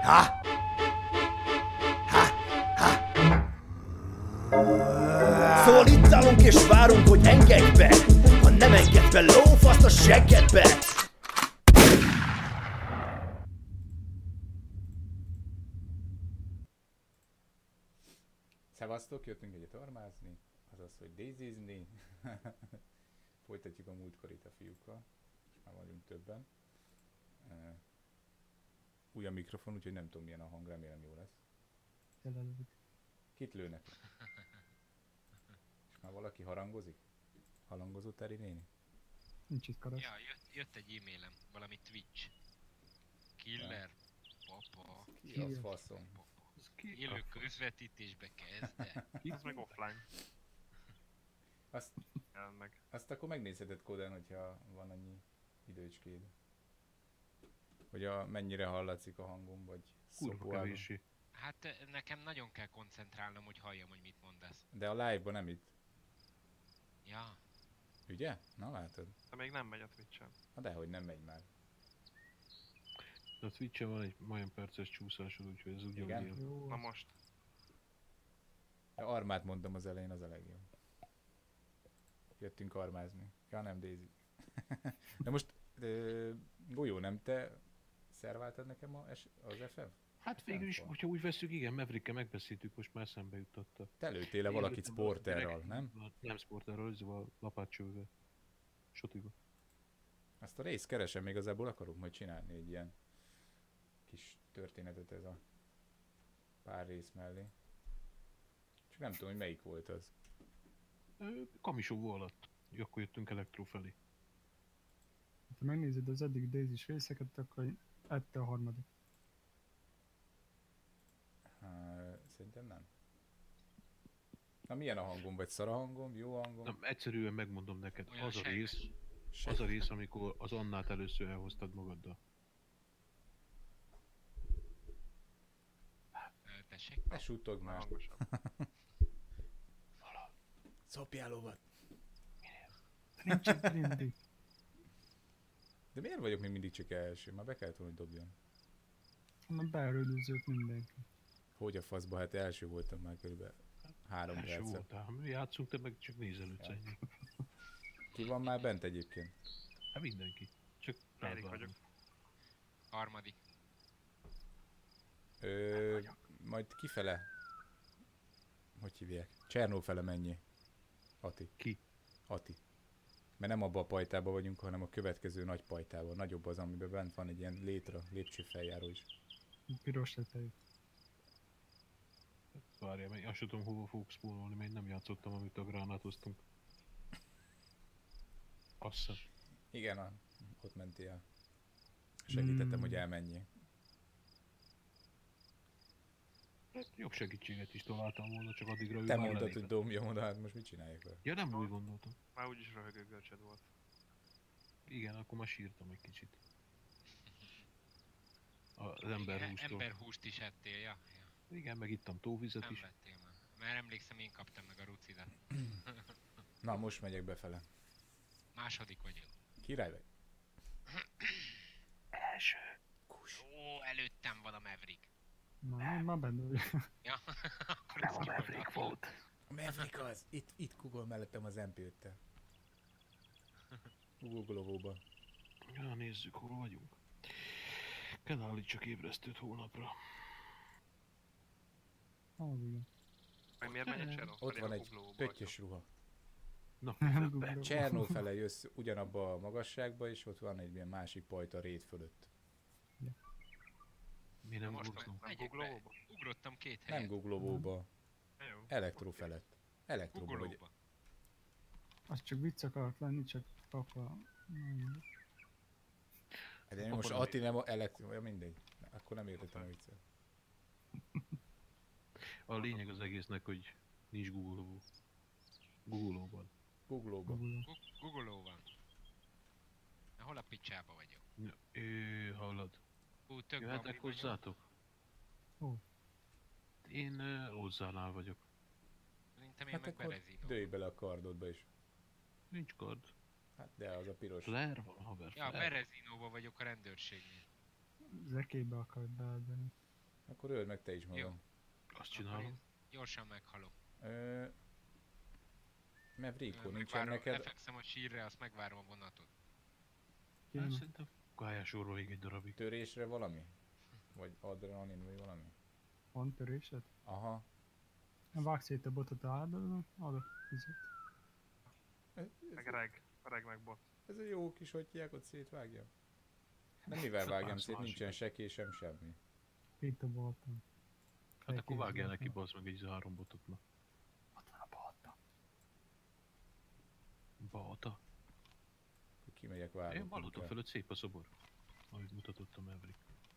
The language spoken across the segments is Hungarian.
Ha! Ha! Ha! Szóval itt állunk és várunk, hogy engedj be. Ha nem engedj be, lófaszt a seggedbe. Szevasztok, jöttünk egyet armázni, azaz, hogy daizizni. Folytatjuk a múltkorit a fiúkkal, és már vagyunk többen. Új a mikrofon, úgyhogy nem tudom milyen a hang, remélem jó lesz. Kit lőnek? És már valaki harangozik? Harangozott Eri néni? Nincs itt karas. Ja, jött egy e-mailem, valami Twitch. Killer, papa, Ki az faszom? élő közvetítésbe kezdte. Ez meg offline. Azt akkor megnézheted Koden, hogyha van annyi időcskéd. Hogy mennyire hallatszik a hangom, vagy Kurva kevési. Hát nekem nagyon kell koncentrálnom, hogy halljam, hogy mit mondasz. De a live-ban nem itt. Ja. Ugye? Na látod? De még nem megy a Twitch-en. Na dehogy nem megy már. A Twitch-en van egy majdnem perces csúszásod, úgyhogy ez ugyanúgy Igen? él. Na most. De armát mondtam az elején, az a legjobb. Jöttünk armázni. Ja nem, Daisy. De most Golyó, nem te szerváltad nekem az FF? Hát végül is, hogyha úgy veszük, igen, Maverickkel megbeszéltük, most már szembe juttatta. Te lőttél-e valakit sporterral, nem? Nem sporterral, ez a lapátcsővel. Sotiba. Azt a részt keresem, még igazából akarunk majd csinálni egy ilyen kis történetet ez a pár rész mellé. Csak nem tudom, hogy melyik volt az. Kamisóvó alatt. Akkor jöttünk Elektro felé. Ha megnézed az eddig Daisy-s részeket, akkor ette a harmadik. Szerintem nem. Na milyen a hangom? Vagy szar a hangom? Jó a hangom? Nem, egyszerűen megmondom neked, Olyan az a rész, amikor az Annát először elhoztad magaddal. Tessék? Ne suttogd már. Hangosabb. Szopjál lovat. Nincs itt mindig. De miért vagyok még mindig csak első? Már be kellett volna, hogy dobjon. Na beerődözött mindenki. Hogy a faszba? Hát első voltam már körülbelül 3 Első percet. voltál, mi játszunk, te meg csak nézelődsz ennyi. Ki van már bent egyébként? Hát mindenki. Csak Erik vagyok. Harmadik. Majd kifele. Hogy hívják? Csernó fele mennyi? Ati. Ki? Ati. Mert nem abban a pajtában vagyunk, hanem a következő nagy pajtában. Nagyobb az, amiben bent van egy ilyen lépcsőfeljáró is. Piros letejű. Várjál, mert azt sem tudom hova fogok spónolni, mert én nem játszottam, amit a gránátoztunk. Azt hiszem. Igen, ott mentél. Segítettem, hogy elmenjél. Hát jobb segítséget is találtam volna, csak addigra ő Te már mondtad, hogy lelépett. dobjam oda, hát most mit csináljak vele? Ja, nem úgy gondoltam. Már úgyis röhögő görcsed volt. Igen, akkor már sírtam egy kicsit. Az emberhústól. Emberhúst is ettél, ja? Igen, meg ittam tóvizet Nem is. vettél már. Mert emlékszem, én kaptam meg a rucidat. Na, most megyek befele. Második vagyok. Király vagy. Első. Ó, előttem van a Maverick. Na benne vagy. Ja, akkor Nem ez a ki Maverick volt. A Maverick az! Itt Google mellettem az MP5-tel. Google-óba. Ja, nézzük, hol vagyunk. Kell állítsak ébresztőt holnapra. Az igen. Meg miért megy a Csernó? Ott van egy pöttyös ruha. Na, Nem be. Google. Csernó fele jössz ugyanabba a magasságba, és ott van egy ilyen másik pajta rét fölött. Mi nem Most voltam? meg megyek be. Google-óba? Ugrottam 2 Nem helyet. Google-óba, Jó. Elektro felett. Elektróba vagy. Google-óba. Az csak vicc akart lenni, csak papa... De én most nem Ati nem a Elektro, ja mindegy. Akkor nem értettem a viccet. A lényeg az egésznek, hogy nincs Google-ó. Google-óban. Google-óba. Google-ó van. Na, hol a picsába vagyok? Hallod. Ú, tök Jöhetek bambi vagyok. hozzátok? Ó. Én Ozzánál vagyok. Szerintem én Hát meg akkor Berezino. dőj bele a kardodba is. Nincs kard. Hát de az a piros. Flare van, haver. Ja, Flare. Berezinóba vagyok a rendőrségnél. Zekébe akart beállítani. Akkor öld meg te is Jó. magam. Azt Akkor csinálom. én gyorsan meghalok. Maverick, nincsen Megvárom, neked lefekszem a sírre, azt megvárom a vonatot. Hát Kéne. szerintem gályás orva egy darabig. törésre valami? Vagy adrenalin, vagy valami? Van törésed? Aha. Vágj szét a botot a hátadon, adok vizet. Meg reg meg bot. Ez a jó kis, hogy hívják, ott szétvágjam. Nem mivel vágjam szét, Másik. nincsen se késem, semmi. Itt a bolton. Hát akkor vágjál neki, Fejkézzel. bazd meg egy 3 botot, na. Ott van a bolton. Balta. Akkor kimegyek Én vágok. balota fölött szép a szobor. Ahogy mutatott a Maverick.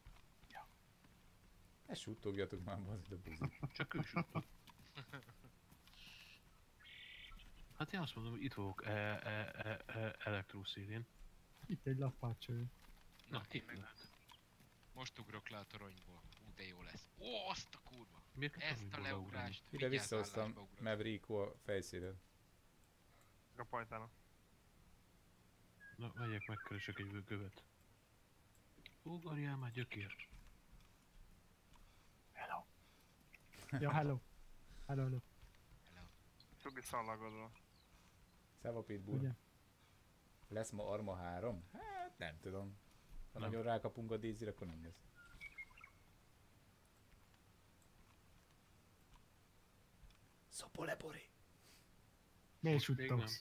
Ne suttogjatok már, bazd a buzi. Csak ő sütött. Hát én azt mondom, hogy itt vagyok elektrószélén. Itt egy lapácső. Na, Na, én itt meg lehet. most ugrok le a toronyból. De jó lesz. Ó, azt a kurva! Miért kell Ezt a toronyból leugrani? leugrást. Ide vigyázz, visszahoztam állásba ugrok. Maverick a fejszédet. A pajtának. Na, megyek, megkeresek egy követ. Ugorjál már, gyökér. Hello. Ja, hello. Hello, hello. Hello. Tugi szallagodva. Szeva Pitbull. Ugye? Lesz ma Arma 3? Hát nem tudom. Ha Nem. nagyon rákapunk a dízire, akkor nem lesz. Szopole Bori. Miért Most még suttogsz?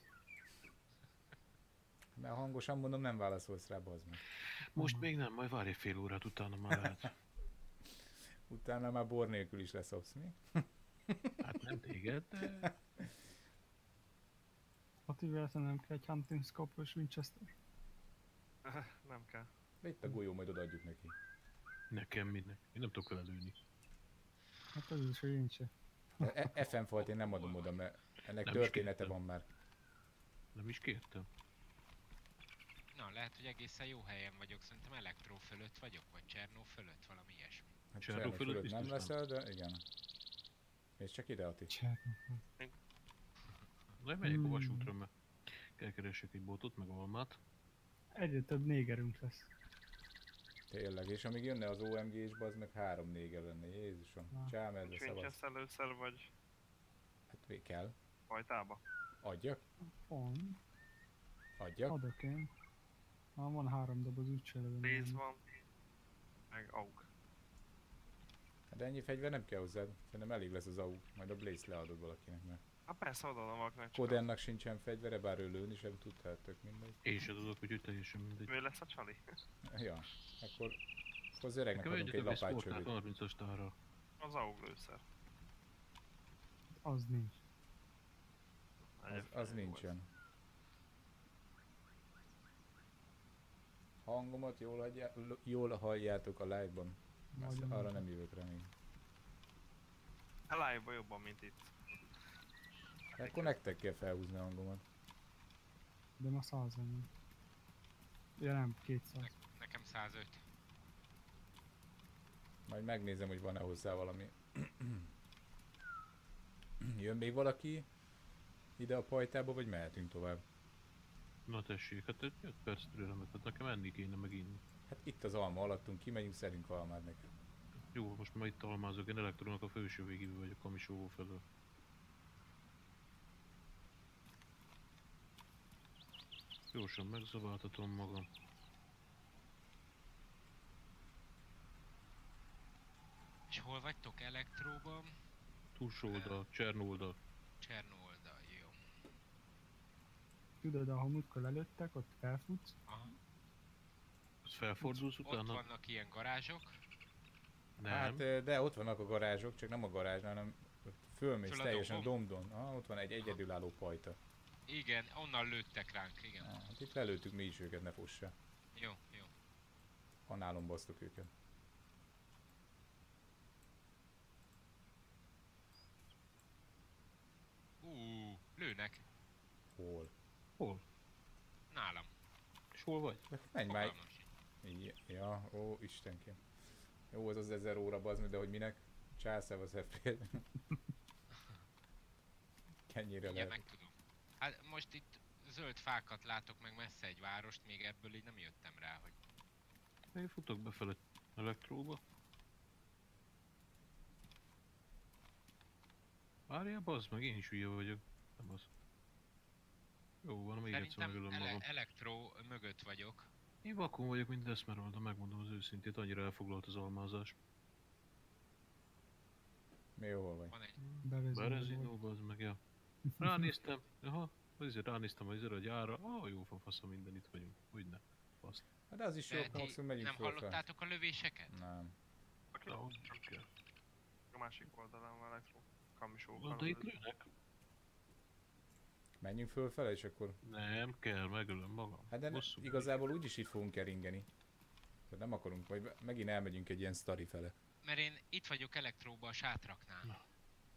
Mert hangosan mondom, nem válaszolsz rá, bazd meg. Most még nem, majd várj egy fél órát, utána már lehet. Utána már bor nélkül is leszopsz, mi? Hát nem téged, de... Ati véletlenül nem kell egy hunting scope-os Winchester? Nem kell. De itt a golyó, majd odaadjuk neki. Nekem minek? Én nem tudok vele lőni. Hát az is, hogy én se. FM falt én nem adom oda, mert ennek Nem is története kértem. van már. Nem is kértem. Na, lehet, hogy egészen jó helyen vagyok. Szerintem Elektró fölött vagyok, vagy Csernó fölött, valami ilyesmi. Hát Csernó Csernó fölött fölött nem biztos nem. leszel, de igen. És csak ide, Ati. Csernóföld. Na, megyek a vasútra, mert kell keresek egy botot, meg almát. Egyre több négerünk lesz. Tényleg, és amíg jönne az OMG és az meg 3 néger lenne, Jézusom. Na. Csámedve Nincs szavaz. Winchester először vagy Hát mi kell? pajtába. Adjak? Van. Adjak? Adok én. Van 3 doboz úgyse Blaze van. Meg AUG. De ennyi fegyver nem kell hozzád. Szerintem elég lesz az AUG. Majd a Blaze leadod valakinek, mert Hát persze odaadom valakinek csak. Kodennak sincsen fegyvere, bár ő lőni sem tud, tehát tök mindegy. Én se tudok, hogy teljesen mindegy. Ő lesz a csali? Ja, akkor az öregnek Nekem adunk egy egyetem egy lapátcsövét. Sportát 30-as tárra. Az AUG lőszer. Az nincs. Az nincsen. Hangomat jól halljátok a live-ban. Azt Nagyon arra jó. nem jövök rá még. A live-ban jobban, mint itt. De akkor nektek kell felhúzni a hangomat. De ma 100 ennyi. Ja nem, 200. Nekem 105. Majd megnézem, hogy van-e hozzá valami. Jön még valaki ide a pajtába, vagy mehetünk tovább? Na tessék, hát 5 perc türelmet, hát nekem enni kéne meg inni. Hát itt az alma alattunk, kimegyünk, szerünk almát neked. Jó, most már itt almázok, én elektronok a felső végébe vagyok, Kamisóvó felől. Gyorsan megzaváltatom magam. És hol vagytok? Elektróban? Túlsó oldal, Csernó oldal. Csernó oldal, jó. Tudod, ahol múltkor előttek, ott felfutsz. Aha. Az felfordulsz Ott utána? vannak ilyen garázsok. Nem. Hát de ott vannak a garázsok, csak nem a garázsnál, hanem ott fölmész Föl a teljesen a dombon? domdon. Ah, ott van egy egyedülálló pajta. Igen, onnan lőttek ránk, igen. Ah, hát itt lelőttük mi is őket, ne fossa. Jó, jó. Análon basztok őket. Lőnek. Hol? Hol? Nálam. És hol vagy? Menj már. Fogalmam sincs. Ja, ó, istenkém. Jó, az 1000 óra bazd, de hogy minek? Császáv az FP. Ennyire Ugye lehet. meg tudom. Hát most itt zöld fákat látok meg messze egy várost, még ebből így nem jöttem rá, hogy Én futok befele elektróba. Várjál, bazd meg, én is hülye vagyok. Nem az. Jó van, még egyszer Szerintem megölöm magam. elektro mögött vagyok. Én vakon vagyok, mint Esmeralda, megmondom az őszintét, annyira elfoglalt az almázás. Mi hol vagy? Van egy... Berezinó, bazd meg, ja. Ránéztem, aha, azért ránéztem az a gyárra, jó faszom, minden itt vagyunk, úgyne. Fasz. Hát de az is jó, De akkor ti maximum megyünk nem fölfel. hallottátok a lövéseket? Nem. Aki De hogy is kell. a másik oldalán van elektro. Kamisó. De itt lőnek? Menjünk fölfele, és akkor... Nem kell, megölöm magam. Hát de Hosszú igazából úgyis itt fogunk keringeni. Tehát nem akarunk, vagy megint elmegyünk egy ilyen sztari fele. Mert én itt vagyok elektróba a sátraknál. Na.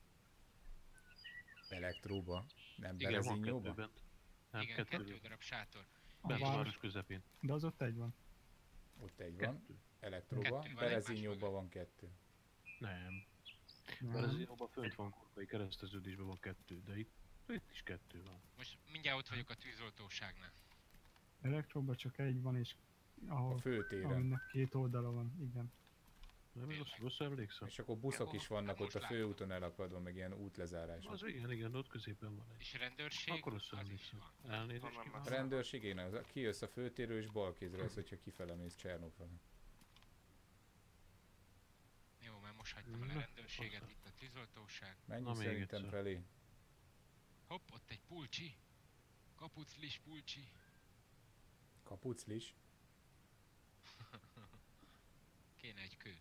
Elektróba, nem Igen, van kettő Berezinyóba. bent. Nem, Igen, kettő. kettő darab sátor. Bent a város- város közepén. De az ott egy van. Ott egy van. Kettő. Elektróba, Kettő van, Berezinyóba egymás van 2. Nem. Nem. Berezinóban fönt van kurkai kereszteződésben van 2, de itt is 2 van. Most mindjárt ott vagyok a tűzoltóságnál. Elektróban csak egy van, és A ahol, főtéren. aminek két oldala van, igen. Nem rossz emlékszem? És akkor buszok Jó, is vannak hát ott a most főúton elakadva, meg ilyen útlezárások. Az igen, ott középen van egy. És rendőrség, Akkor az is emlékszem. van. Elnézést Honnan A kívánok. rendőrség, igen, kijössz a főtérről és bal kézre lesz, hogyha kifele mész Csernó felé. Jó, mert most hagytam el a Na, rendőrséget, fasz. itt a tűzoltóság. Menjünk még szerintem egyszer. felé. Hopp, ott egy pulcsi. Kapuclis pulcsi. Kapuclis. Kéne egy kő.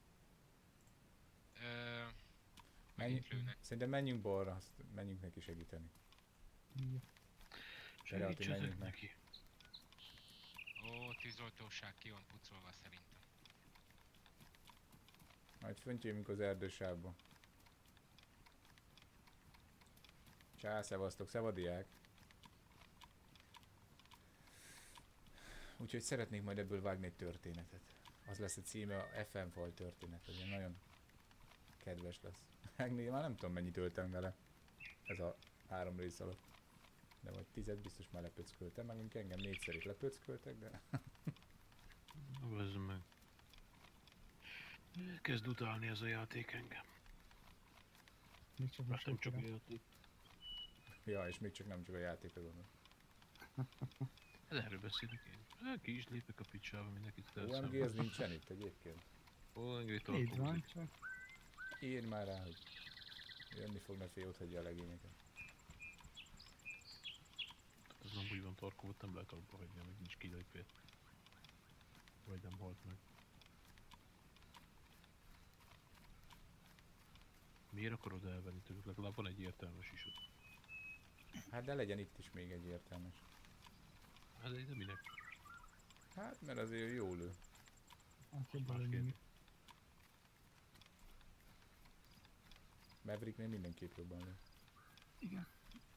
Megint lőnek. Szerintem menjünk balra, azt menjünk neki segíteni. Igen. Realti, Segítsetek menjünk meg. neki. Ó, tűzoltóság ki van pucolva szerintem. Majd fönt jövünk az erdősávba. Csá, szevasztok, szevadiák! Úgyhogy szeretnék majd ebből vágni egy történetet. Az lesz a címe, a FM fal történet, ez ilyen nagyon kedves lesz. Megnézem, már nem tudom mennyit öltem vele. Ez a 3 rész alatt. De vagy 10 biztos már lepöcköltem, meg engem 4-szer is lepöcköltek, de... Vezd meg. Kezd utálni ez a játék engem. Még csak Most nem csak a most játék. Ja, és még csak nem csak a játékra gondolok. Hát erről beszélek én. Ki is lépek a picsába, mindenkit OMG, felszámol. ez nincsen itt egyébként. OMG Így találkozik. van, csak Írj már rá, hogy jönni fog, ne félj, ott hagyja a legényeket. Ez nem úgy van tarkó, ott nem lehet abba hagyni, amíg nincs kilépve. Vagy nem halt meg. Miért akarod elvenni tőlük? Legalább van egy értelmes is ott. Hát de legyen itt is még egy értelmes. Hát de minek? Hát, mert azért jó lő. hát jobban Más lenni. kérdés. Mavericknél mindenképp jobban lő. Igen.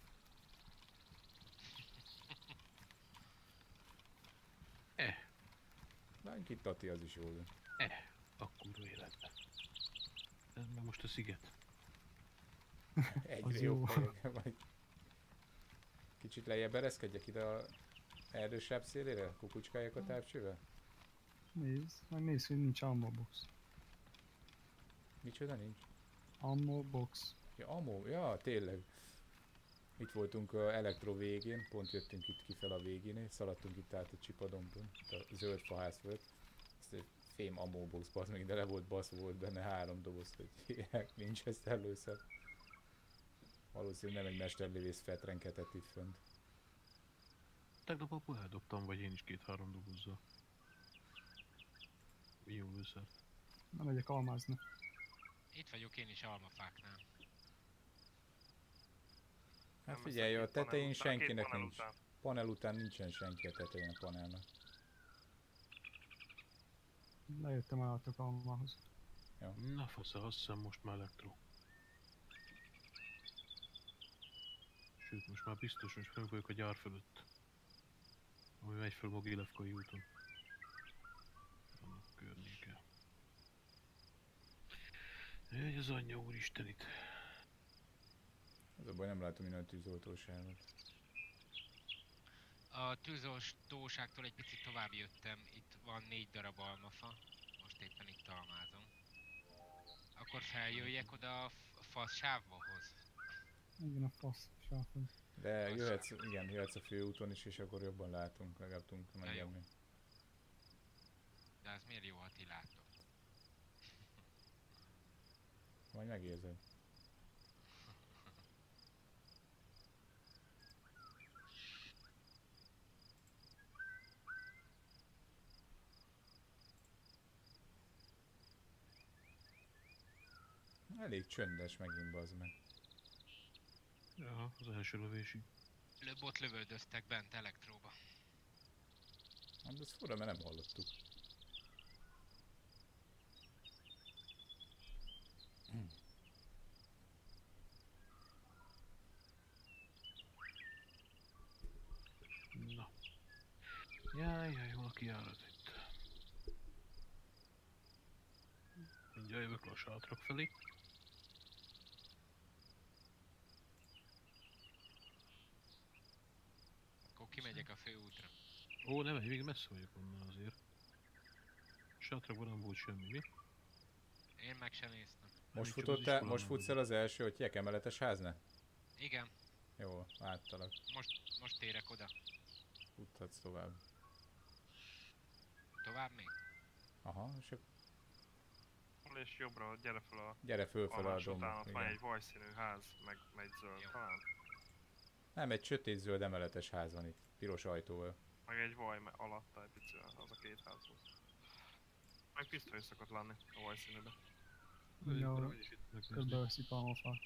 Lányk itt Tati, az is jó lő. Akkor életben. Ez meg most a sziget. Egyre Az jobb jó. helyeken vagy. Kicsit lejjebb ereszkedjek ide a erdősáv szélére? Kukucskáljak a távcsővel? Nézd, megnézd, hogy nincs ammo box. Micsoda nincs? Ammo box. Ja, amó, ja, tényleg. Itt voltunk a elektro végén, pont jöttünk itt kifel a végén, szaladtunk itt át a csipadompon, itt a zöld faház fölött. Ezt egy fém ammo box, bazd meg, de le volt basz, volt benne 3 doboz, hogy hírják, nincs ezt először. Valószínűleg nem egy mesterlövész fetrenkedett itt fönt. Tegnap abból eldobtam, vagy én is 2-3 dobozzal. Jó lőszert. Nem megyek almázni. Itt vagyok én is almafáknál. Hát Nem, figyelj, ezt a két panel tetején után, két senkinek panel nincs. után. Panel után nincsen senki a tetején a panelnak. Lejöttem állatok almához. Na fasz, azt hiszem most már elektro. Sőt, most már biztos, hogy fönn vagyok a gyár fölött. Ami megy fel Mogilevkai úton. Annak környéke. Egy az anyja úristen itt. Az a baj, nem látom innen a tűzoltóságot. A tűzoltóságtól egy picit tovább jöttem. Itt van 4 darab almafa. Most éppen itt almázom. Akkor feljöjjek oda a fasz sávba hoz. Igen, a fasz sáfon. De jöhetsz, igen, jöhetsz a főúton is, és akkor jobban látunk, legalább tudunk jó. megjelni. De az miért jó, ha ti látok? Majd megérzed. Elég csöndes megint, bazd meg. Ja, az első lövésig. Előbb ott lövöldöztek bent elektróba. Hát ez fura, mert nem hallottuk. Na. Jaj, valaki járat itt. Mindjárt jövök a sátrak felé. Akkor kimegyek a főútra. Ó, nem, még messze vagyok onnan azért. Sátrakban nem volt semmi, mi? Én meg sem néztem. Most csak az futottál, iskolában most futsz el az első, hogy emeletes háznál? Igen, Jó, láttalak. most térek oda. Futhatsz tovább. Tovább még? Aha, és akkor Hol és jobbra, gyere fel a gyere fölfele a alás után, dombot. ott van Igen. egy vajszínű ház, meg egy zöld Jó. talán. Nem, egy sötét-zöld emeletes ház van itt, piros ajtóval. Meg egy vaj alatta egy picit, az a két ház volt. Meg pisztoly szokott lenni a vajszínűbe. Ja, körbe szipálom a fát.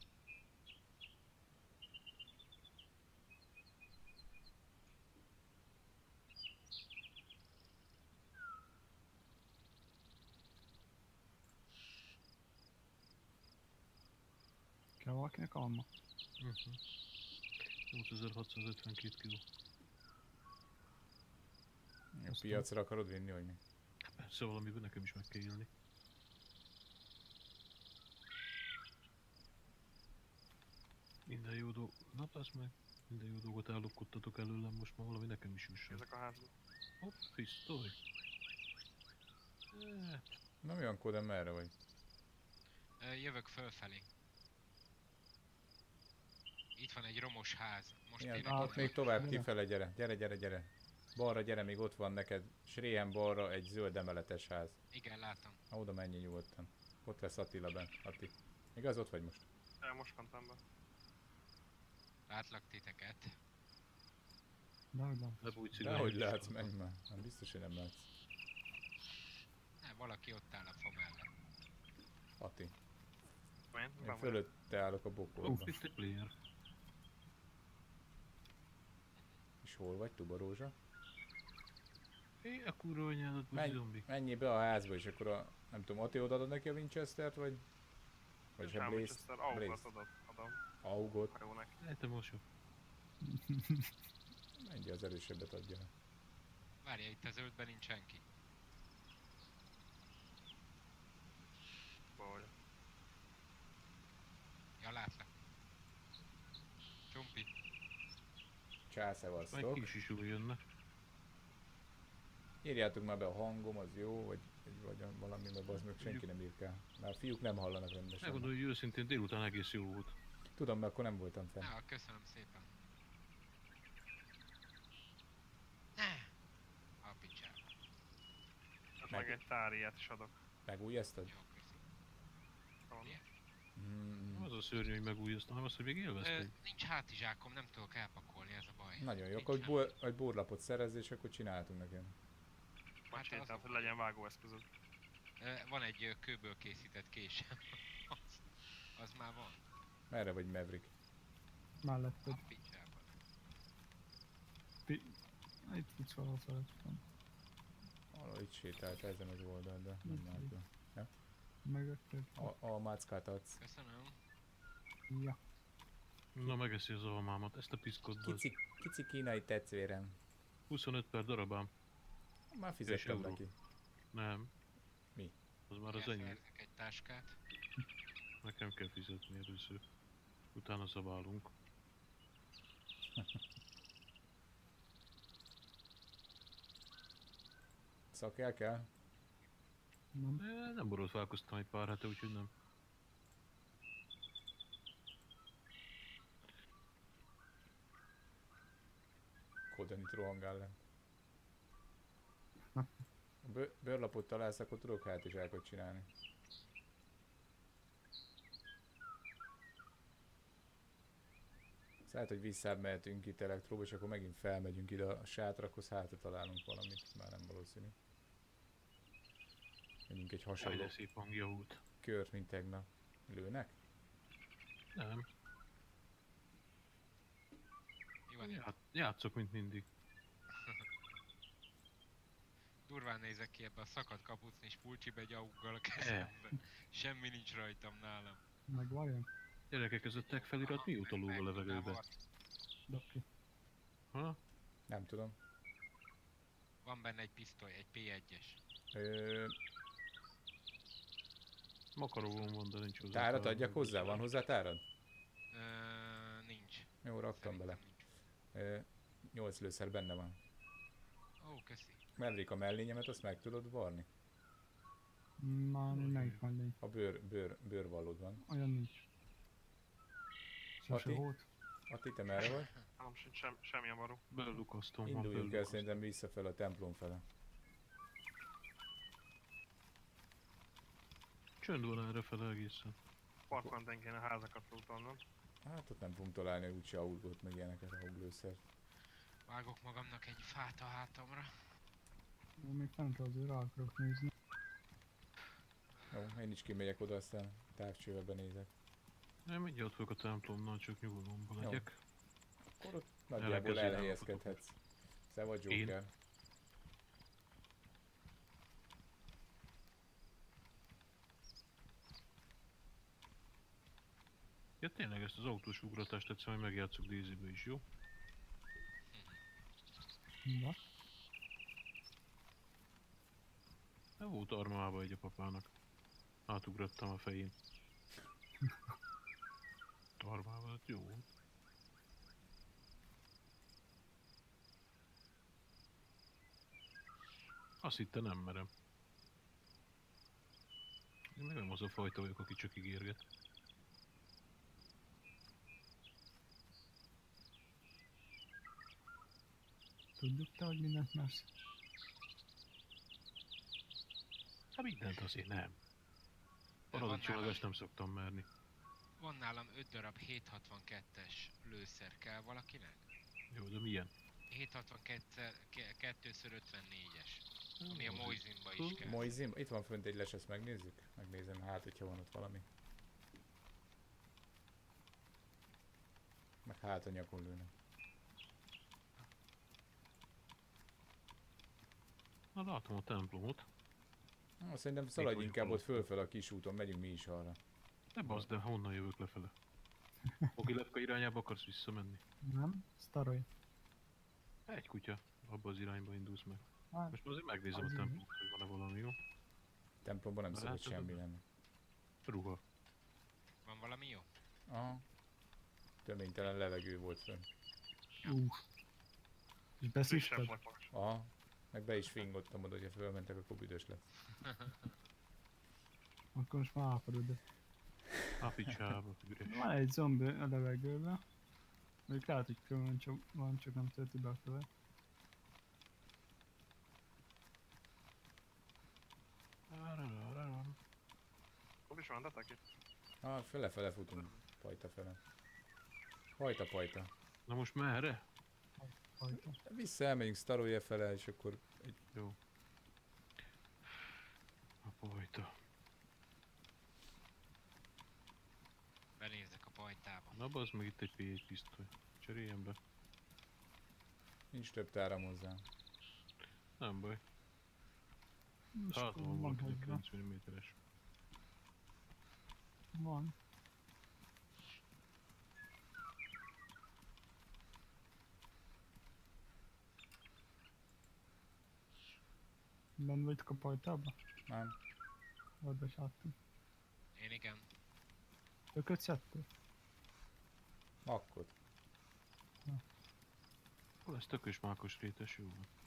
Kell valakinek alma? 8652 kg. A piacra akarod vinni, hogy mi? Persze valamiben nekem is meg kell élni. Minden jó dolog... Na az meg. Minden jó dolgot ellopkodtatok előlem, most már valami nekem is jusson. Ezek a házban. Hopp, pisztoly. Na mi van, Kódem, merre vagy? Jövök fölfelé. Itt van egy romos ház. Most Igen, térek ott oda. még tovább Gyere. kifele, gyere. Balra gyere, még ott van neked, Sréhen balra egy zöld emeletes ház. Igen, látom. Ha oda menjél nyugodtan. Ott lesz Attila bent. Atti. Igaz, ott vagy most? Most mentem be. Látlak titeket. Dehogy nem. Lebújt Dehogy látsz, menj már. Nem biztos, hogy nem látsz. Valaki ott áll a fa mellett. Atti. Én? Én fölötte állok a bokorba. Ó, itt egy player. És hol vagy, Tubarózsa? Hé, a kurva anyádat, buzi zombi. Menjél be a házba, és akkor a... Nem tudom, Atti odaadod neki a Winchestert, vagy? Vagy se Blaze? Augot adom. Augot. Ha jó neki. Lehetem mosok. Menj, az erősebbet adja. Várja, itt a zöldben nincs senki. Baj. Ja, látlak. Csumpi. Majd Császevasztok. kis is úgy jönne. Írjátok már be a hangom, az jó, vagy valami, mert az meg senki nem írkál. Már a fiúk nem hallanak rendesen. Megmondom, hogy őszintén délután egész jó volt. Tudom, mert akkor nem voltam fenn. Ja, köszönöm szépen. A picsába. Hát meg egy táriát is adok. Megújeztad? Jó, köszi. Van. Ilyen. Mm, Az a szörnyű, hogy megújaztam, hanem azt, hogy még élvezték. Nincs hátizsákom, nem tudok elpakolni, ez a baj. nagyon jó, Nincs akkor egy borlapot szerezz, és akkor csináltunk nekem. Vagy az sétált, a hogy baj. legyen vágóeszközöd. Van egy kőből készített késem. az már van. Merre vagy, Maverick? Melletted. A picsában. Itt futsz valahol felettem. Valahogy itt sétált ezen az oldal, de nem látom. Mögötted. A máckát adsz. Köszönöm. Ja. Na megeszi az almámat, ezt a piszkot bazd. Kici kínai tetszvérem. 25 per darabám. Már fizettem euró. neki. Nem. Mi? Az már az ennyi. Elszerzek egy táskát. Nekem kell fizetni először. Utána szabálunk. Szakel kell? Nem. Nem borotválkoztam egy pár hete, úgyhogy nem. Kodonit rohangál le. A bőrlapot találsz, akkor tudok hátizsákot csinálni. Lehet, hogy visszább mehetünk itt elektróba, és akkor megint felmegyünk ide a sátrakhoz, hátra találunk valamit, már nem valószínű. Menjünk egy Jaj, hasonló de szép hangja volt. kört, mint tegnap. Lőnek? Nem. Jó, van, Játszok, mint mindig. durván nézek ki ebbe a szakadt kapucnis pulcsibe egy auggal a kezembe. Semmi nincs rajtam nálam. Megvarjon? Gyerekek, ez a tech felirat mióta lóg a levegőbe? Doki. Ha? Nem tudom. Van benne egy pisztoly, egy P1-es. Ö, Makaróvom van, de nincs hozzá. tárat adjak hozzá? Van hozzá tárad? Nincs. Jó, raktam bele. Szerintem nincs. 8 lőszer benne van. Ó, köszi. Mellék a mellényemet, azt meg tudod varni? Már melyik mellény? A bőrvallód van. Olyan nincs. Sose Ati? volt. Atti, te merre vagy? Nem sincs semmilyen varó. Bellukasztom, van Induljunk el bellukasztom. szerintem visszafel a templom fele. Csönd van erre fel egészen. Partmentén kéne házakat lootolnom. Hát ott nem fogunk találni úgyse augót, meg ilyeneket, auglőszert. Vágok magamnak egy fát a hátamra. Én még fent azért rá akarok nézni. Jó, én is kimegyek oda, aztán távcsővel benézek. Nem, mindjárt ott vagyok a templomnál, csak nyugalomban Jó. legyek. Akkor ott nagyjából Ellenkező elhelyezkedhetsz. Te vagy Én? Joker. Ja tényleg ezt az autós ugratást egyszer majd megjátszok Daisy-be is, jó? Na, Nem volt armába egy a papának. Átugrottam a fején. Armába, hát jó volt. Azt hitte nem merem. Én meg nem az a fajta vagyok, aki csak ígérget. tudjuk te, hogy mindent mersz? Hát mindent azért nem. De van Paradicsomagást nem szoktam merni. Van nálam 5 darab 762-es lőszer, kell valakinek? Jó, de milyen? 762x54-es. Ami a Moisinba is kell. Moizim, itt van fönt egy les, ezt megnézzük? Megnézem, hát hogyha van ott valami. Meg hát a nyakon lőnek. Na látom a templomot. Szerintem szaladj vagyunk inkább ott alatt. fölfel a kis úton, megyünk mi is arra. Ne bazd, de honnan jövök lefele? Ogilevka irányába akarsz visszamenni? Nem? Sztarolj. Egy kutya, abba az irányba indulsz meg. Hát, Most már azért megnézem a azért. templomot, hogy van-e valami jó. Templomban nem Na, szabad látod, semmi oda? lenni. Ruha. Van valami jó? Aha. Töménytelen levegő volt fönn. és Frissebb beszívtad? vagy most. Aha. Meg be is fingottam oda, hogyha fölmentek, akkor büdös lett. Akkor most már ápadod. A picsába, üres. Van egy zombi a levegőben. Még lehet, hogy külön van, csak nem tölti be a követ. Hol is van, detek itt? Fele-fele futunk. Pajta fele. Pajta. Na most merre? Hajta. Vissza elmegyünk Staroje fele, és akkor Jó. A pajta. Benézek a pajtába. Na bazd meg itt egy P1 pisztoly. Cseréljem be. nincs több táram hozzá. Nem baj. És Hát akkor van valaki hozzá. 9 mm-es. Van. Benn vagytok a pajtában? Nem? Vagy besáttunk. Én igen. Tököt szedtél? Akkor. Hol ez tökös mákos rétes, jó van.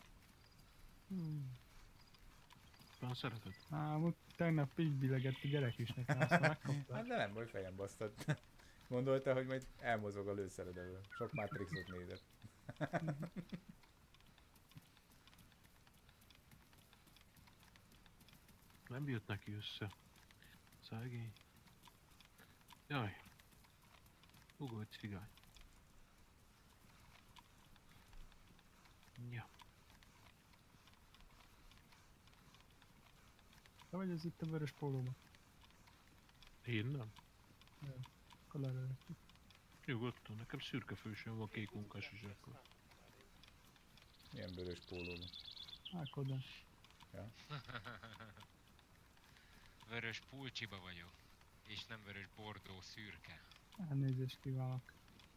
Talán szereted? Tegnap így bilegett a gyerek is nekem, azt megkaptál. Hát de nem baj, fejem basztad. Gondolta, hogy majd elmozog a lőszered elől. Sok Matrixot nézett. Nem jött neki össze. Szegény. Jaj. Ugorj cigány. Ja. Te vagy ez itt a vörös pólóban? Én nem. Akkor lelőttük. Nyugodtan, nekem szürke fősön van, kék munkás is akkor. Ilyen vörös pólóban. Ákodan. Ja. Vörös pulcsiba vagyok. És nem vörös bordó szürke. Elnézést kívánok.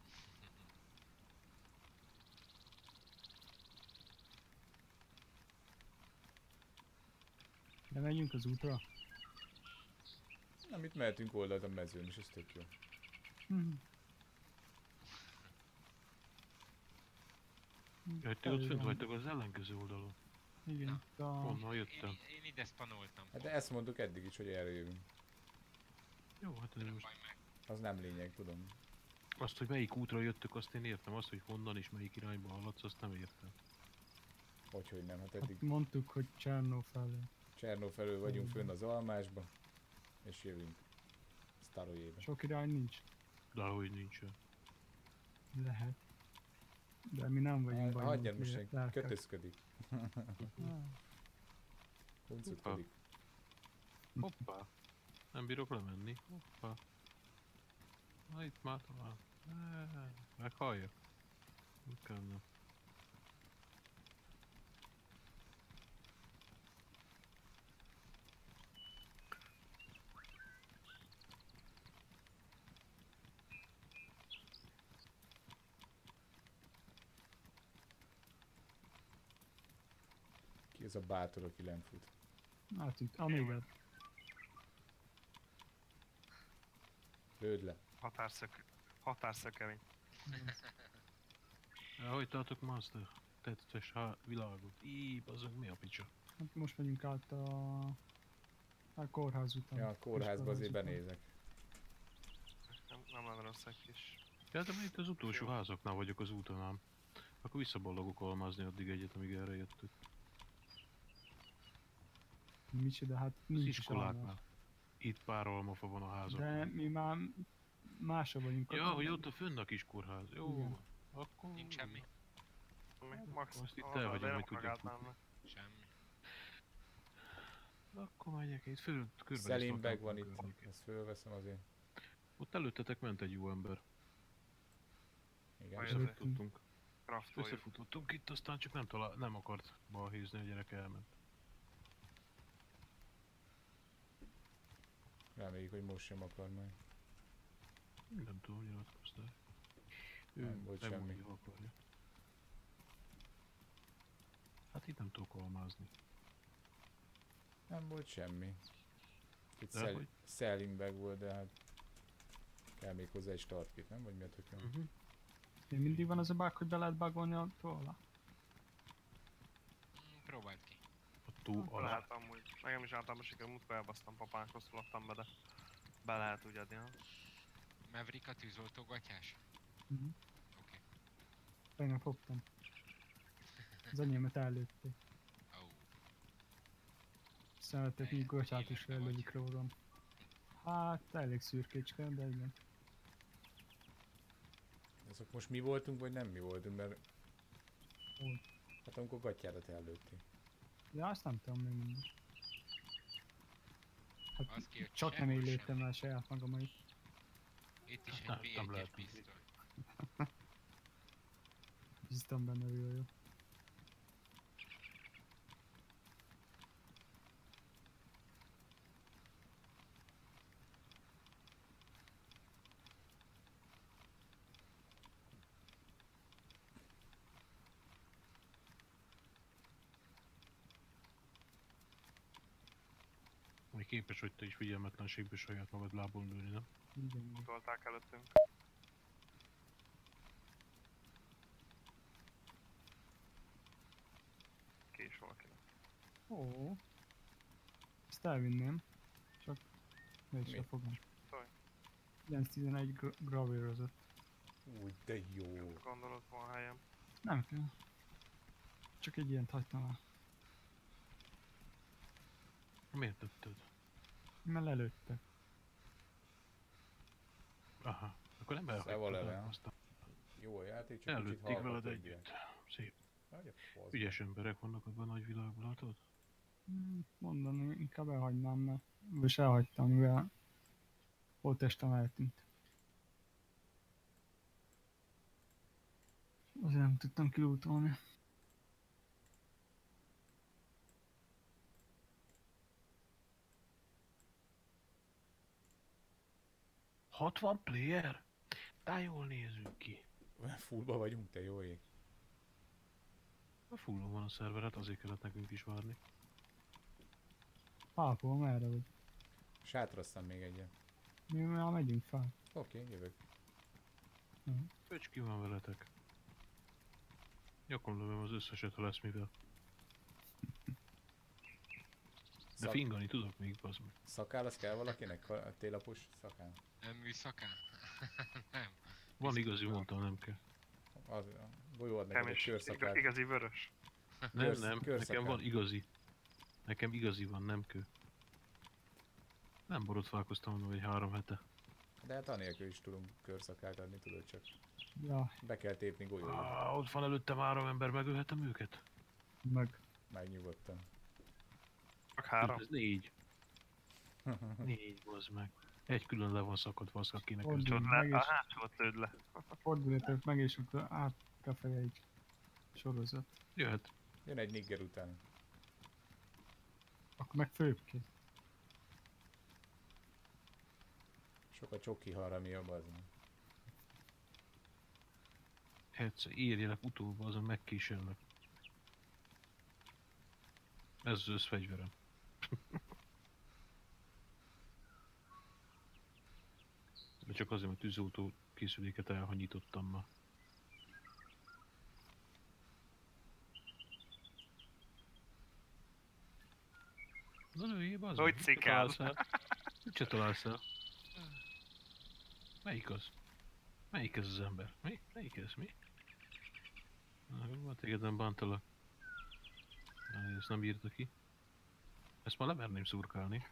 De megyünk az útra? Nem, itt mehetünk oldalt a mezőn, és ez tök jó. Jaj, ti ott fönt vagytok az ellenkező oldalon. Igen, itt a... Honnan jöttem? Én ide spanoltam. Hát de ezt mondtuk eddig is, hogy erre jövünk. Jó, hát ez most... Baj meg. Az nem lényeg, tudom. Azt, hogy melyik útra jöttök, azt én értem. Azt, hogy honnan és melyik irányba haladsz, azt nem értem. Hogy nem, hát eddig Hát mondtuk, hogy Csernó felé. Csernó felől vagyunk fönn az almásba, és jövünk Sztarojébe. Sok irány nincs. De hogy nincsen. Lehet. De mi nem vagyunk bajnok. Hagyjad most, egy lelkek. kötözködik. Huncutkodik. Hoppá. Nem bírok lemenni. Hoppá. Na itt már talán. Meghallja. Inkább nem. Ki ez a bátor, aki lent fut? Hát itt, amivel. Lőd le. Határszökevény. Elhagytátok Master? Tettes világot. Íj, azok mi a picsa? Hát most megyünk át a kórház után. Ja, a kórházba azért után. benézek. Nem lenne rossz egy kis... Ja, de itt az utolsó házaknál vagyok az úton ám. Akkor visszaballagok almázni addig egyet, amíg erre jöttök. Micsoda, hát Az nincs is iskoláknál. alma. Itt pár almafa van a házakon. De mi már másra vagyunk. Ja, hogy ott a fönn a kis kórház. Jó, Igen. akkor... Nincs semmi. Max, Azt itt elhagyom, hogy tudjak futni. megállnám. Semmi. Akkor megyek itt föl, körbenéztem. Szelinbeg van itt, ezt fölveszem azért. Ott előttetek ment egy jó ember. Igen. Majd Összefutottunk. Craftoljuk. Összefutottunk itt, aztán csak nem akart balhézni, a gyerek elment. Reméljük, hogy most sem akar majd. Nem tudom, nyilatkozták. Ő Nem volt nem semmi. mondja, akarja. Hát itt nem tudok almázni. Nem volt semmi. Itt De hogy? Szelinbeg volt, de hát... Kell még hozzá egy startkit, nem? Vagy mi a tököm? Még mindig van az a bug, hogy be lehet bugolni a tolla? Próbáld ki. A tó alá. Lehet amúgy. Nekem is általában sikerül, múltkor elbasztam papánkhoz, laktam be, de be lehet úgy adni, ha? Maverick a tűzoltó gatyás? Oké. Tegnap fogtam. Az enyémet ellőtték. Ó. Szeretek, míg gatyát is ellövik rólam. Hát elég szürkécske, de igen. Azok most mi voltunk, vagy nem mi voltunk, mert... Úgy. Hát amikor gatyárat ellőtték. Ja, azt nem tudom még mindig. Hát Az ki, hogy csak nem sehol így sem. lőttem el saját magamait. Itt is egy Nem B1-es lehet pisztoly. Bíztam benne, hogy jó. Még képes, hogy te is figyelmetlenségből saját magad lábon lőni, nem? Igen. Utolták előttünk. Kés valakinek. Ó. Ezt elvinném. Csak mégse Mi? fogom. Szólj. 9-11 gravírozott. Úgy, de jó. Gondolod, van helyem. Nem kell. Csak egy ilyent hagytam el. Miért tetted? Mert lelőttek. Aha. Akkor nem Szóval elhagytad, leve. aztán Jó a játék, csak kicsit előtték halkat veled együtt. együtt. Szép. Nagy a fasz. Ügyes emberek vannak abban a nagy világban, látod? Mondani, inkább elhagynám, mert... És elhagytam, mivel... Holttestem eltűnt. Azért nem tudtam kilútolni. – 60 player? Tá jól nézünk ki. Fullba vagyunk, te jó ég. A fullon van a szerver, hát azért kellett nekünk is várni. Pápol, merre vagy? Sátraztam még egyet. Mi már megyünk fel. Oké, jövök. Pöcs, ki van veletek? Nyakon lövöm az összeset, ha lesz mivel. De fingani tudok még, bazd meg. Szakál, az kell valakinek? A télapos szakál? Nem műszakán? Nem. Van igazi, mondtam, nem kell. Az, golyóad neked egy Kemény, körszakát. igazi vörös. Nem, nem, nekem körszakál. van igazi. Nekem igazi van, nem kő. Nem borotválkoztam mondom, hogy 3 hete. De hát anélkül is tudunk körszakát adni, tudod csak. Ja, Be kell tépni golyót. Ott van előttem 3 ember, megölhetem őket? meg. Megnyugodtan. Csak 3. Ez 4. 4, bazd meg. Egy külön le van szakadva az, akinek ez. Fordulj Tudod meg, le, a és hátsót lőd le. forduljatok meg, és akkor átbefelé egy sorozat. Jöhet. Jön egy nigger után. Akkor meg főbb ki. Sok a csoki harami a bazd. Egyszer írjelek utóbb, azon megkísérlek. Ez az összfegyverem. De csak azért, mert tűzoltó készüléket elhanyítottam ma. Na lőjél, bazd meg. Hogy Mit cikál? találsz el? Mit se találsz el? Melyik az? Melyik ez az ember? Mi? Melyik ez? Mi? Na, téged nem bántalak. Na, ezt nem írta ki. Ezt már lemerném szurkálni.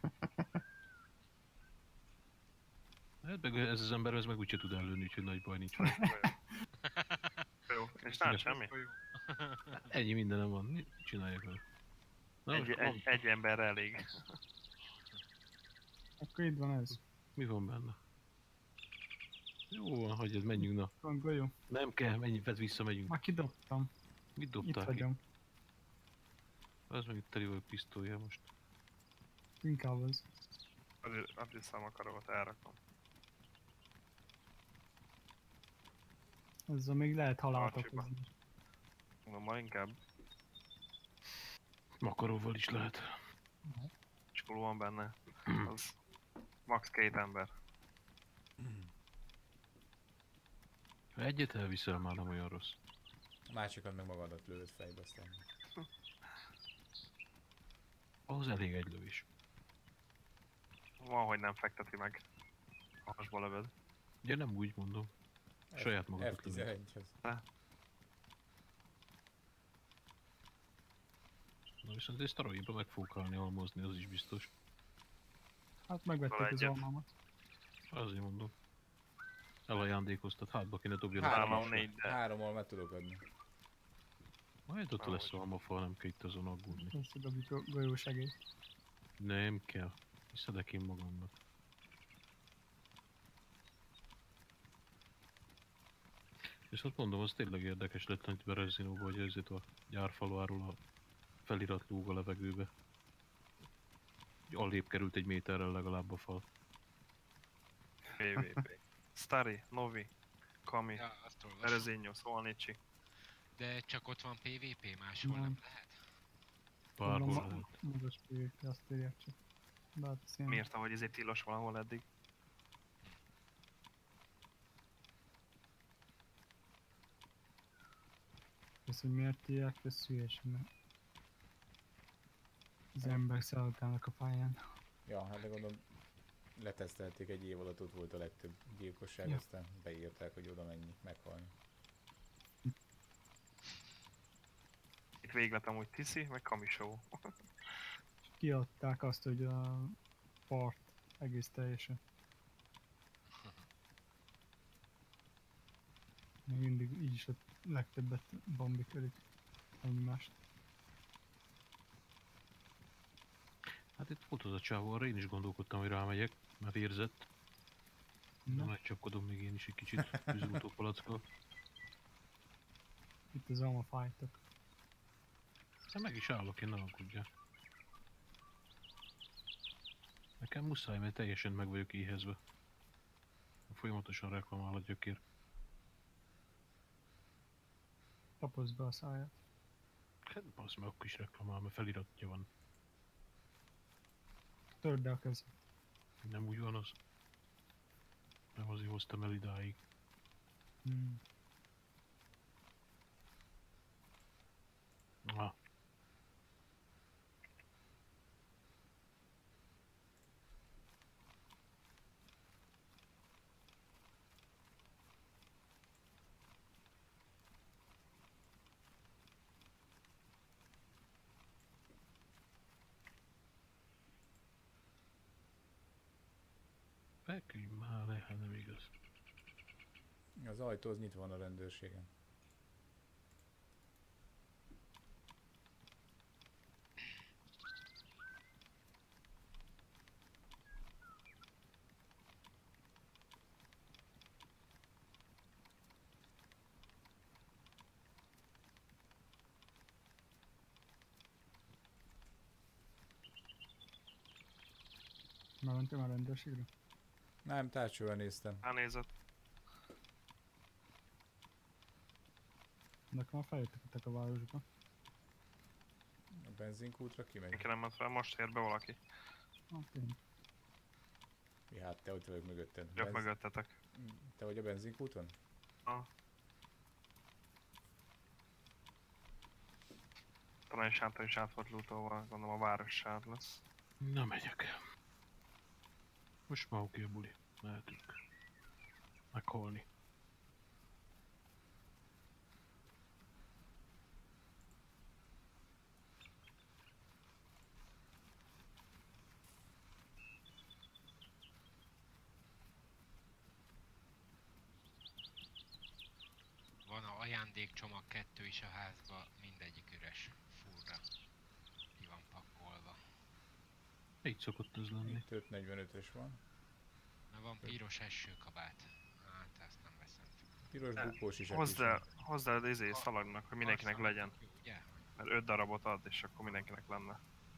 Hát meg ez az ember, ez meg úgyse tud ellőni, úgyhogy nagy baj nincs. Jó, és nem semmi. Ennyi mindenem van, mit csináljak vele? Na, most Egy ember elég. Akkor itt van ez. mi van benne? Jó van, hagyjad, menjünk, na. Van golyó. Nem kell, menj, vedd vissza, megyünk. Már kidobtam. Mit Itt dobtál ki? vagyok. Az meg itt teli vagyok pisztolya most. Inkább az. Azt hiszem a karomat elrakom. Ezzel még lehet halált Arcsiba. okozni. Mondom, ma inkább Makaróval is lehet. cskul van benne. Az max 2 ember. Ha egyet elviszel, már nem olyan rossz. A másikat meg magadat lövöd fejbe, aztán. Ahhoz elég egy lövés. Van, hogy nem fekteti meg. Hasba lövöd. Ugye nem úgy mondom. Saját magadat lövöd. F11-hez. Na viszont ezt a rajba meg fogok állni almozni, az is biztos. Hát megvették az egyet. almámat. Azért mondom. Elajándékoztat, hátba kéne dobja Három, a négy, de- 3 almát tudok adni. Majd ott lesz a almafa, nem kell itt azon aggódni. Összedobjuk a golyósegélyt. Nem kell. Hiszedek én magamnak. Viszont mondom, az tényleg érdekes lett, hogy Berezinóban, hogy ezért a gyárfaluáról a felirat lóg a levegőbe. Hogy allébb került 1 méterrel legalább a fal. PvP. Stari, Novi, Kami, Ja, azt olvasom. Erezinho, Szolnicsi. De csak ott van PvP, máshol nem Nem. lehet? Bárhol Mondom, lehet. magas PvP, azt írják csak. De hát ez ilyen- Miért, ahogy ezért tilos valahol eddig? Ez, hogy miért írják, ez hülyeség, mert az emberek szaladgálnak a pályán. Ja, hát de gondolom letesztelték egy év alatt, ott volt a legtöbb gyilkosság, Ja. aztán beírták, hogy oda mennyi meghalni. egyik véglet amúgy Tiszi, meg Kamisó. Kiadták azt, hogy a part egész teljesen. Még mindig így is a legtöbbet bombikelik egymást. Hát itt volt az a csávó, arra én is gondolkodtam, hogy rámegyek, mert érzett. Na, megcsapkodom még én is egy kicsit tűzoltópalackkal. Itt az alma fájtok. Hát meg is állok, én ne aggódjál. Nekem muszáj, mert teljesen meg vagyok éhezve. Folyamatosan reklamál a gyökér. Tapozd be a száját. Hát basz meg, akkor is reklamál, mert feliratja van. Törd el a kezed. Nem úgy van az. Nem azért hoztam el idáig. Na. Feküdj már le, hát nem igaz. Az ajtó az nyitva van a rendőrségen. Már mentél már rendőrségre? Nem, tárcsővel néztem. Elnézett. Nekem már feljöttek a városba. A benzinkútra kimegy. Senki nem ment fel, most ér be valaki. Tényleg. Mi hát te ott vagyok mögötted. Jött mögöttetek. Te vagy a benzinkúton? Talán is hátra is át volt lootolva, gondolom a város sáv lesz. Na megyek. Most már oké a buli. Mehetünk. Meghalni. Van a ajándékcsomag 2 is a házba, mindegyik üres. Fullra. Ki van pakolva. Így szokott ez lenni. Itt 545-ös van. Na van piros esőkabát. Hát ezt nem veszem. Piros bukós is. Hozd el az szalagnak, hogy mindenkinek Azt legyen. mondjuk, ugye? Mert 5 darabot ad, és akkor mindenkinek lenne.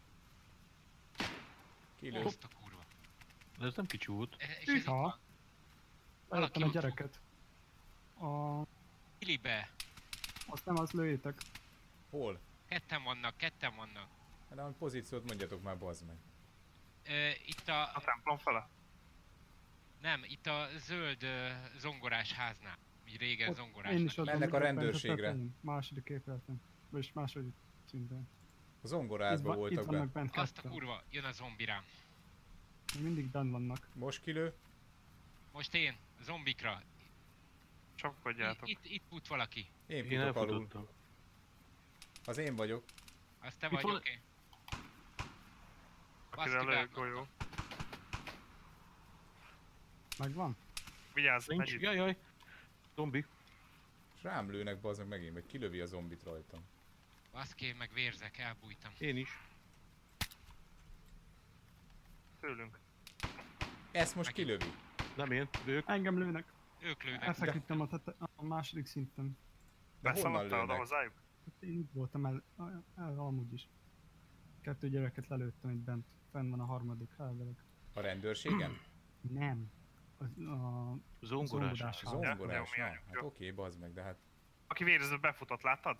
Kilő. Azt a kurva. De ez nem kicsi volt. És ez itt Ha. van. Előttem a ott gyereket. Filibe! Azt nem, azt lőjétek. Hol? Ketten vannak. Hát a pozíciót mondjatok már, bazd meg. Itt A templom fele? Nem, itt a zöld zongorás háznál. Így régen Ott zongorás. én is ott Mennek a vagyok, bent rendőrségre. tetején. Második épületen. Vagyis második szinten. A zongorázba voltak Itt vannak be. bent Azt a ketten. kurva, jön a zombi rám. Mindig benn vannak. Most kilő. Most én, zombikra. Csapkodjátok. Itt fut valaki. Én Én futok alul. elfutottam. Az én vagyok. Az te Itt vagy, van- oké. Akire Baszki, lő beakadtam. golyó. Megvan? Vigyázz, Nincs, megy itt. jaj. Zombi. És rám lőnek, bazd meg megint, vagy kilövi a zombit rajtam. Baszki, én meg vérzek, elbújtam. Én is. Tőlünk. Ezt most Megint. kilövi. Nem én, ők. Engem lőnek. Ők lőnek. Elfeküdtem a második szinten. De honnan Beszaladtál oda lőnek? hozzájuk? Hát én itt voltam el amúgy is. 2 gyereket lelőttem itt bent. Fenn van a harmadik elvileg. A rendőrségen? Nem. A Zongorás. zongorás ház. Zongorás? Jó, Na, jó, hát jó. oké, bazd meg, de hát... Aki vérezve befutott, láttad?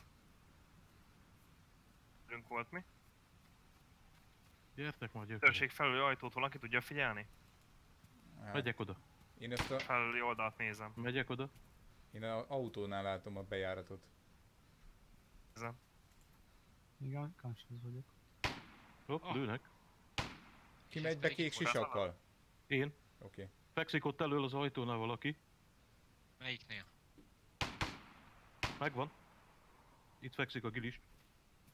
Tőlünk volt mi? Gyertek már, gyökér. Törség felüli ajtót valaki tudja figyelni? hát Megyek oda. én ezt a... Felüli oldalt nézem. Megyek oda. Én az autónál látom a bejáratot. Nézem. Igen, conscious vagyok. Hopp, Ah. lőnek. Ki És megy ez be pedig kék itt volt. sisakkal? Én. Oké. Fekszik ott elől az ajtónál valaki. Melyiknél? Megvan. Itt fekszik a gilis.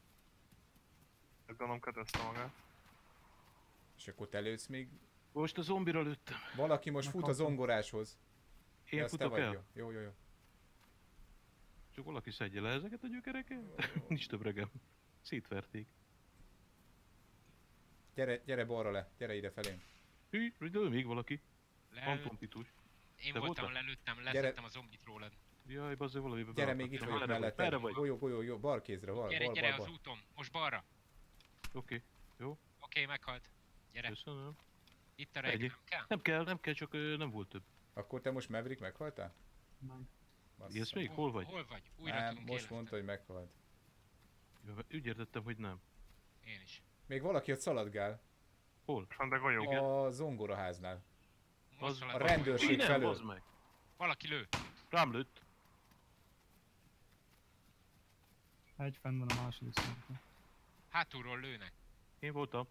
Gondolom kötözte magát. És akkor te lősz még. Most a zombira lőttem. Valaki most fut a zongoráshoz. Én Ja, az te futok vagy, el. Jó. Csak valaki szedje le ezeket a gyökereket. Nincs több regem. Szétverték. Gyere balra le, gyere ide felém. Hű, lő még valaki. Lelőtt. Fantompitus. Én Te voltam, voltál? lelőttem, leszettem a zombit rólad. Jaj, bazzeg valamibe Gyere, még itt vagyok Merre melletted. vagy? Golyó, bal kézre, Gyere bal. az úton, most balra. Oké, Oké, meghalt. Gyere, köszönöm. itt a reg, Ennyi. nem kell? Nem kell, csak nem volt több. Akkor te most Maverick meghaltál? Meg. Bassza. Jössz még? Hol vagy? Hol vagy? Újra Nem, tudunk most éleszteni. mondta, hogy meghalt. Úgy értettem, hogy nem. Én is. Még valaki ott szaladgál. Hol? És van de golyó. A zongoraháznál. Most Az- szalad a valaki. rendőrség Ki nem, felől. bazd meg? Valaki lő. Rám lőtt. Egy fenn van a második szinten. Hátulról lőnek. Én voltam.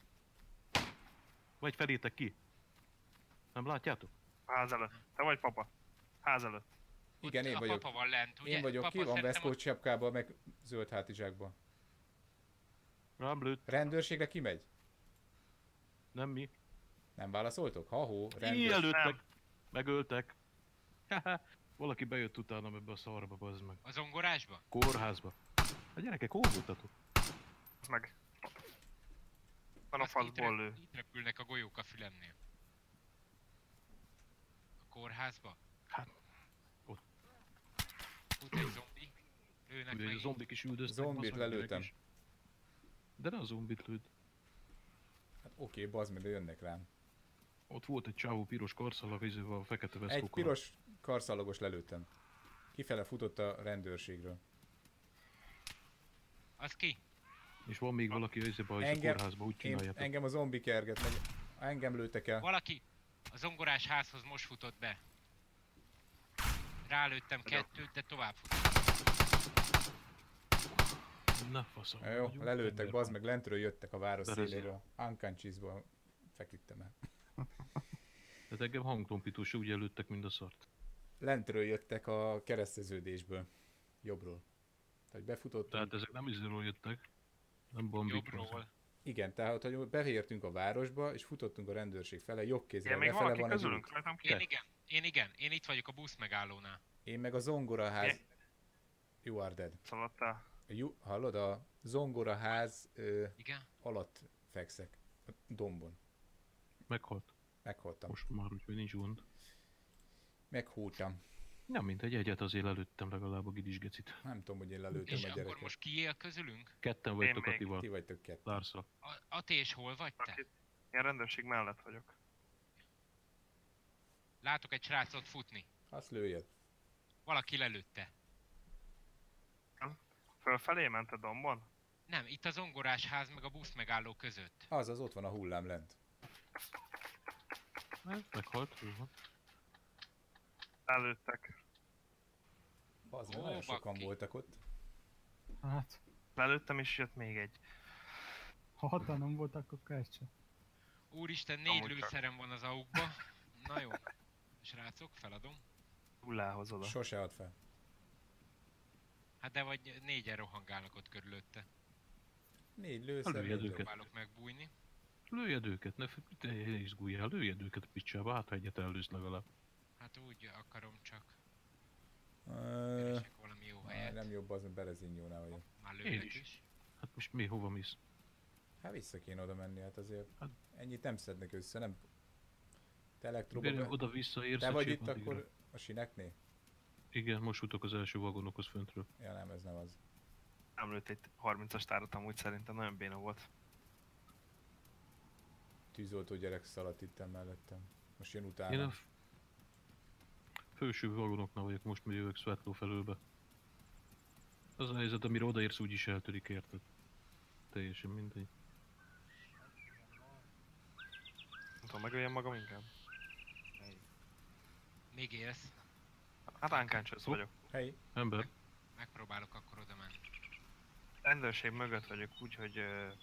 Vagy felétek ki? Nem látjátok? Ház előtt. Te vagy papa. Ház előtt. Igen, én A vagyok. papa van lent, ugye? Én vagyok, Papa, ki van szerintem veszkót sapkában, meg zöld hátizsákban. Rám lőtt. Rendőrségre kimegy? Nem mi. Nem válaszoltok? Ha-hó, Így rendőr. előttek. Megöltek. Valaki bejött utánam ebbe a szarba, bazd meg. A zongorásba? Kórházba. A gyerekek, hol voltatok? Az meg. Van a Azt faszból lő. Itt repülnek a golyók a fülemnél. A kórházba? Hát, ott. Fut egy zombi. Lőnek Ugye a meg. zombik is üldöztek. Zombit bazd meg, lelőttem. gyerek is. De ne a zombit lőd. Hát oké, bazd meg, de jönnek rám. Ott volt egy csávó piros karszalag, izővel a fekete Egy veszkókkal. piros karszalagos lelőttem. Kifele futott a rendőrségről. Az ki? És van még valaki az a kórházba, úgy csináljátok. Engem a zombi kerget, meg engem lőttek el. Valaki a zongorás házhoz most futott be. Rálőttem kettőt, de tovább futott. Na faszom. Ja, jó, vagyunk, lelőttek, ember bazd van. meg, lentről jöttek a város Berezi. széléről. Unconscious-ból feküdtem el. Tehát engem hangtompítós úgy előttek, mind a szart. Lentről jöttek a kereszteződésből. Jobbról. Tehát befutottunk. Tehát ezek nem izéről jöttek. Nem bombikról. Jobbról. Igen, tehát hogy beértünk a városba, és futottunk a rendőrség fele, jobb kézre, Igen, még lefele valaki van egy közülünk út. rajtam ki. Én igen. Én itt vagyok a busz megállónál. Én meg a zongoraház... You are dead. Szaladtál. Hallod? A zongoraház Igen? alatt fekszek. A dombon. Meghalt. Meghaltam. Most már úgyhogy nincs gond. Meghúltam. Nem, mint egyet azért lelőttem legalább a gidis gecit. Nem tudom, hogy én lelőttem És a akkor gyereket. most ki él közülünk? Ketten vagytok még. Attival. Ti vagytok kettő. Lárszal. Ati, és hol vagy te? Akit- Én rendőrség mellett vagyok. Látok egy srácot futni. Azt lőjed. Valaki lelőtte. Fölfelé ment a dombon? Nem, itt a zongorás ház meg a busz megálló között. Az ott van a hullám lent. Meghalt. Jó van. Lelőttek. Az Ó, nagyon sokan bakki. voltak ott. Hát, Lelőttem és jött még egy. ha hatan nem volt, akkor kártya. Úristen, 4 Amúgy csak. lőszerem van az aukba. Na jó. Srácok, feladom. Hullához oda. Sose ad fel. Hát de vagy 4-en rohangálnak ott körülötte. 4 lőszer. Lőjed mindegyik. őket. Próbálok megbújni. Lőjed őket, ne izguljál, lőjed őket a picsába, hát ha egyet ellősz legalább. Hát úgy akarom csak. Ö, Keresek valami jó helyet. Nem jobb az, mert Berezinyónál vagyok. Már Én lőnek is. is. Hát most mi, hova mész? Hát vissza kéne oda menni, hát azért Hát- ennyit nem szednek össze, nem? Te elektróba be... Oda-vissza érsz Te egy vagy itt sétaddigra. akkor a sineknél? Igen, most futok az első vagonokhoz föntről. Ja nem, ez nem az. Nem lőtt egy 30-as tárat amúgy szerintem, nagyon béna volt. Tűzoltó gyerek szaladt itt mellettem. Most jön Én utána. a felső vagonoknál vagyok, most mi jövök Svetló felőbe. Az a helyzet, amire odaérsz, úgyis eltörik, érted? Teljesen mindegy. Nem tudom, megöljem magam inkább. Még élsz. Hát ánkáncsöz vagyok. Hely, Ember, Megpróbálok akkor oda menni. Rendőrség mögött vagyok úgy, hogy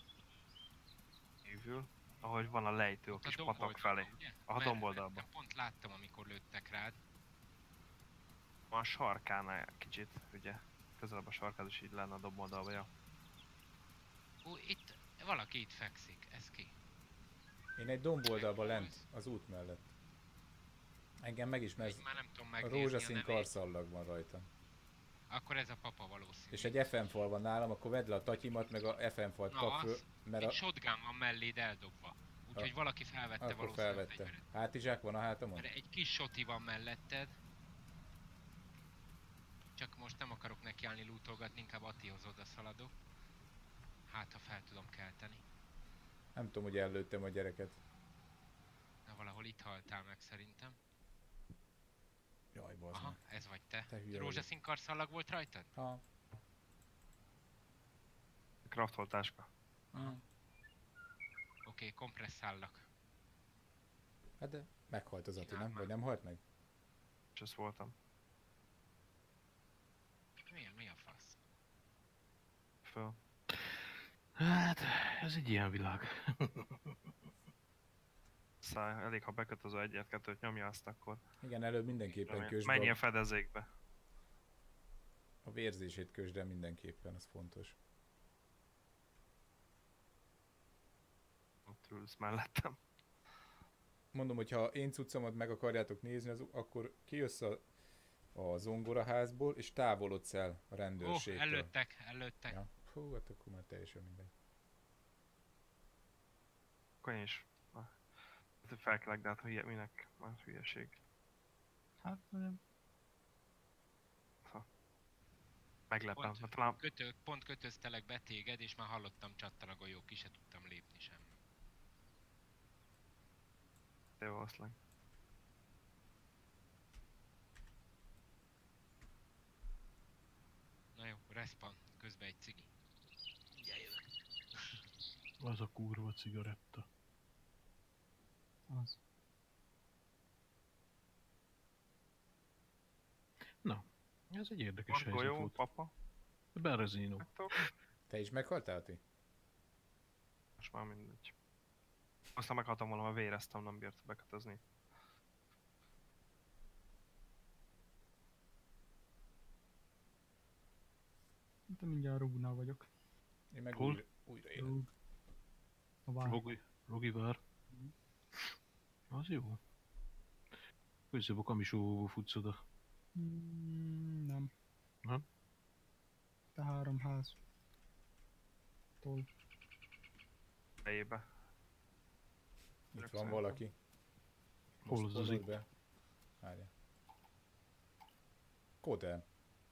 kívül, ahogy van a lejtő a Ott a kis domboldalon, patak felé. ugye? A Mert- domboldalban. mert Pont láttam, amikor lőttek rád. Van a sarkánál kicsit, ugye. Közelebb a sarkád is így lenne a domboldalba, ja. Ó, itt Valaki itt fekszik, ez ki? Én egy domboldalban lent, az út mellett. Engem megismersz, Így már nem tudom a megnézni a rózsaszín nevét. karszallag van rajtam. Akkor ez a papa valószínű. És egy FM fal van nálam, akkor vedd le a tatyimat, meg a FM falt Na kap föl, az, mert egy shotgun van melléd eldobva. Úgyhogy valaki felvette akkor valószínűleg a felvette. fegyveret. Hátizsák van a hátamon? Mert egy kis shoti van melletted. Csak most nem akarok nekiállni lootolgatni, inkább Attihoz oda szaladok. Hát ha fel tudom kelteni. Nem tudom, hogy ellőttem a gyereket. Na valahol itt haltál meg szerintem. Jaj, bazd Aha, meg. ez vagy te. Te hülye Rózsaszín karszallag volt rajtad? Ha. Craftol táska. Oké, kompresszállak. Hát de meghalt az Ati, Csinál nem? már. Vagy nem halt meg? És ezt voltam. Mi a fasz? Föl. Hát, ez egy ilyen világ. Száj, elég ha bekötöző egyet-kettőt nyomja azt, akkor Igen, előbb mindenképpen kösd menj a a, fedezékbe. a vérzését kösd el mindenképpen, az fontos. Ott ülsz mellettem. Mondom, hogy ha én cuccomat meg akarjátok nézni, akkor kijössz a zongoraházból, és távolodsz el a rendőrségtől. Előttek. Ja. Hú, hát akkor már teljesen mindegy. Akkor én is. Felkelek, de hát minek? Már hülyeség. Hát, olyan. Meglepem. Hát talán Pont kötöztelek be téged, és már hallottam csattan a golyó, ki se tudtam lépni sem. jó oszlán. Na jó, respawn, közben egy cigi. Mindjárt jövök. Az a kurva cigaretta. Az. Na, ez egy érdekes Van helyzet golyó, volt. papa. Berezino. Megtok. Te is meghaltál, Ati? Most már mindegy. Aztán meghaltam volna, mert véreztem, nem bírta bekötözni. De mindjárt rúgnál vagyok. Én meg Hol? újra élek. Rúg. A vár. Rogi vár. Az jó. Közben a kamisóvó futsz oda. Nem. Nem? Te 3 ház. Tol. Fejébe. Itt van valaki. Hol az az szólod itt? be. Várja. Koden.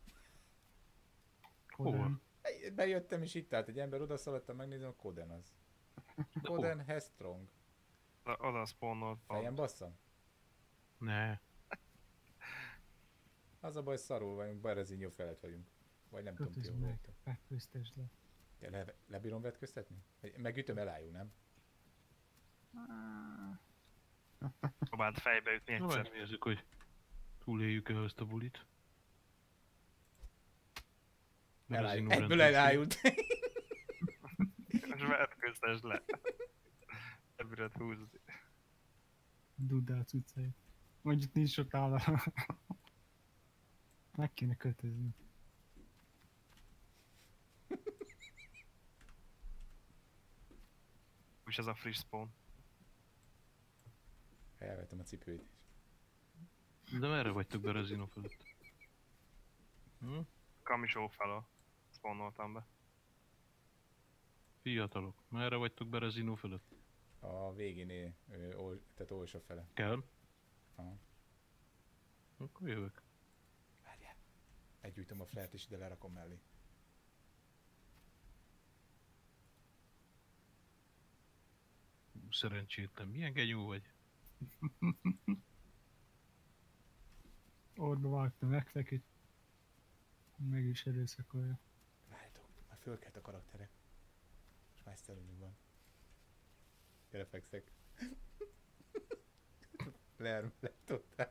Hol? Bejöttem és itt állt egy ember, odaszaladtam, megnézem, a Koden az. Koden Hestrong. Oda spawnolt. Fejem basszam? Ne. Az a baj, szarul vagyunk, Berezinyó felett vagyunk. Vagy nem tudom, ti Kötözd hol meg. vagytok. Megfőztesd le. Ja, lebírom vetköztetni? Megütöm elájú, nem? Próbáld fejbe ütni Na egyszer. megnézzük, hogy túléljük el ezt a bulit. Berezino Egyből rendőrség. elájult. És vetköztesd le. Nem bírod húzni. Dudál cuccait. Mondjuk nincs sok állam. Meg kéne kötözni. És ez a friss spawn. Elvettem a cipőit is. De merre vagytok Berezino fölött? Hm? Kamisó felől spawnoltam be. Fiatalok, merre vagytok Berezino fölött? A végénél, tehát Olsa fele. Kell? Aha. Akkor jövök. Várjál. Együttem a flert is, de lerakom mellé. Szerencsétlen, milyen genyó vagy? Orba vágtam, megfeküdt. Meg is erőszakolja. Várjátok, már fölkelt a karakterek. És már szerelünk van. Gyere, fekszek. Leermelettotál.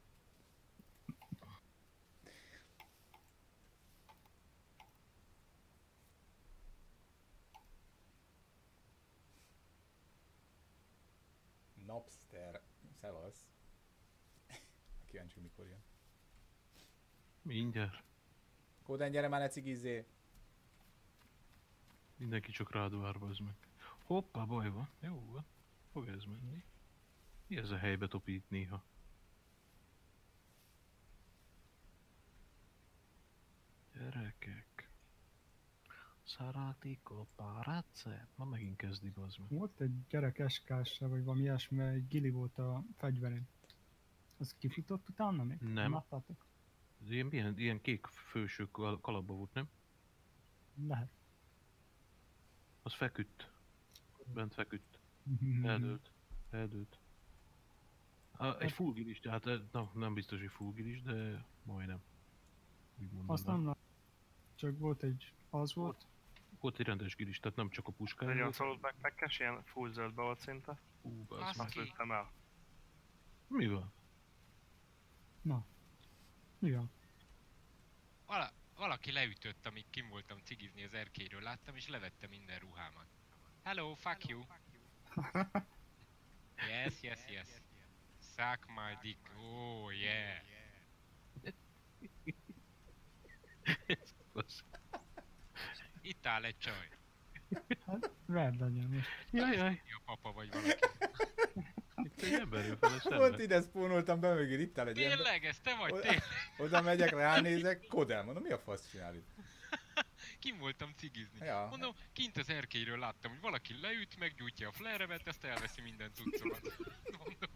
Napster. Szevasz. Kíváncsi, mikor jön. Mindjárt. Kóden, gyere már, ne cigizzé! Mindenki csak rád vár, bazd meg. Hoppá, baj van. Jó van. Fog ez menni. Mi ez a helybe topít néha? Gyerekek. Szeretik párátszát? Ma megint kezdi, bazd meg. Volt egy gyerek SK-sra, vagy valami ilyesmi, mert egy gili volt a fegyverén. Az kifutott utána még? Nem. Láttátok? Ez ilyen kék főső kalapba volt, nem? Lehet. Az feküdt. Bent feküdt. Eldőlt. Eldőlt. Egy full gilis, tehát nem biztos, hogy full gilis, de majdnem. Úgy mondom. Azt nem lát. Csak volt egy, az volt. Volt egy rendes gilis, tehát nem csak a puskája Egy volt. abszolút backpackes, ilyen full zöldbe volt szinte. Bazd Azt meg. Azt lőttem el. Mi van? Mi van? Valaki leütött, amíg kim voltam cigizni az erkélyről, láttam, és levette minden ruhámat. Hello, fuck you. Yes, yes, yes. Suck my dick. Oh, yeah. Itt áll egy csaj. Hát, verd legyen most. Jajjaj, Mi a papa vagy valaki? itt egy emberről fel a Pont szembe. ide spónoltam be mögé, itt áll egy ember. Tényleg, ez te vagy, Oda- tényleg? Oda megyek, ránézek, Kodel, mondom, mi a fasz csinál itt? Kim voltam cigizni. Ja. Mondom, kint az erkélyről láttam, hogy valaki leüt, meggyújtja a flare-revet, ezt elveszi minden cuccomat. Mondom,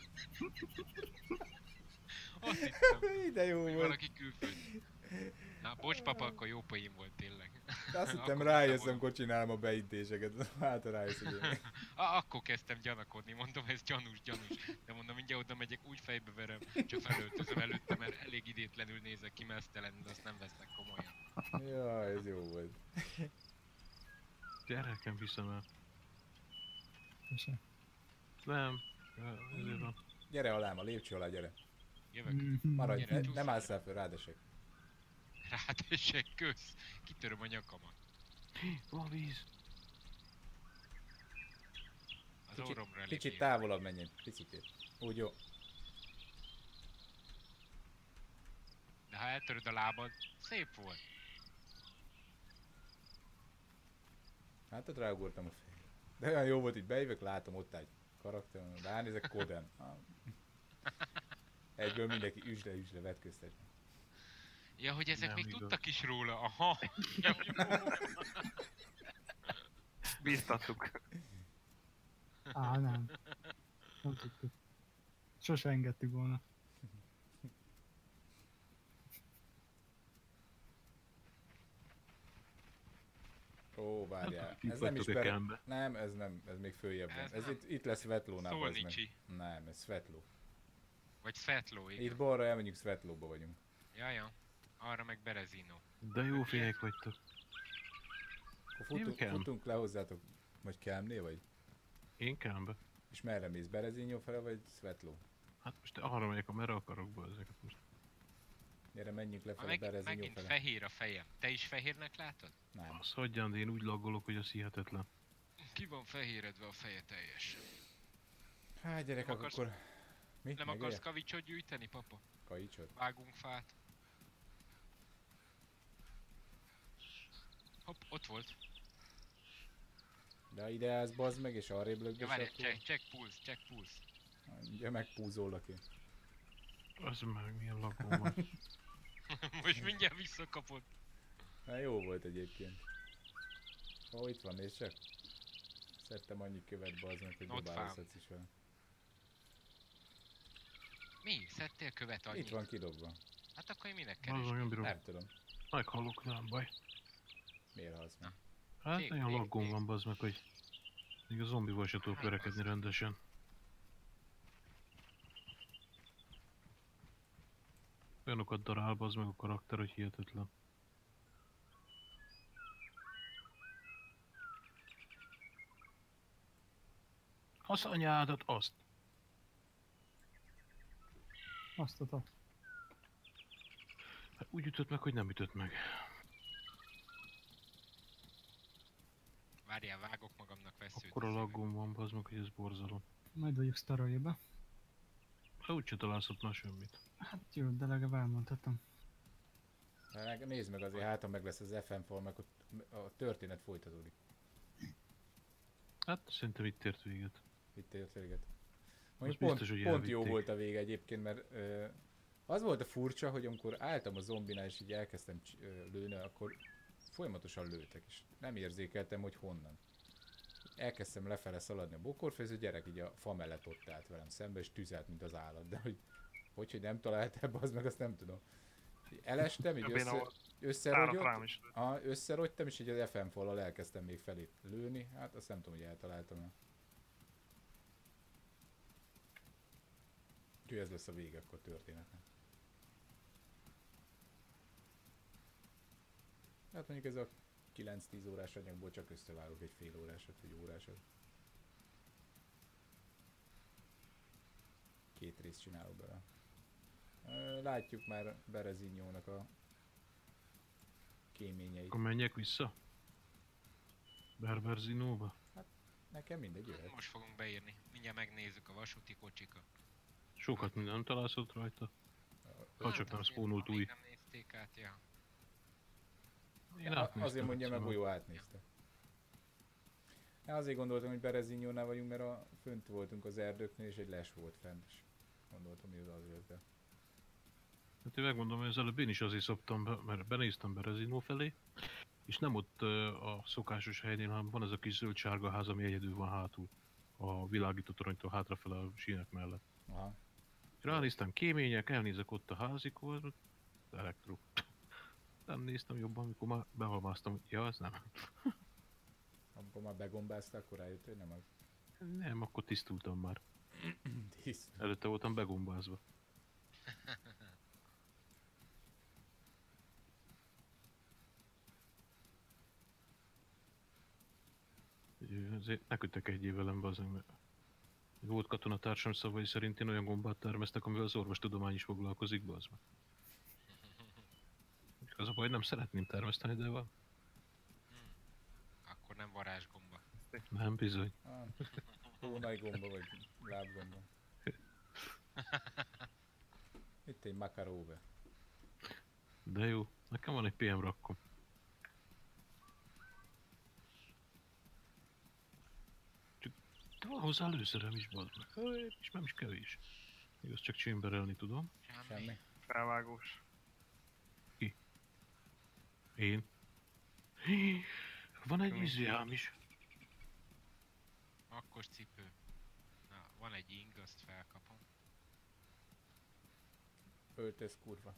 azt hittem, Ide jó hogy volt. valaki külföldi. Na, bocs papa, akkor jó poén volt tényleg. De azt hittem Akkor rájössz, voltam amikor csinálom a beintéseket. Hát rájössz, hogy én... Akkor kezdtem gyanakodni, mondom, ez gyanús. De mondom, mindjárt oda megyek, úgy fejbe verem, csak felöltözöm előtte, mert elég idétlenül nézek ki, mesztelenül, azt nem vesznek komolyan. Jaj, ez jó volt. Gyerekem, viszem el. Sose. Nem. Ezért van. Gyere alám, a lépcső alá, gyere. Jövök. Maradj, Gyere, ne, nem állsz el föl, rádesek. Rádesek, kösz. Kitöröm a nyakamat. Van víz. Az orromra Kicsit lépjél. távolabb menjen, picikét. Úgy jó. De ha eltöröd a lábad, szép volt. Hát ott ráugortam a fejre. De olyan jó volt, itt bejövök, látom ott egy karakter, ránézek, Koden. Egyből mindenki üsle, vetköztet. Ja, hogy ezek Nem még igaz. tudtak is róla, aha. Ja, jó. Bíztattuk. Nem. Nem tudtuk. Sose engedtük volna. Ó, várjál. Itt Ez nem vagytok is a kembe. Nem, ez nem, ez még följebb van. Ez Ez nem. itt lesz Svetlónál, bazd meg. Szolnicsi. Nem, ez Svetló. Vagy Svetló, igen. Itt balra elmegyünk, Svetlóba vagyunk. Ja. Arra meg Berezino. De jó fények vagytok. Akkor Én Kelm. futunk le hozzátok, vagy Kelmnél vagy? Én Kelmbe. És merre mész? Berezinyó fele vagy Svetló? Hát most arra megyek, amerre akarok be ezeket most. Gyere, menjünk lefelé Megint Berezinyó fele. fehér a fejem. Te is fehérnek látod? Nem. Azt hagyján, de én úgy laggolok, hogy az hihetetlen. Ki van fehéredve a feje teljesen. Hát gyerek, Nem akarsz- akkor... Mi? Nem akarsz kavicsot gyűjteni, papa? Kajicsot? Vágunk fát. Hopp, ott volt. De ide állsz, bazd meg, és arrébb lögdös, Ja, várj, akkor... check pulse. Ugye megpúzóllak én. Az meg milyen laggom van. Most mindjárt visszakapod. Hát jó volt egyébként. Ó, itt van, nézd csak. Szedtem annyi követ, bazd meg, hogy Not dobálozhatsz is vele. Mi? Szedtél követ annyit? Itt van kidobva. Hát akkor én minek Az keresek? olyan bírom. Nem tudom. Meghalok, nem baj. Miért halsz meg? Hát Ég, olyan ég, laggom ég. van, bazd meg, hogy még a zombival se tudok Hát, verekedni rendesen. Olyanokat darál, bazd meg a karakter, hogy hihetetlen. Az anyádat, azt! Azt a Hát úgy ütött meg, hogy nem ütött meg. Várjál, vágok magamnak veszőt. Akkor a laggom van, bazd meg, hogy ez borzalom. Majd vagyok sztarajébe. Hát úgyse találsz ott már semmit. Hát jó, de legalább elmondhatom. Nézd meg azért, hátra meg lesz az FM fal, meg ott a történet folytatódik. Hát szerintem itt ért véget. Itt ért véget. Az Mondjuk biztos, hogy pont jó elvitték. volt a vége egyébként, mert az volt a furcsa, hogy amikor álltam a zombinál és így elkezdtem lőni, akkor folyamatosan lőtek, és nem érzékeltem, hogy honnan. Elkezdtem lefele szaladni a bokorfejező gyerek így a fa mellett ott állt velem szembe, és tüzelt, mint az állat, de hogy nem talált ebbe, az meg azt nem tudom. Elestem, így Rám is. összerogytam, és így az FM fallal elkezdtem még felé lőni, hát azt nem tudom, hogy eltaláltam el. Úgyhogy ez lesz a vége akkor a történetnek. Hát mondjuk ez a 9-10 órás anyagból csak összevágok egy fél órásat, vagy órásat. 2 részt csinálok bele. Látjuk már Berezinyónak a kéményeit. Akkor menjek vissza? Berberzinóba? Nekem mindegy, jöhet. Most fogunk beírni. Mindjárt megnézzük a vasúti kocsikat. Sokat nem találsz ott rajta? Ha csak nem spónult új. Még nem nézték át, ja. Én átnéztem Azért mondja meg, egyszer. hogy jó, átnézte. Én azért gondoltam, hogy Berezinyónál vagyunk, mert fönt voltunk az erdőknél, és egy les volt fent, és gondoltam, hogy az jött be. Hát én megmondom, hogy az előbb én is azért szoptam be, mert benéztem Berezinó felé, és nem ott a szokásos helynél, hanem van ez a kis zöld-sárga ház, ami egyedül van hátul. A világító toronytól hátrafele a sínek mellett. Aha. Ránéztem kémények, elnézek ott a házikor, elektro. Nem néztem jobban, amikor már behalmáztam, hogy ja, ez nem. Amikor már begombáztál, akkor rájött, hogy nem az. Nem, akkor tisztultam már. Hisz. Előtte voltam begombázva. Úgyhogy azért ne köttek egy velem, bazdmeg, mert volt katonatársam szavai szerint én olyan gombát termesztek, amivel az orvostudomány is foglalkozik, bazdmeg. Az a baj, nem szeretném termeszteni, de van. Akkor nem varázsgomba. Nem bizony. Hónai gomba vagy lábgomba. Itt egy makaróve. De jó, nekem van egy PM rakkom. Csak van hozzá előszerem is, bazdmeg. És nem is kevés. Igaz, csak chamberelni tudom. Semmi. Felvágós. Én. Van egy izjám is. Akkor cipő. Na, van egy ing, azt felkapom. Öltöz kurva.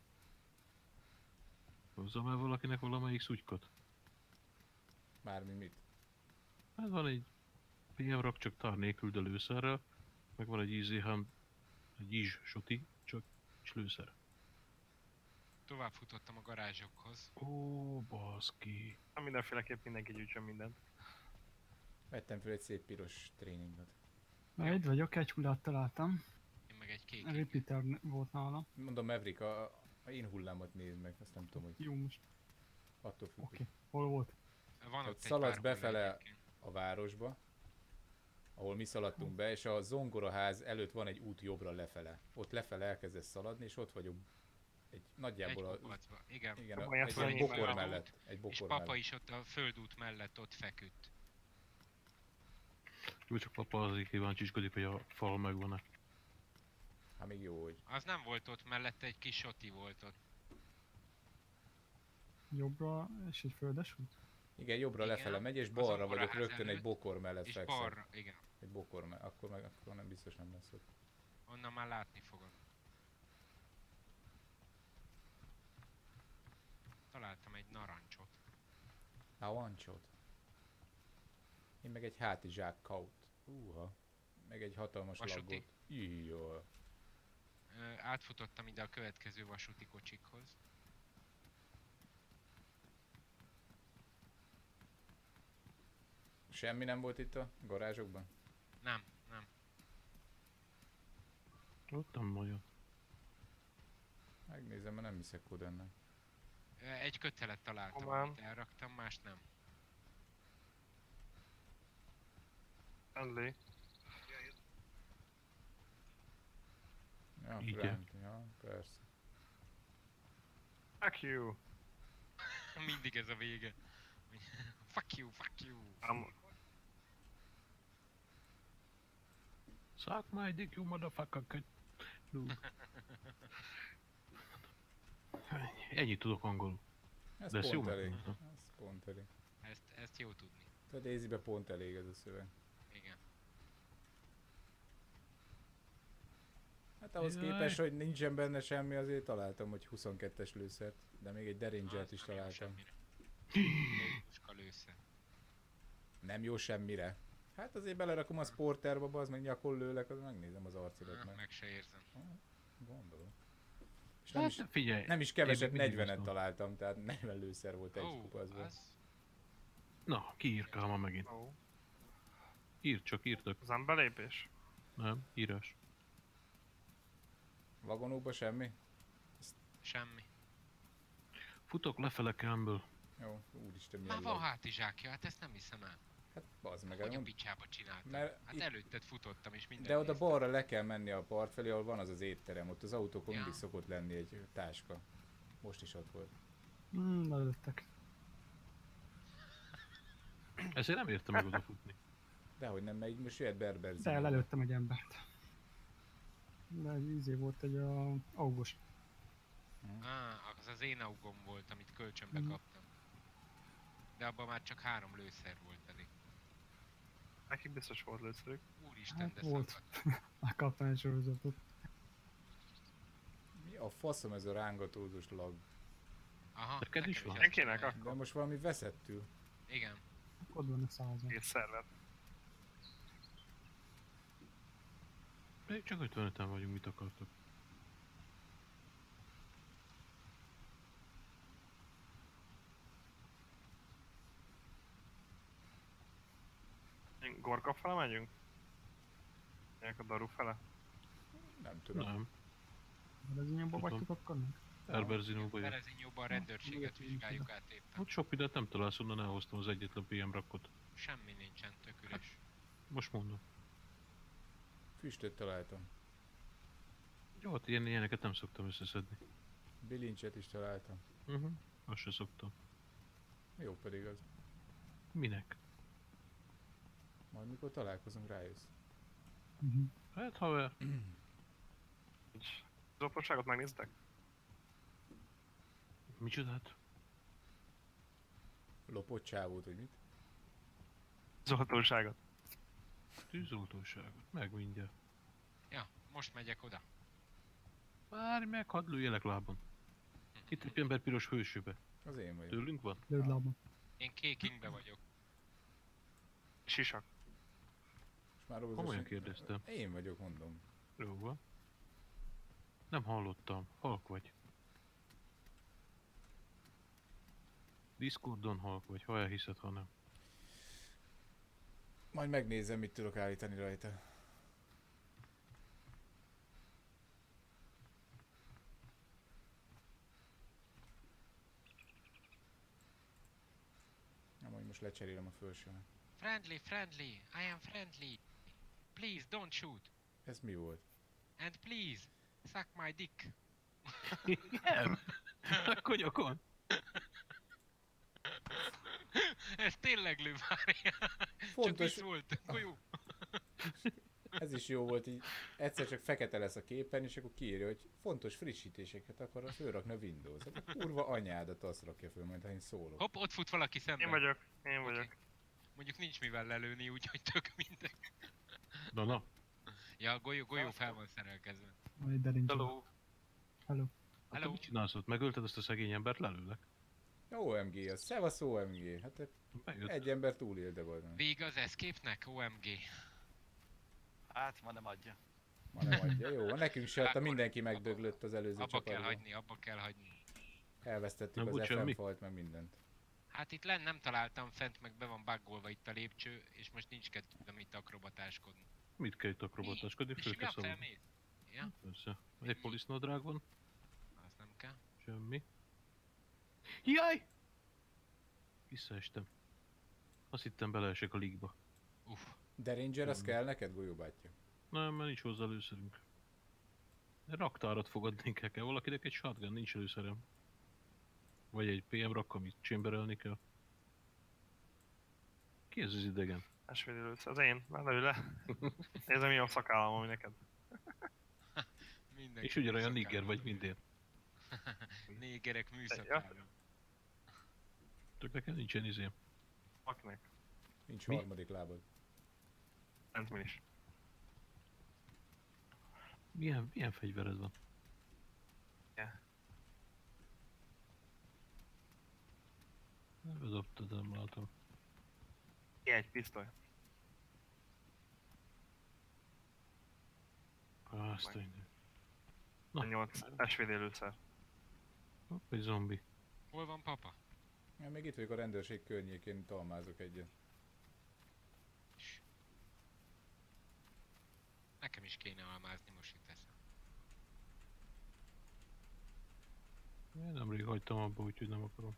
Hozzam el valakinek valamelyik szutykot. Mármi mit? Hát van egy PM rak, csak tár nélkül, de lőszerrel. Meg van egy izéhám, egy izs soti, csak is lőszer. Tovább futottam a garázsokhoz. Ó, baszki. Na, mindenféleképp mindenki gyűjtsön mindent. Vettem fel egy szép piros tréningot. Na, itt vagyok, egy hullát találtam. Én meg egy kék. Repeater volt nálam. Mondom, Maverick, a én hullámot nézd meg, azt nem tudom, hogy Jó, most. attól függ. Oké. Hol volt? Van Tehát ott egy szaladsz pár hulla befele egyébként. a városba, ahol mi szaladtunk be, és a zongoraház előtt van egy út jobbra lefele. Ott lefele elkezdesz szaladni, és ott vagyok egy nagyjából Egy kukacba. Igen. igen, Olyan egy szörnyű bokor földút. mellett. Egy És bokor papa mellett. is ott a földút mellett ott feküdt. Jó, csak papa azért kíváncsiskodik, hogy a fal megvan-e. Hát még jó, hogy Az nem volt ott mellette, egy kis soti volt ott. Jobbra, és egy földes út? igen, jobbra Igen, lefele megy, és az balra zongoraház vagyok rögtön egy előtt, bokor mellett És fekszem. balra, igen. Egy bokor mellett, akkor nem biztos nem lesz ott. Onnan már látni fogod. Találtam egy narancsot. Havancsot. Én meg egy hátizsák kaut. Meg egy hatalmas Vasúti? lagot. Jaj. Átfutottam ide a következő vasúti kocsikhoz. Semmi nem volt itt a garázsokban? Nem, nem. Ott nem nagyon. Megnézem, mert nem hiszek oda ennek. Egy kötelet találtam, Hová? amit elraktam, más nem. Enlé. Ja, Igen. Frank, ja, persze. Fuck you. Mindig ez a vége. Fuck you, fuck you. Suck my dick, you motherfucker. Ennyit tudok angolul. Ez De ez jó pont elég. megmondtam. Ez pont elég. Ezt jó tudni. A Daisy-be pont elég ez a szöveg. Igen. Hát ahhoz Jaj. képest, hogy nincsen benne semmi, azért találtam, hogy 22-es lőszert. De még egy Derringert Az is nem jó találtam. semmire. Puska lősze. Nem jó semmire. Hát azért belerakom a sporterba, az meg nyakon lőlek, az megnézem az arcidat meg. Meg se érzem. Gondolom. És nem is, Hát figyelj. nem is keveset, én még mindig 40-et osztom. találtam, tehát 40 lőszer volt egy Ó, kupacban. az... Na, kiírkál ma megint. Ó, Írt, csak írtak. az belépés. Nem, írás. Vagonokba semmi? Semmi. Futok lefele Campbell. Jó, úristen milyen Már van lag. hátizsákja, hát ezt nem hiszem el. Hát bazd meg, Hogy a mond- picsába csináltam. Mert Hát itt- előtted futottam és minden. de oda balra le kell menni a part felé, ahol van az az étterem, ott az autókon Ja. mindig szokott lenni egy táska. Most is ott volt. Lelőttek. Ezért nem értem meg odafutni. Dehogy nem, mert így most jöhet Berber De Zina. lelőttem egy embert. De egy izé volt egy august. Az az én augom volt, amit kölcsönbe Mhm. kaptam. De abban már csak 3 lőszer volt elég. Nekik biztos volt lőszerük. Úristen, Hát de volt. szakadt. Már kaptam egy sorozatot. Mi a faszom ez a rángatózós lag? Aha, Neked is nekem van? ezt Senkinek csinálja. De most valami veszettül. Igen. Ott van a 100. Két szerver. Még csak 55-en vagyunk, mit akartok? Gorka fele megyünk? Megyek a daru fele? Nem tudom. Nem. Rezinyomba Tudom. vagytok akkor még? Erberzinóba jött. Berezinyóban a rendőrséget Hm, vizsgáljuk át éppen. Ott sok mindent nem találsz, onnan elhoztam az egyetlen PM rakkot. Semmi nincsen, tök üres. Most mondom. Füstöt találtam. Jó, hát ilyeneket nem szoktam összeszedni. Bilincset is találtam. Azt se szoktam. Jó pedig az. Minek? Majd mikor találkozunk rájössz. Hát haver. Az apróságot megnéztek? Micsodát? Lopott csávót, hogy mit? Zoltóságot. Tűzoltóságot. Meg mindjárt. Ja, most megyek oda. Várj meg, hadd lőjelek lábon. Itt egy ember piros hősőbe. Az én vagyok. Tőlünk van? Lőd lábam. Én kék ingbe vagyok. Sisak. És már rózsás- Komolyan kérdeztem. Én vagyok, mondom. Jó van. Nem hallottam. Halk vagy. Discordon halk vagy, ha elhiszed, ha nem. Majd megnézem, mit tudok állítani rajta. Nem, hogy most lecserélem a felsőmet. Friendly, friendly, I am friendly. Please don't shoot. Ez mi volt? And please, suck my dick. Nem! Akkor nyakon! Ez tényleg lő, várjál. Csak Fontos, vicc volt, golyó. ez is jó volt, így egyszer csak fekete lesz a képen, és akkor kiírja, hogy fontos frissítéseket akar fölrakni a Windows. Hát a kurva anyádat azt rakja föl, majd ha én szólok. Hopp, ott fut valaki szemben. Én vagyok. Én vagyok. Oké. Mondjuk nincs mivel lelőni, úgyhogy tök mindegy. Na. Ja, golyó fel van szerelkezve. Van egy derincs. Hello. Hello. Hát te Hello. mit csinálsz ott? Megölted azt a szegény embert, lelőlek. OMG, az szevasz OMG. Hát Bejött. egy ember túlélte volna. Vége az escape-nek? OMG. Hát, ma nem adja. Ma nem adja. Jó, nekünk se adta, Akkor- mindenki megdöglött az előző Abba kell csapatban. abba kell hagyni. Elvesztettük Nem az volt FM semmi? falt, meg mindent. Hát itt lenn nem találtam fent, meg be van buggolva itt a lépcső, és most nincs kedvem itt akrobatáskodni. Mit kell itt akrobatáskodni? És Föl kell igen, szalagni. felmész? Ja, Persze. Egy polisznadrág van? az nem kell. Semmi. Jaj! Visszaestem. Azt hittem beleesek a lígba. Uff. De Ranger, az kell neked, golyóbátyja? Nem, mert nincs hozzá előszerünk. De raktárat fogadnénk el kell valakinek egy shotgun, nincs előszerem. Vagy egy PM rak, amit chamberelni kell. Ki ez az idegen? Esvédülősz, az én, már ne ülj le. Nézd, mi a szakállam, ami neked. Mindenki És ugyanolyan műszakállam. nigger vagy, mint én. Négerek műszakállam. Csak nekem nincsen izém. Aknek. Nincs Mi? harmadik lábad. Bent mi is. Milyen fegyvered van? Bedobtad, nem látom. Egy pisztoly. Azt a A 8 esvédélőszer. Hopp, egy zombi. Hol van papa? Én még itt vagyok a rendőrség környékén, talmázok egyet. Nekem is kéne almázni, most itt eszem. Én nemrég hagytam abba, úgyhogy nem akarom.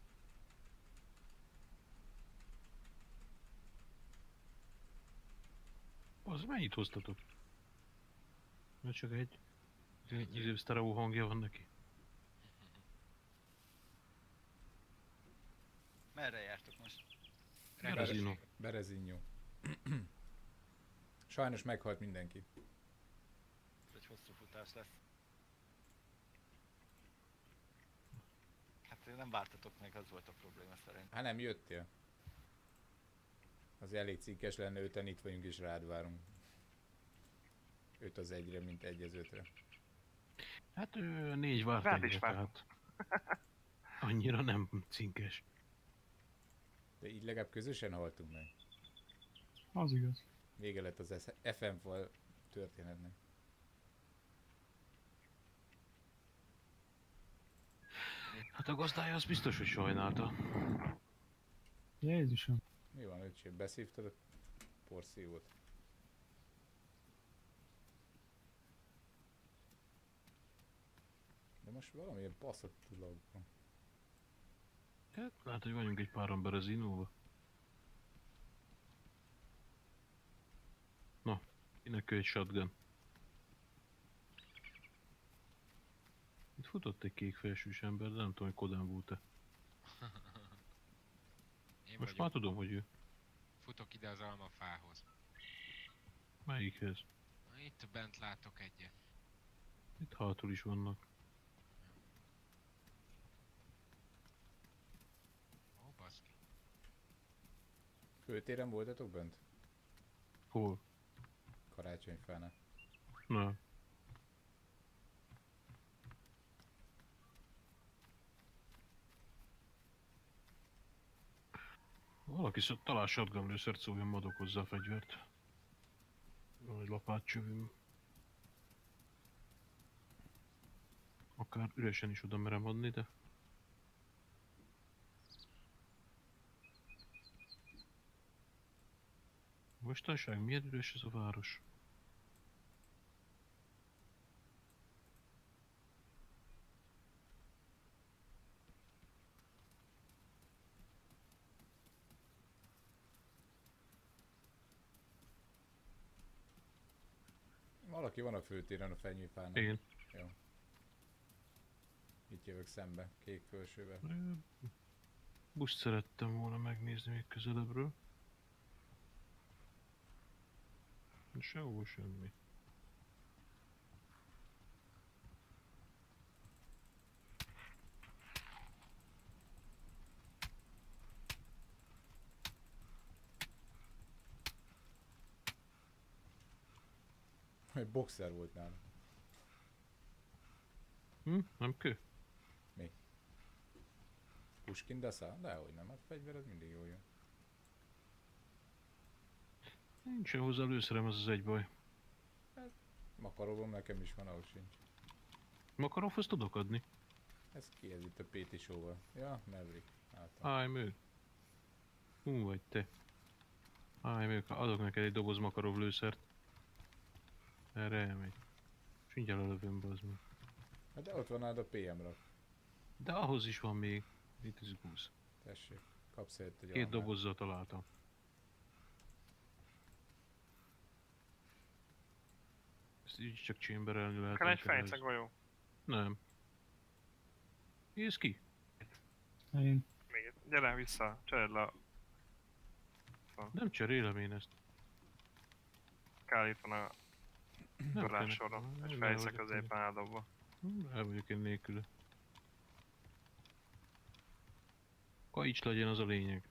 Az mennyit hoztatok? Mert csak egy sztereó hangja van neki. Merre jártok most? Berezino. Berezinho. Sajnos meghalt mindenki. Ez egy hosszú futás lesz. Hát nem vártatok meg, az volt a probléma szerint. Hát nem jöttél. Az elég cikkes lenne, 5-en itt vagyunk és rád várunk. 5 az 1-re, mint 1 az 5-re. Hát 4 várt Rád is egyre, vártam. tehát annyira nem cinkes. De így legalább közösen haltunk meg. Az igaz. Vége lett az FM-fal történetnek. Hát a gazdája az biztos, hogy sajnálta. Jézusom. Mi van, öcsém? Beszívtad a porszívót? De most valamilyen baszott lag van. Hát lehet, hogy vagyunk egy páran Berezinóba. Na, kinek egy shotgun. Itt futott egy kék felsős ember, de nem tudom, hogy Kodán volt-e. Én Most vagyok. már tudom, hogy ő. Futok ide az almafához. Melyikhez? Itt bent látok egyet. Itt hátul is vannak. Ó, baszki. Főtéren voltatok bent? Hol? Karácsonyfánál. Nem. Valaki talál shotgun lőszert, szóljon, adok hozzá a fegyvert. Van egy lapátcsövünk. Akár üresen is oda merem adni, de... Mostanság milyen üres ez a város? Valaki van a főtéren a fenyőfánál. Én. Jó. Itt jövök szembe, kék fölsővel. Buszt szerettem volna megnézni még közelebbről. Sehol semmi. Egy boxer volt nála. Nem kő? Puskin Dasa? Dehogy nem, a fegyver az mindig jól jön. Nincsen hozzá lőszerem, az az egy baj. Makarovon nekem is van, ahol sincs. Makarovhoz tudok adni. Ez ki ez itt a PT show-val? Ja, Maverick. Által. I'm ő. Hú vagy te. I'm ő. Adok neked egy doboz Makarov lőszert. Erre elmegy. És mindjárt lelövöm, bazd meg. Hát de ott van nálad a PM rak. De ahhoz is van még. Itt is gúz. Tessék, kapsz egy Két almát. dobozzal találtam. Ezt így csak chamberelni lehet. Kell nem egy kell fejce golyó. Nem. Nézd ki. Én. Még itt. Gyere vissza, cseréld le. Nem cserélem én ezt. Kell itt van a Nem garázs kell soron. nekem. Egy Nem fejsze vagyok középen eldobva. El vagyok én nélküle. Kaics legyen, az a lényeg.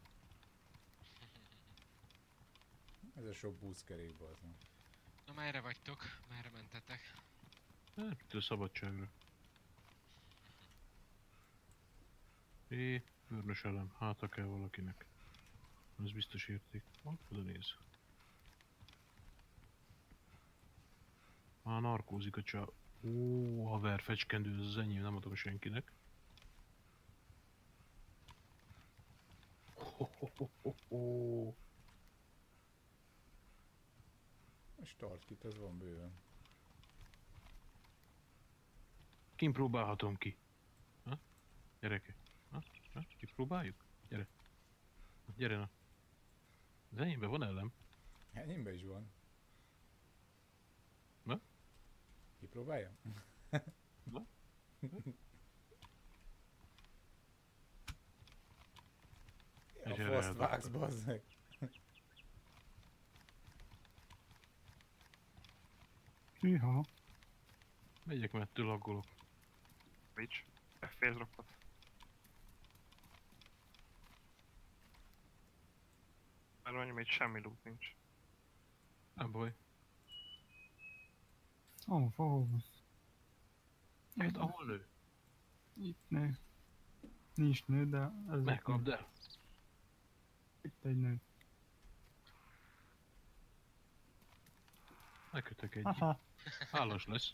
Ez a sok buszkerék, bazd meg. Na merre vagytok? Merre mentetek? Hát, itt a szabadságra. Bőrnös elem. Hátra kell valakinek. Ez biztos érték. Oda néz. Már narkózik a csav. Ó, haver, fecskendő, ez az enyém, nem adom senkinek. Ho. A startkit, az van bőven. Kim próbálhatom ki? Ha? Gyerekek. Ha? Kipróbáljuk? Gyere. Gyere na. Az enyémben van ellem. Enyémben is van. Na? Kipróbálja? Na? A És faszt erre vágsz, bazd meg. Hűha. Megyek, mert től aggolok. Twitch. F-phase dropot. Mert mondjam, itt semmi loot nincs. Nem baj. Hol van? Hát ahol nő? Itt nő. Nincs nő, de ez Megkapd el. itt egy nő. Megkötök egy. Haha. Hálas lesz.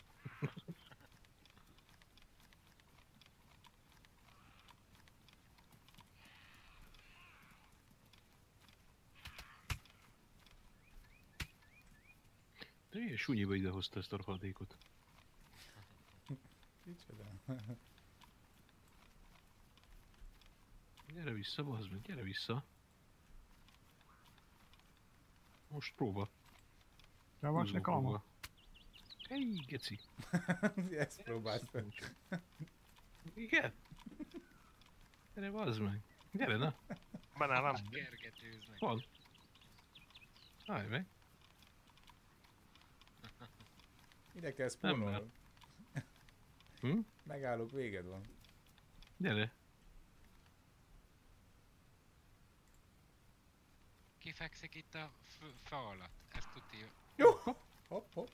De ilyen sunyiba idehozta ezt a rohadékot. Micsoda? Gyere vissza, bazd meg, gyere vissza. Most próba. Javass Húzó reklama? próba. Hey, geci. Ezt próbálsz fel. Igen? Gyere, bazd meg. Gyere, na. Benne nem. Kergetőznek. Van. Állj meg. Ide kell Nem spawnnolnod. Hm? Megállok, véged van. Gyere. Kifekszik itt a fa alatt. Ezt tudja. Jó! Hopp.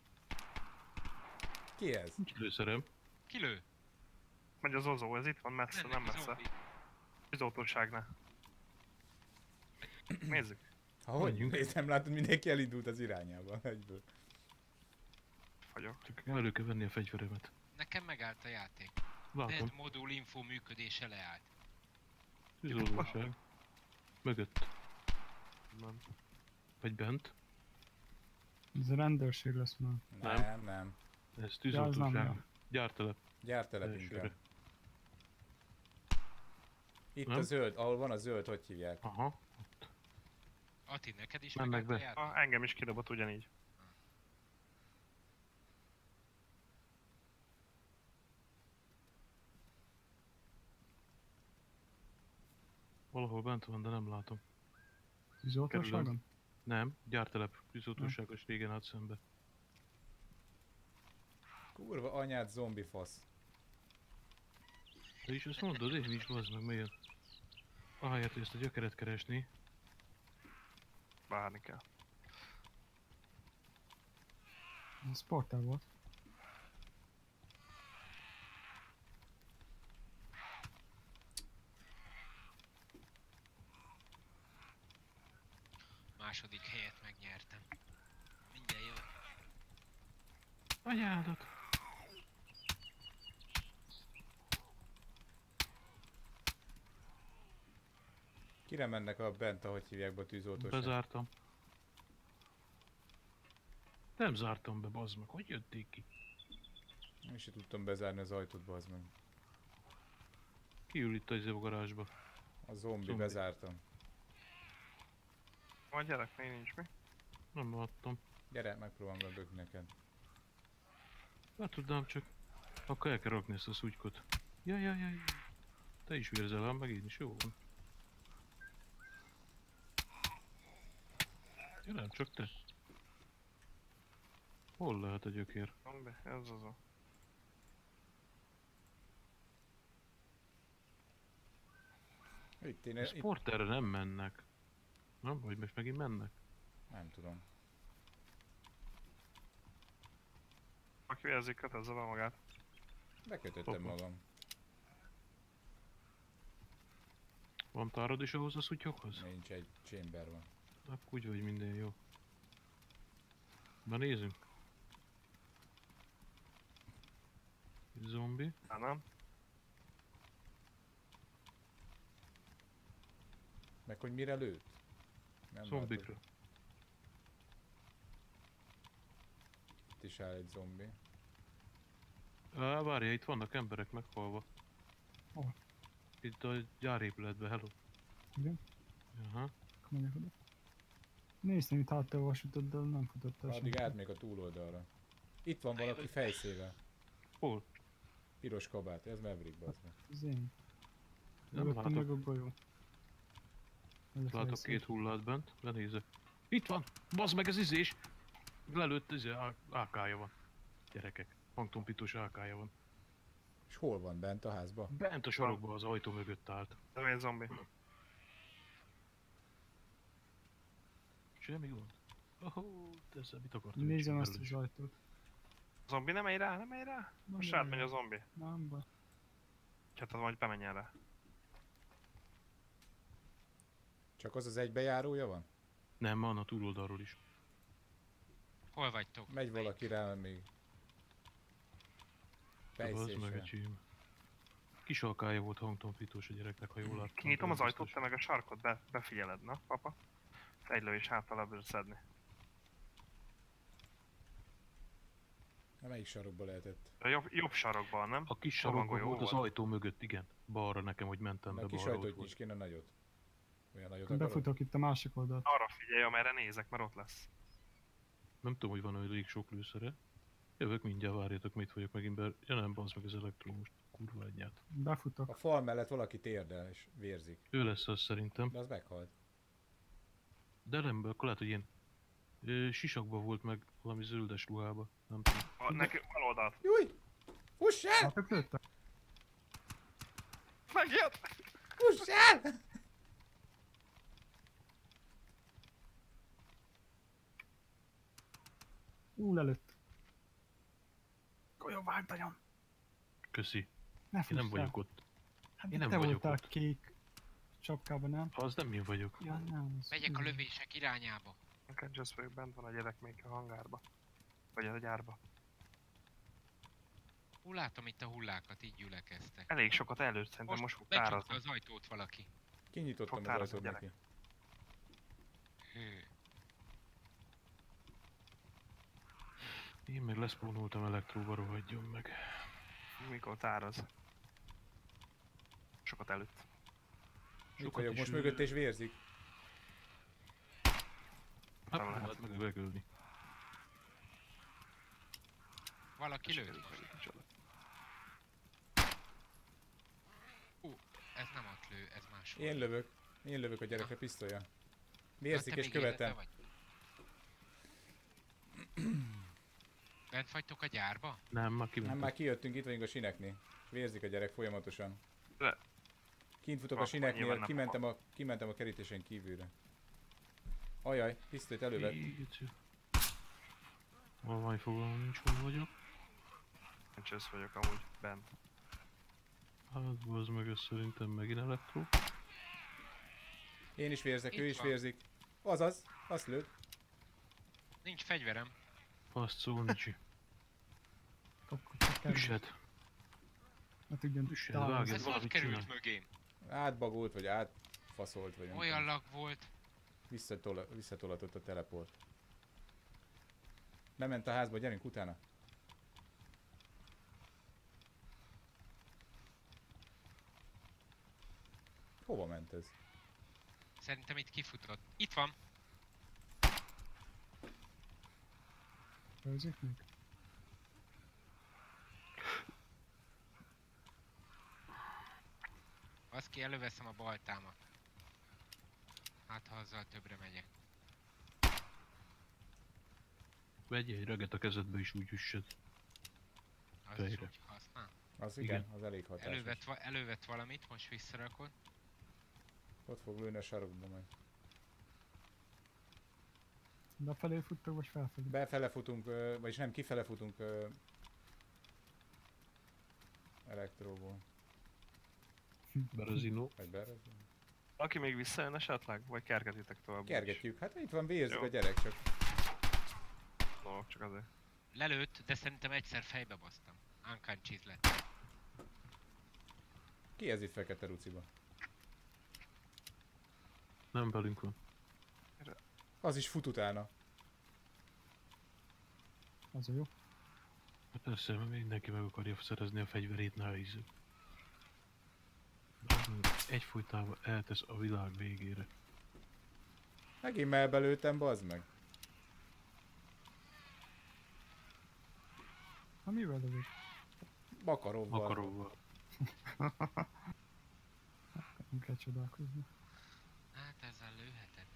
Ki ez? Nincs lőszerem. Kilő? Megy az ozó, ez itt van messze, nem messze. zombi. Bizótóságnál. Nézzük. Ahogy Menjünk. nézem, látod, mindenki elindult az irányába egyből. Fagyok. Csak elő kell venni a fegyveremet. Nekem megállt a játék. Látom. Dead modul info működése leállt. Tűzoltóság. Mögött. Nem. Vagy bent. Ez a rendőrség lesz már. Nem. Ez Ja, az tűzoltóság. nem. Gyártelep. Gyártelep Elsőre. inkább. Itt Nem? a zöld, ahol van a zöld, hogy hívják? Aha. Ati, neked is Mennek megállt a be. játék? Engem is kidobott ugyanígy. Valahol bent van, de nem látom. Tűzoltóságon? Nem, gyártelep. Tűzoltóságos régen állt szembe. Kurva anyád, zombi fasz. De is azt mondod, én is bazd meg, melyet. Ahelyett, hogy ezt a gyökeret keresni. Várni kell. Ez portál volt. Második helyet megnyertem. Mindjárt jó. Anyádat! Kire mennek a bent, ahogy hívják be a tűzoltóság? Bezártam. Nem zártam be, bazd meg. Hogy jötték ki? Én se tudtam bezárni az ajtót, bazd meg. Ki ül itt a garázsba? A zombi, Zombi. bezártam. Majd gyerek, még nincs mi. Nem láttam. Gyere, megpróbálom lebökni neked. Nem tudnám csak. Akkor el kell rakni ezt a szutykot. Jaj. Te is vérzel ám, meg én is, jó van. Ja, nem csak te. Hol lehet a gyökér? Zombi, ez az a... Itt én... A sporterre nem mennek. Nem? Vagy most megint mennek? Nem tudom. Aki érzik, kötözze be magát. Bekötöttem Hoppa. magam. Van tárod is ahhoz a szutyokhoz? Nincs, egy chamber van. Akkor úgy vagy minden jó. Benézünk. Egy zombi. Hát nem? Meg hogy mire lőtt? Nem Zombikra. látok. Itt is áll egy zombi. Várja, itt vannak emberek meghalva. Hol? Itt a gyárépületben, hello. Igen? Aha. Akkor megyek oda. Néztem itt hátra a vasutat, de nem futott el Addig senki. átmegyek a túloldalra. Itt van valaki fejszével. Hol? Piros kabát, ez Maverick, bazd meg. Az én. Nem Mögöttem látok. meg a golyó. Ez a Látok fejszél. két hullát bent, benézek. Itt van! Bazd meg ez izés! Lelőtt, AK-ja van. Gyerekek, hangtompítós AK-ja van. És hol van? Bent a házba? Bent a sarokban az ajtó mögött állt. Nem egy zombi. Semmi gond. Oh, te ezzel mit akartam? Nézem így azt az csinálni? ajtót. Zombi nem megy rá, nem megy rá? Most Nem átmegy a zombi. Nem baj. Hát az majd bemenjen rá. Csak az az egybejárója van? Nem, van a túloldalról is. Hol vagytok? Megy valaki rá még. Az meg Fejszésre. öcsém. Kis alkája volt hangtompítós a gyereknek, ha jól láttam. Kinyitom az de ajtót, biztos. te meg a sarkot befigyeled, na, papa? Egy lövés hátra le szedni. Na, melyik sarokba lehetett? A jobb sarokban, nem? A kis Hol van sarokban golyó? volt az ajtó mögött, igen. Balra nekem, hogy mentem Na, be a kis balra. ajtót ott nyisd volt. ki, a nagyot. Olyan nagyot Akkor akarod? befutok itt a másik oldalt. Arra figyelj, amerre nézek, mert ott lesz. Nem tudom, hogy van elég sok lőszere. Jövök mindjárt, várjatok, mit vagyok megint be. Ja nem, bazd meg az elektromos kurva egyet. Befutok. A fal mellett valaki térdel és vérzik. Ő lesz az szerintem. De az meghalt. De nem, akkor lehet, hogy ilyen sisakban volt meg valami zöldes ruhába. Nem tudom. Neki bal oldalt. Júj! Fuss el! Hát ők lőttek. Megjött! Fuss el! Lelőtt. Golyó váltajon! Köszi. Ne Én fuss nem el. vagyok ott. Hát én nem te vagyok voltál ott. kék csapkában, nem? Az nem én vagyok. Ja, nem. az Megyek a ő. lövések irányába. Nekem just vagyok, bent van a gyerek még a hangárba. Vagy a gyárba. Hú, látom itt a hullákat, így gyülekeztek. Elég sokat előtt, szerintem most fog becsukta tárazni. az ajtót valaki. Kinyitottam az Fogtározni, ajtót gyerek. neki. Hű. Én meg leszpónoltam elektróba, rohadjon meg. Mikor táraz. Sokat előtt. Itt vagyok, most mögött és vérzik. Hát, Nem lehet. hát meg megölni. Valaki lőtt. Ez nem ott lő, ez más. Én lövök a gyerekre pisztolya. Vérzik és te még életben követem. vagy? Bent vagytok a gyárba? Nem, már Nem, kimentem. már kijöttünk, itt vagyunk a sineknél. Vérzik a gyerek folyamatosan. De- Kint futok a Akkor sineknél, nyilván nem kimentem a kerítésen kívülre. Ajaj, pisztolyt elővett. Jézus. Valami fogalmam nincs, hol vagyok. Nincs össz vagyok amúgy bent. Hát, az meg ez szerintem megint elektró. Én is vérzek, ő Itt is van. vérzik. Azaz, azt lőtt. Nincs fegyverem. Azt szól, Nicsi. Akkor csak kell. Üsed. Hát tudjon Üssed, távozni. vágj. Ez hogy valamit került csinálj. mögém? Átbagolt, vagy átfaszolt, vagy nem Olyan tudom. lag volt. Visszatolatott a teleport. Bement a házba, gyerünk utána. Hova ment ez? Szerintem itt kifutott. Itt van. Őzik még? ki, előveszem a baltámat. Hát ha azzal többre megyek. Vegyél egy reget a kezedbe is úgy üssed. Az Fejre. is úgy használ. Az igen, az elég hatásos. Elővett valamit, most visszarakod. Ott fog lőni a sarokba majd. Befelé futtok, vagy felfelé? Befele futunk, vagyis nem, kifele futunk elektróból. Berezino. Vagy berre. Aki még visszajön esetleg? Vagy kergetitek tovább? Kergetjük, hát itt van vérzik Jó. a gyerek, csak No, csak azért. Lelőtt, de szerintem egyszer fejbe basztam. Unconscious lett. ki ez itt fekete ruciba? Nem velünk van. Az is fut utána. Az a jó. Hát persze, mert mindenki meg akarja szerezni a fegyverét, ne íző. Egyfolytában eltesz a világ végére. Megint melbelőttem, bazd meg. Ha mivel lövök? Makarovval. Makaróval. Nem kell csodálkozni. Hát ezzel lőheted.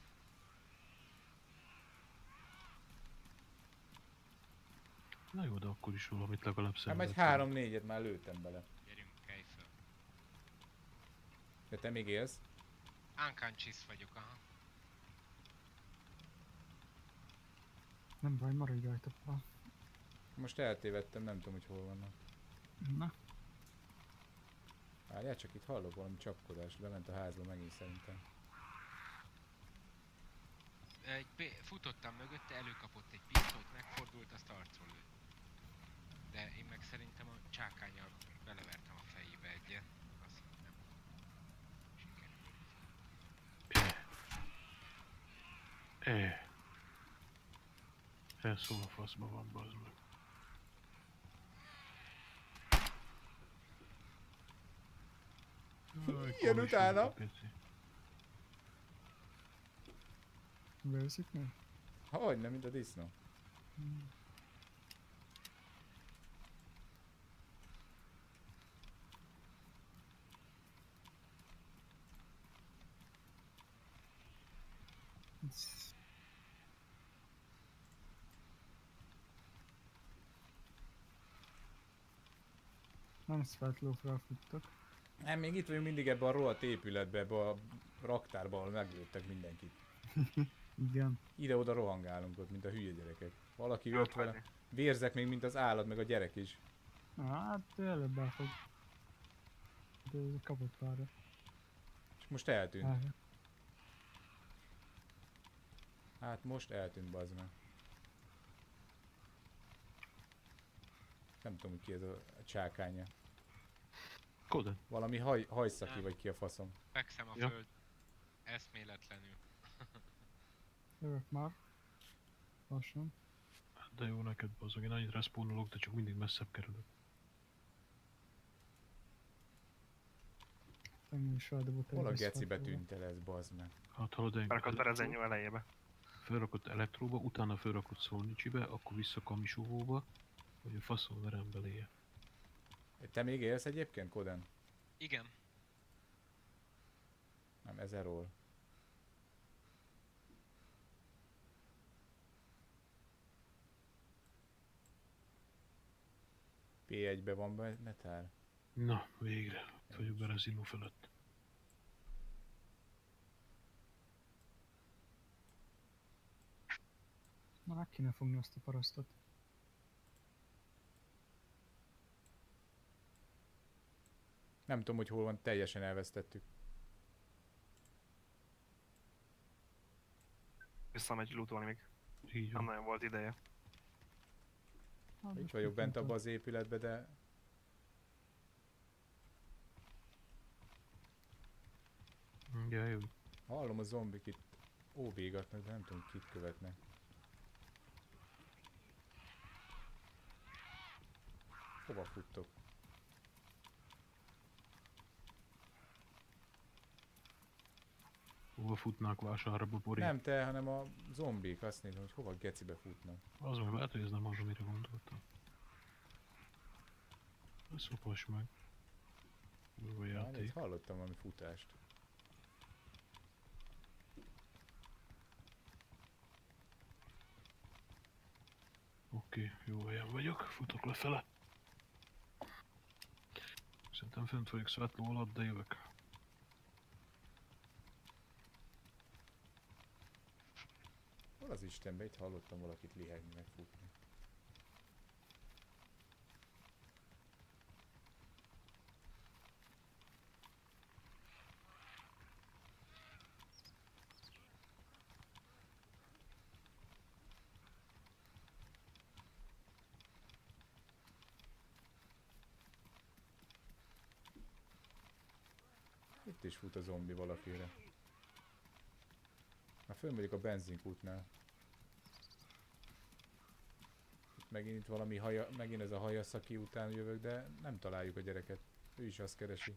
Na jó, de akkor is valamit legalább Hát majd szenvedtem. 3-4-et már lőttem bele. Gyerünk, kelj föl. De te még élsz? Unconscious vagyok, aha. Nem baj, maradj rajta. Most eltévedtem, nem tudom, hogy hol vannak. Na, Várjál, csak itt hallok valami csapkodást, bement a házba megint szerintem. Futottam mögötte, előkapott egy pisztolyt, megfordult, azt arcon lőtt. De én meg szerintem a csákánnyal belevertem a fejébe egyet. Azt nem sikerült. Elszól a faszba van, bazd meg. Jaj, Ilyen komisz utána. volt, Geci. beviszik még? Hogy nem, mint a disznó. Nem Svetlófra futtok. Nem, még itt vagyunk mindig ebben a rohadt épületben, ebben a raktárban, ahol meglőttek mindenkit. Igen. Ide-oda rohangálunk ott, mint a hülye gyerekek. Valaki jött vele. hagyni. Vérzek még, mint az állat, meg a gyerek is. Hát ő előbb elfog. De ez kapott párra. És most eltűnt. Várja. Hát most eltűnt, bazd meg. Nem tudom, hogy ki ez a csákánya. Koden. Valami hajszaki, Nem. vagy ki a faszom. Fekszem a Ja. föld. Eszméletlenül. Jövök már. Lassan. De jó neked, bazd meg. Én annyit respawn-olok, de csak mindig messzebb kerülök. Engem is feldobott Hol a egy gecibe Svetlóba. tűnt el ez, bazd meg? Hát hallod, Berakott a rezenyő elejébe. felrakott elektróba, utána felrakott Szolnicsibe, akkor vissza Kamisóvóba, hogy a faszon verem beléje. Te még élsz egyébként, Koden? Igen. Nem, ez erről. P1-be van metál? Na, végre. Itt vagyok Berezino felett. Na, meg kéne fogni azt a parasztot. Nem tudom, hogy hol van, teljesen elvesztettük. Visszamegy lootolni még. Így Nem van. nagyon volt ideje. Hát, Itt most vagyok mit bent mondtam? abban az épületben, de Ja, jó. hallom a zombik itt óvégatnak, de nem tudom, kit követnek. Hova futtok? Hova futnák vásárba, Bori? Nem te, hanem a zombik, azt nézem, hogy hova gecibe futnak. Az meg lehet, hogy ez nem az, amire gondoltam. Szopas meg. Jó Már itt játék. hallottam valami futást. Oké, jó helyen vagyok, futok lefele. Szerintem fönt vagyok Svetló alatt, de jövök. Hol az Istenbe? Itt hallottam valakit lihegni, meg futni. Itt is fut a zombi valakire. Már fönn vagyok a benzinkútnál. Megint itt valami haja, megint ez a hajaszaki után jövök, de nem találjuk a gyereket. Ő is azt keresi.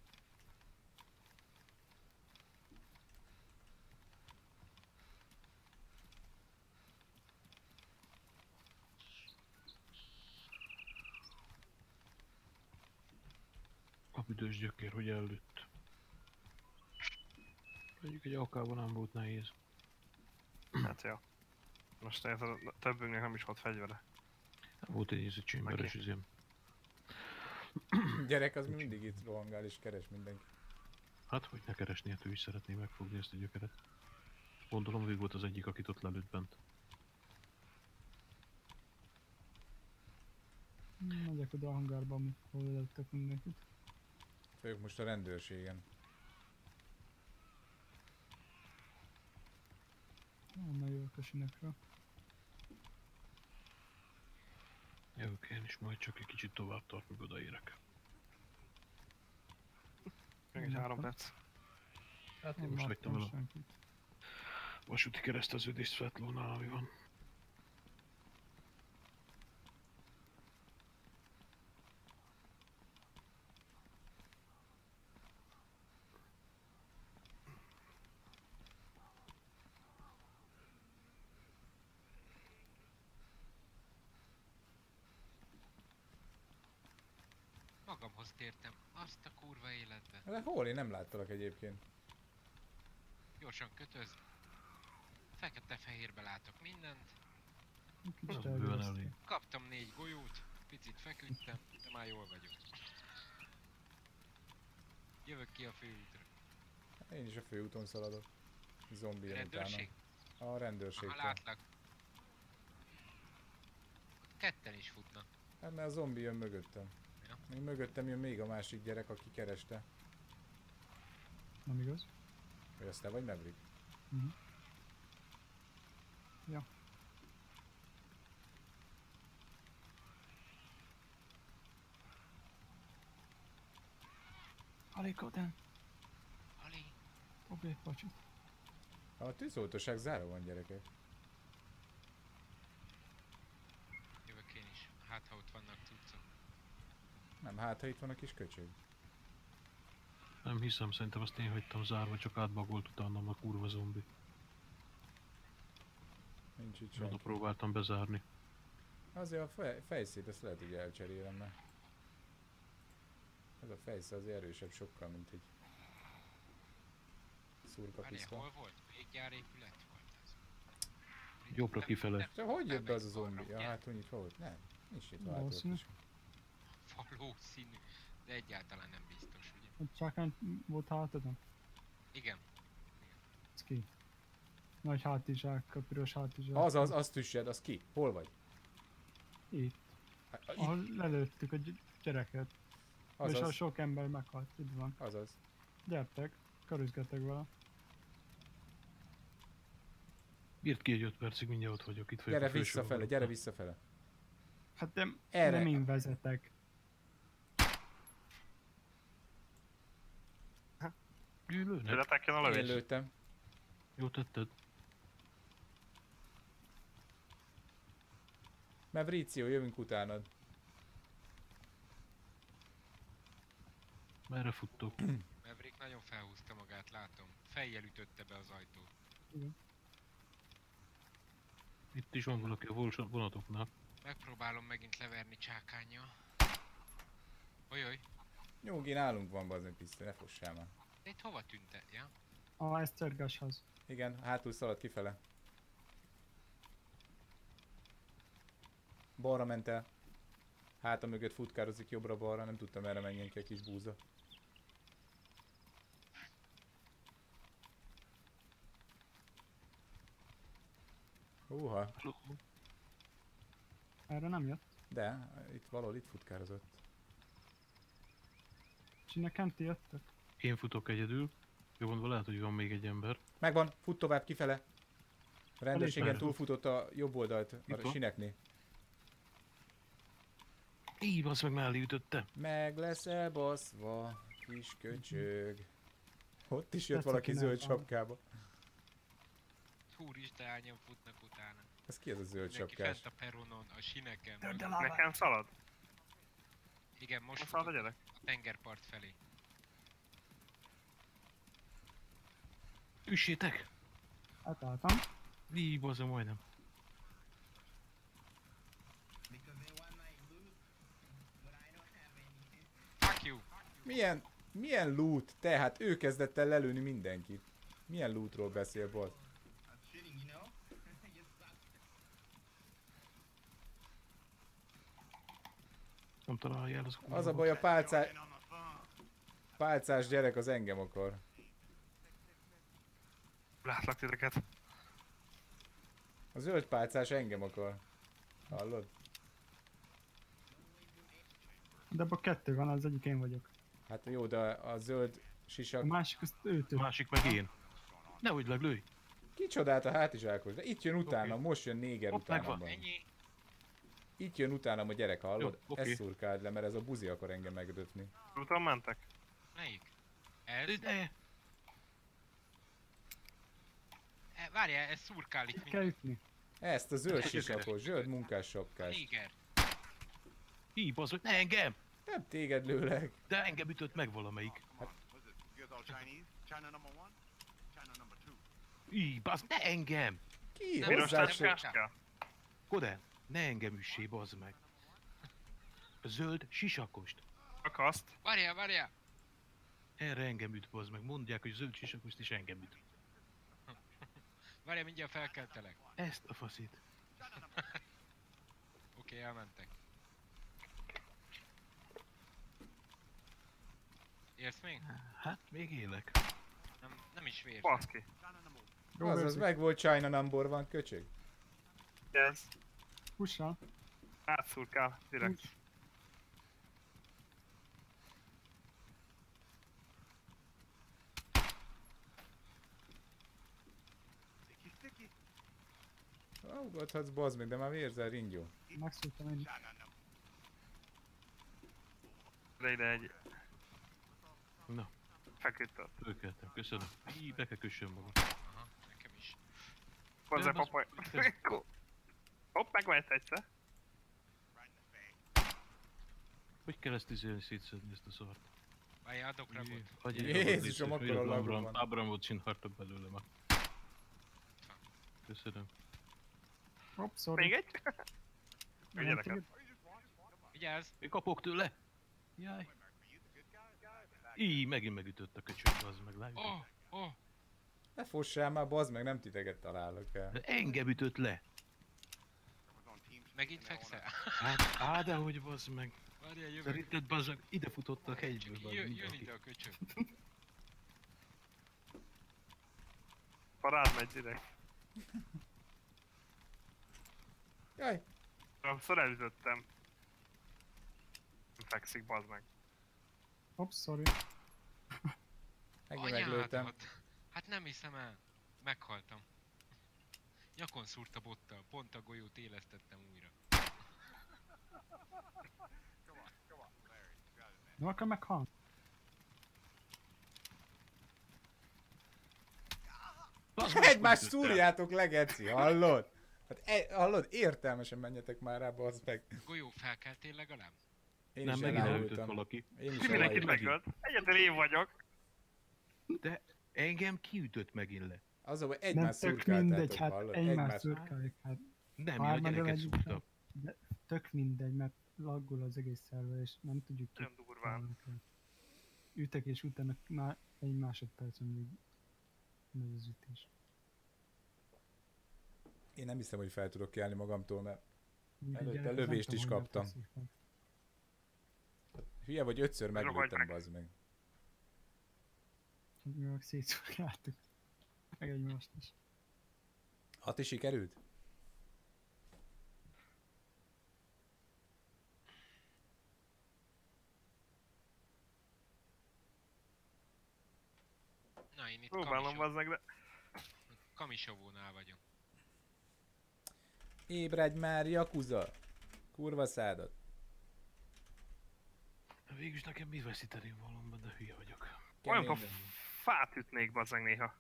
A büdös gyökér, hogy előtt. Mondjuk egy AK-ban nem volt nehéz. Hát ja. Most érted, többünknek nem is volt fegyvere. Nem volt egy ízű chamberes üzém. Gyerek az mindig itt rohangál és keres mindenki. Hát, hogy ne keresni, hát ő is szeretné megfogni ezt a gyökeret. Gondolom, ő volt az egyik, akit ott lelőtt bent. Megyek oda a hangárba, ahol lelőttek mindenkit. Főleg most a rendőrségen. Onnan jövök a sinekről. Jövök én is, majd csak egy kicsit tovább tart, míg odaérek. Még egy 3 perc. Hát én Nem most hagytam el láttam a senkit. vasúti kereszteződést Svetlónál, ami van. Magamhoz tértem. Azt a kurva életbe. De hol? Én nem láttalak egyébként. Gyorsan kötöz. Fekete-fehérbe látok mindent. Kicsit Az bőven elvéreztem. elég. Kaptam 4 golyót, picit feküdtem, de már jól vagyok. Jövök ki a főútra. Én is a főúton szaladok. Zombi jön Rendőrség? utána. A rendőrségtől. Aha, látlak. Ketten is futnak. Hát mert a zombi jön mögöttem. Ja. Még mögöttem jön még a másik gyerek, aki kereste. Nem igaz? Hogy azt te vagy, Maverick? Ja. Alig oda. Ali, Oké, pacsit. A tűzoltóság zárva van, gyerekek. jövök én is. Hát ha ott vannak cuccok. Nem, hát ha itt van a kis köcsög. Nem hiszem, szerintem azt én hagytam zárva, csak átbagolt utána a kurva zombi. Nincs itt Oda senki. próbáltam bezárni. Azért a fejszét, ezt lehet, hogy elcserélem, mert ez a fejsze azért erősebb sokkal, mint egy szurka Várjál, pisztoly. hol volt? Véggyárépület volt ez. Jobbra kifele. De hogy jött be az a Elmegy zombi? balra, Ja, ugye? hát hogy nyitva volt? Nem, nincs nyitva, hát Valószínű. ott is. Valószínű, de egyáltalán nem biztos, ugye? Hogy csákány volt hátadon? Igen, Ez ki? Nagy hátizsák, a piros hátizsák. Az tüssed, az ki? Hol vagy? Itt. Hát, Ahol lelőttük a gyereket. És a azaz, sok ember meghalt. Itt van. azaz. Gyertek, körözgetek vele. Bírt ki egy 5 percig, mindjárt ott vagyok. Itt vagyok Gyere a felső visszafele, oldalon. gyere visszafele. Hát nem, Erre. nem én vezetek. Lőnek. Tőletek jön a Én lövés. lőttem. Jó tetted. Mavricio, jövünk utánad. Merre futtok? Maverick nagyon felhúzta magát, látom. Fejjel ütötte be az ajtót. Itt is van valaki a vonatoknál. Megpróbálom megint leverni csákánnyal. Ojoj, Nyugi, nálunk van bazd meg pisztoly, ne fossál már. De itt hova tűnt? Ja? A Esztergáshoz. Igen, hátul szalad kifele. Balra ment el. Háta mögött futkározik jobbra-balra, nem tudtam erre menjen ki a kis búza. Húha, Erre nem jött. de itt valahol itt futkározott. És nekem ti jöttök. Én futok egyedül. Jó mondva lehet, hogy van még egy ember. Megvan, fut tovább kifele. A rendőrségen Elég túlfutott a jobb oldalt, Itt a van. sineknél. Így, az meg mellé ütötte. Meg leszel baszva, kis köcsög. Ott is jött Ezt valaki aki zöld nem van. sapkába. Úristen, hányan futnak utána. Ez ki ez a zöld Neki sapkás? fent a peronon, a sineken. Törd el mögött. a Nekem szalad? Igen, most Most szalad a futott gyerek? a tengerpart felé. Üssétek! Átálltam. Így, bazza majdnem. Fuck you! Milyen loot? Tehát ő kezdett el lelőni mindenkit. Milyen lootról beszél, boss? Nem találja el az Az a baj, a pálcás gyerek az engem akar. Látlak titeket. A zöld pálcás engem akar. Hallod? De abban kettő van, az egyik én vagyok. Hát jó, de a zöld A sisak... másik azt ő A tört. másik meg én. Nehogy leglőj. Kicsodát a hátizsákos, de itt jön utána, Oké. most jön néger Ott utánam. megvan. Ennyi. Itt jön utánam a gyerek, hallod? Jó, oké. Ezt szurkáld le, mert ez a buzi akar engem megdötni. Úton mentek? Melyik? Ez? De, Várjál, ez szurkál itt Kell ütni. Ezt a zöld Hát, sisakos, zöld munkás sapkás. Niger. így, bazd meg, ne engem! Nem téged lőlek. De engem ütött meg valamelyik. Így, bazd, ne engem! Ki? Nem, Piros Hozzá tecskás se... kell? Koden, ne engem üssé, bazd meg. A zöld sisakost. A kaszt? Várjál! Erre engem üt, bazd meg. Mondják, hogy zöld sisakost is engem üt. Várjál, mindjárt felkeltelek. Ezt a faszit. Oké, elmentek. Élsz még? Hát, még élek. Nem is vér. Baszki. Azaz, meg volt China number van, köcsög. Ez. Pussal. Átszurkál direkt. Ugathatsz, bazd meg, de már vérzel, ringyó. Megszúrtam én. De ide egy Na, feküdtött. fölkeltem. Köszönöm. Így, be kell kössön magam. Aha, nekem is. Hozzá De az- papaj. Hopp, megvált egyszer. Hogy kell ezt izélni, szétszedni ezt a szart? Várjál, adok rabot. Hagyj Jézusom, akkor a lagom van. Abramot csináltam belőle már. Köszönöm. Hopp, sorry. Még egy? Nem Ügyeleket. tudod? Vigyázz! Én kapok tőle? Jaj. Így, megint megütött a köcsög, az meg látjuk. Oh! Ne fossál már, bazd meg, nem titeket találok el. De engem ütött le. Megint fekszel? Hát, de hogy bazd meg. Várjál, jövök. Szerinted bazd meg, ide futottak egyből. bazd Jön mindenki. ide a köcsög. Parád megy direkt. Jaj, Többször elütöttem. Nem fekszik, bazd meg. Hopp, sorry. megint meglőttem. Anyádat! Hát nem hiszem el. Meghaltam. Nyakon szúrt a bottal, pont a golyót élesztettem újra. No, akkor meghal. Bazd meg, Egymást hogy ütöttem. szúrjátok le, geci, hallod? Hát, hallod, értelmesen menjetek már rá, bazd meg. Golyó felkeltél legalább? Én Nem, is megint elütött elájultam. valaki. Én is Mindenkit elájultam. megölt. Egyetlen én vagyok. De engem kiütött megint le. Az a baj, Nem egymást tök mindegy, szurkáltátok, hát hallod? egymást szurkáljuk, hát Nem, Már én a megöl gyereket egyik szúrtam. tök mindegy, mert laggul az egész szerver, és nem tudjuk ki. Nagyon durván. ütek, és utána már egy másodpercen még megy az ütés. Én nem hiszem, hogy fel tudok kelni magamtól, mert Úgy előtte gyerek, az lövést nem is tudom, hogy kaptam. nem teszik meg. hülye vagy, 5-ször Rohagy meglőttem, meg. bazd meg. Mi meg szétszurkáltuk. Meg egymást is. Ati, sikerült? Na, én itt Próbálom bazzeg, de... Kamisovónál vagyok. Ébredj már, Yakuza! Kurva szádat. Végülis nekem mi veszíteni valóban, de hülye vagyok. Olyan, Kemény ha lenni. fát ütnék bazzeg néha.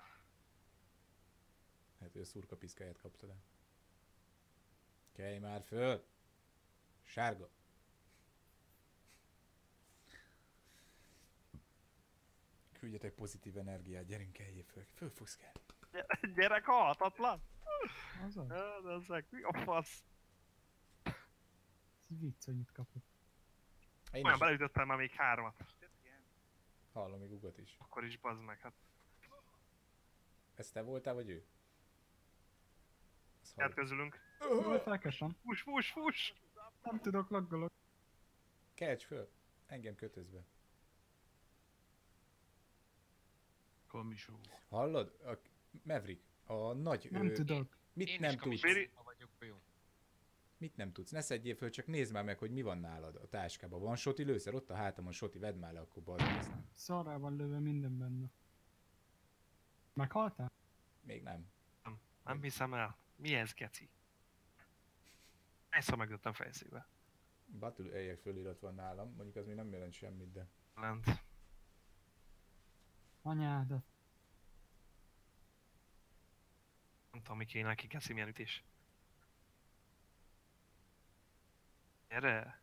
Hát, hogy a szurka piszkáját kaptad el. Kelj már föl! Sárga! Küldjetek pozitív energiát, gyerünk, keljél föl. Föl fogsz kelni. Gyerek halhatatlan! Azaz, Ezek, mi a fasz? ez vicc, hogy mit kapott. Én Olyan is beleütöttem már még 3-at. hallom még ugat is. Akkor is bazd meg, hát. Ez te voltál, vagy ő? Ez Hát közülünk. Felkesem. Fuss! Nem tudok, laggolok. Kelts föl! Engem kötözve. Kamisó. Hallod? A Maverick, a nagy... Nem tudok. Mit Én nem is tudsz? Kamisovóban vagyok, jó. Mit nem tudsz? Ne szedjél föl, csak nézd már meg, hogy mi van nálad a táskában. Van soti lőszer? Ott a hátamon soti, vedd már le, akkor bazd. Szarrával lövő minden benne. Meghaltál? Még nem. Nem hiszem el. Mi ez, geci? Egyszer megdöttem fejszébe. Battle Air fölirat van nálam, mondjuk az még nem jelent semmit, de... Lent. Anyádat. Nem tudom, mi kéne neki, geci, milyen ütés. Gyere!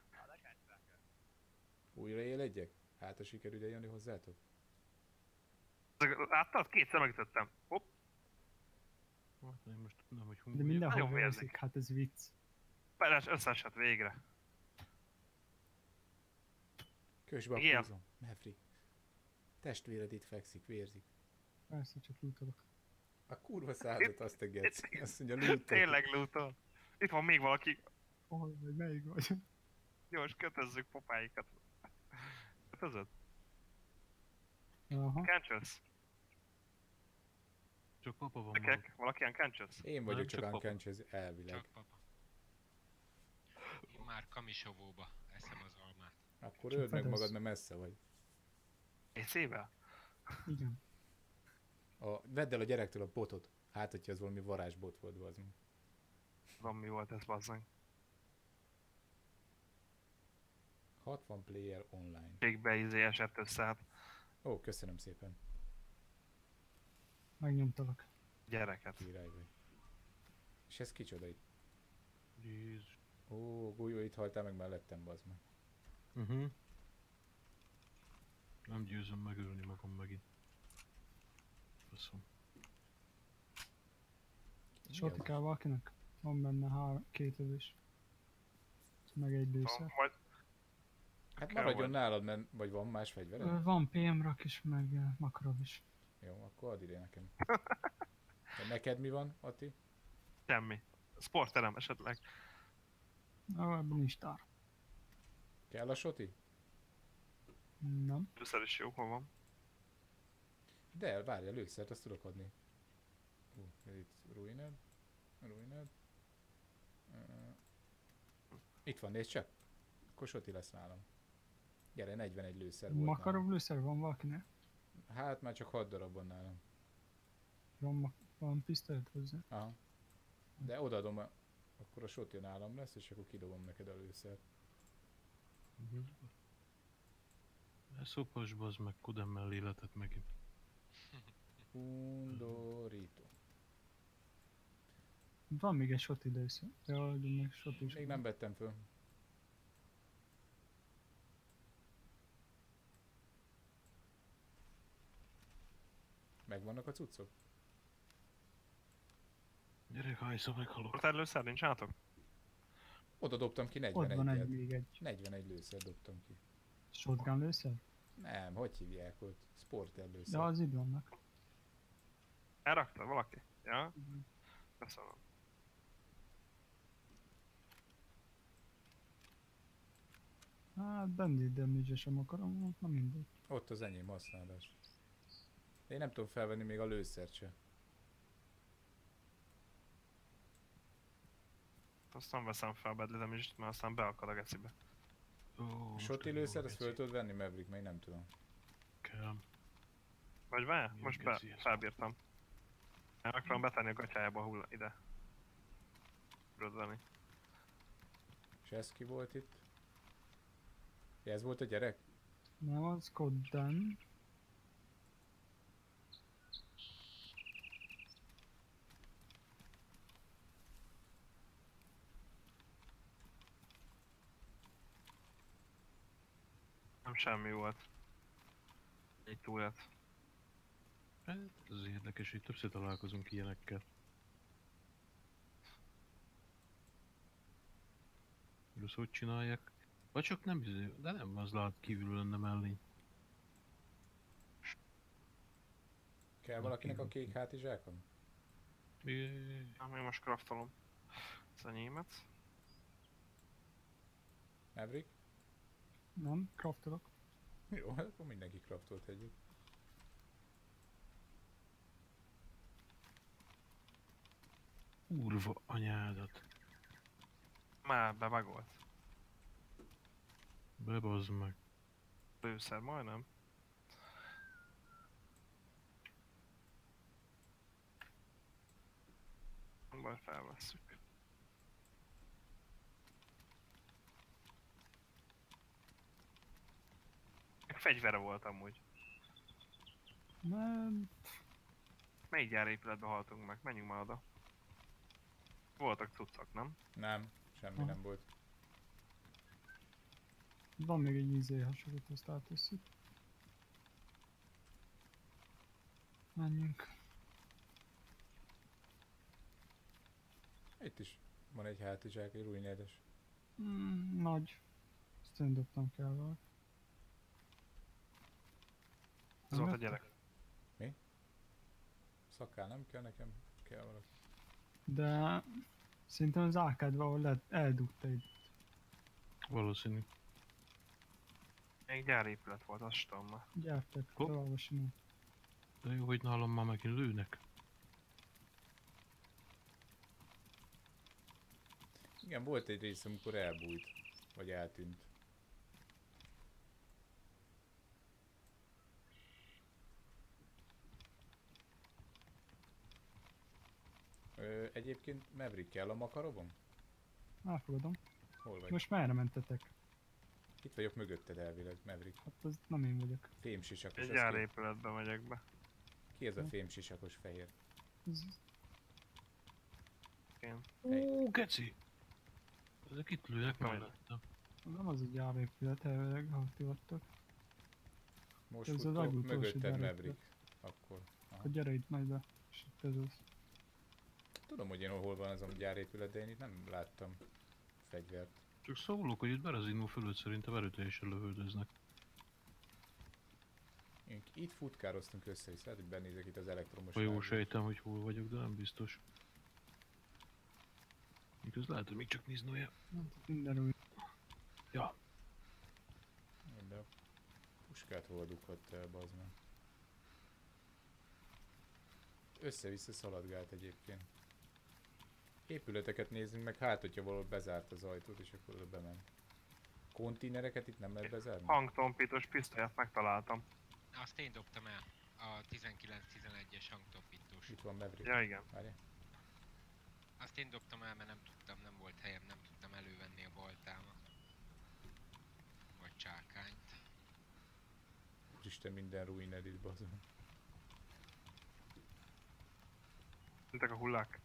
Újra éledjek? Hát, ha sikerül ide jönni hozzátok? Láttad? Kétszer megütöttem. Hopp! Hát én most tudom, hogy De hungó. mindenhol Nagyon veszik, vérzik. hát ez vicc. Peres összeesett végre. Kösbe a Igen. húzom. Maverick. Testvéred itt fekszik, vérzik. Persze, csak lootolok. A kurva szádat azt a geci. Azt mondja, lootot. Tényleg lootol. Itt van még valaki. Hol vagy, melyik vagy? Gyors, kötözzük popáikat. Kötözöd? Aha. Cancels? Csak papa van Nekek? Valaki ilyen cancels? Én vagyok Nem, csak csak unconscious elvileg. Csak papa. Én már Kamisovóba eszem az almát. Akkor Csak öld meg fedez. magad, mert messze vagy. Észével? Igen. Vedd el a gyerektől a botot. Hát, hogyha ez valami varázsbot volt, az meg. Tudom, mi volt ez, bazzang. 60 player online. Végbe esett össze, hát. Ó, köszönöm szépen. Megnyomtalak. Gyereket. Király vagy. És ez kicsoda itt? Jézus. Ó, Gulyó, itt haltál meg mellettem, bazd meg. Nem győzöm megölni magam megint. Faszom. Mi Soti az? kell valakinek? Van benne 2 lövés. Meg egy lőszer. Majd Hát kell maradjon vagy. nálad, mert vagy van más fegyvered? Van PM rak is, meg makarov is. Jó, akkor add ide nekem. De neked mi van, Ati? semmi. Sportterem esetleg. Ebben nincs tár. Kell a soti? Nem. Lőszer is jó, hol van. De várja, lőszert, azt tudok adni. Itt ruined. Itt van, nézd csak. Akkor soti lesz nálam. Gyere, 41 lőszer volt Makarov lőszer van valakinek? nálam. Hát már csak 6 darab van nálam. Van pisztolyt hozzá? Aha. De odaadom, akkor a soti nálam lesz, és akkor kidobom neked a lőszert. Szopas, bazd meg, kodemmel életet megint. Undorító. Van még egy shot lőszer. Ja, de még shot is. Még nem vettem föl. Megvannak a cuccok? Gyerek, hányszor meghalok. Sporter lőszer nincs nálatok? Oda dobtam ki Ott van egy 41-et. még egy 41 lőszer dobtam ki. shotgun lőszer? Nem, hogy hívják ott? Sport De először. az itt vannak. Elrakta valaki? Ja? Köszönöm. Hát bandit damage sem akarom, na mindegy. Ott az enyém használás. De én nem tudom felvenni még a lőszert se. Azt nem veszem fel a bedlizem is, mert aztán beakad a gecibe. Ó, A most soti egy lőszer, jó ezt geci. föl tudod venni, Maverick? Még nem tudom. Kell. Vagy várjál, Milyen most geci ez? felbírtam. El akarom betenni a gatyájába hulla ide. Tudod venni. És ez ki volt itt? Ja, ez volt a gyerek? Nem, az Koddan. Nem semmi volt. Így túljött. Hát, ez érdekes, hogy többször találkozunk ilyenekkel. Plusz hogy csinálják? Vagy csak nem bizony, de nem, az lát kívül lenne mellény. Kell valakinek a kék hátizsákom? Nem, én most craftolom. Ez a enyémet. Maverick? Nem, craftolok. Jó, hát akkor mindenki craftolt egyet. Kurva anyádat. Már bevagolt. Bebazd meg. Lőszer majdnem. Nem baj, felvesszük. Meg fegyvere volt amúgy. Nem, Melyik gyárépületbe haltunk meg? Menjünk már oda. Voltak cuccok, nem? Nem, semmi Aha. nem volt. van még egy izé hasonlót, azt átvesszük. Menjünk. Itt is van egy hátizsák, egy ruinédes. Nagy. Ezt én dobtam kell vele. Ez volt a vetted? gyerek. Szakál nem kell nekem, kell valaki. De szerintem az AK-d valahol eldugta egy. Valószínű. Még gyárépület volt, azt tudom már. Gyertek, Hopp. olvasom. De jó, hogy nálam már megint lőnek. Igen, volt egy rész, amikor elbújt. Vagy eltűnt. Egyébként Maverick kell a makarobom? Elfogadom. Hol vagy? Most merre mentetek? Itt vagyok mögötted elvileg, Maverick. Hát az nem én vagyok. Fémsisakos. Egy az ki? gyárépületbe megyek be. Ki ez a fémsisakos fehér? Ez Én. Ó, geci! Ezek itt lőnek Nem. mellettem. nem az egy gyárépület, elvileg, ahol ti vagytok. Most Ez az futok legutolsó mögötted gyárépület. Maverick. Akkor. Aha. Akkor gyere itt majd be. És itt ez az. Tudom, hogy én hol van ez a gyárépület, de én itt nem láttam fegyvert. Csak szólok, hogy itt Berezinó fölött szerintem erőteljesen lövöldöznek. Itt futkároztunk össze, és lehet, hogy benézek itt az elektromos Ha jól házba. sejtem, hogy hol vagyok, de nem biztos. Mikor lehet, hogy még csak néznője. Minden új. Ja, De a puskát hol dughatta el, bazd meg. Össze-vissza szaladgált egyébként. Épületeket nézzünk meg, hát hogyha valahol bezárt az ajtót, és akkor oda bement. Konténereket itt nem lehet bezárni? Hangtompítós pisztolyát megtaláltam. Azt én dobtam el. A 19-11-es hangtompítós. Itt van Maverick. Ja, igen. Várjál. Azt én dobtam el, mert nem tudtam, nem volt helyem, nem tudtam elővenni a baltámat. Vagy csákányt. Úristen, minden ruined itt, bazd meg. Jöttek a hullák.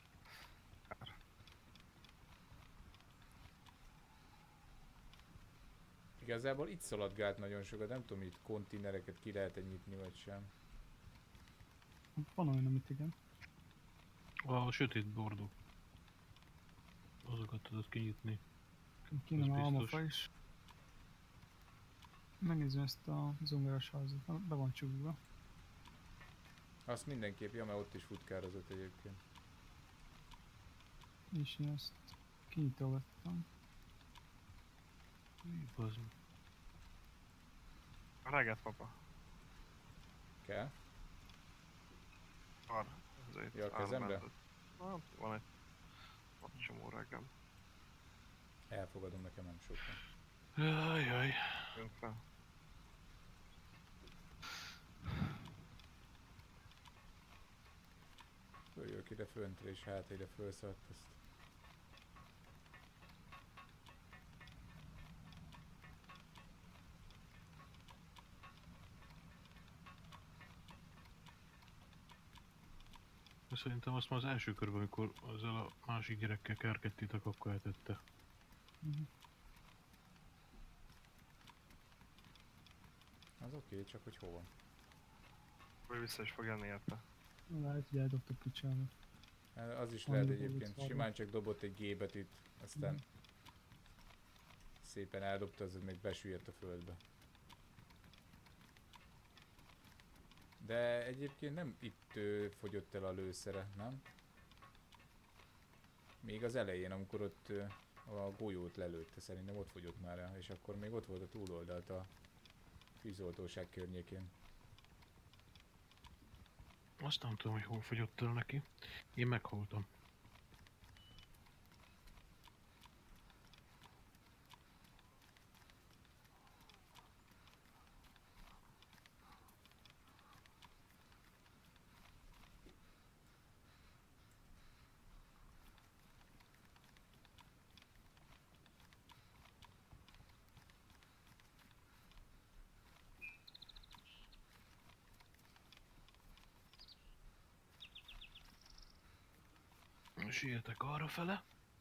Igazából itt szaladgált nagyon sokat, nem tudom, itt konténereket ki lehet nyitni, vagy sem. Van olyan, amit igen. a sötét bordó. Azokat tudod kinyitni. Kínom Az a biztos. almafa is. Megnézem ezt a zongoros házat, be van csukva. Azt mindenképp, ja, mert ott is futkározott egyébként. És én ezt kinyitogattam. Mi bazd meg? Reget, papa. Kell? Arra. Ezért Ja, a kezembe? Hát, van egy... Ott csomó regem. Elfogadom, nekem nem sokan. Jaj. Jön fel. Följövök ide föntre és hát ide felszaladt ezt. Szerintem azt már az első körben, amikor ezzel a másik gyerekkel kerkedtétek, akkor eltette. Az oké, csak hogy hova? Vagy vissza is fog jönni érte. Lehet, hogy eldobtuk picsába. Az is Annyi lehet volt egyébként, arra. simán csak dobott egy G-betűt, aztán szépen eldobta, az még besüllyedt a földbe. De egyébként nem itt fogyott el a lőszere, nem? Még az elején, amikor ott a golyót lelőtte, szerintem ott fogyott már el, és akkor még ott volt a túloldalt a tűzoltóság környékén. Azt nem tudom, hogy hol fogyott el neki. Én meghaltam. Sietek arra fele.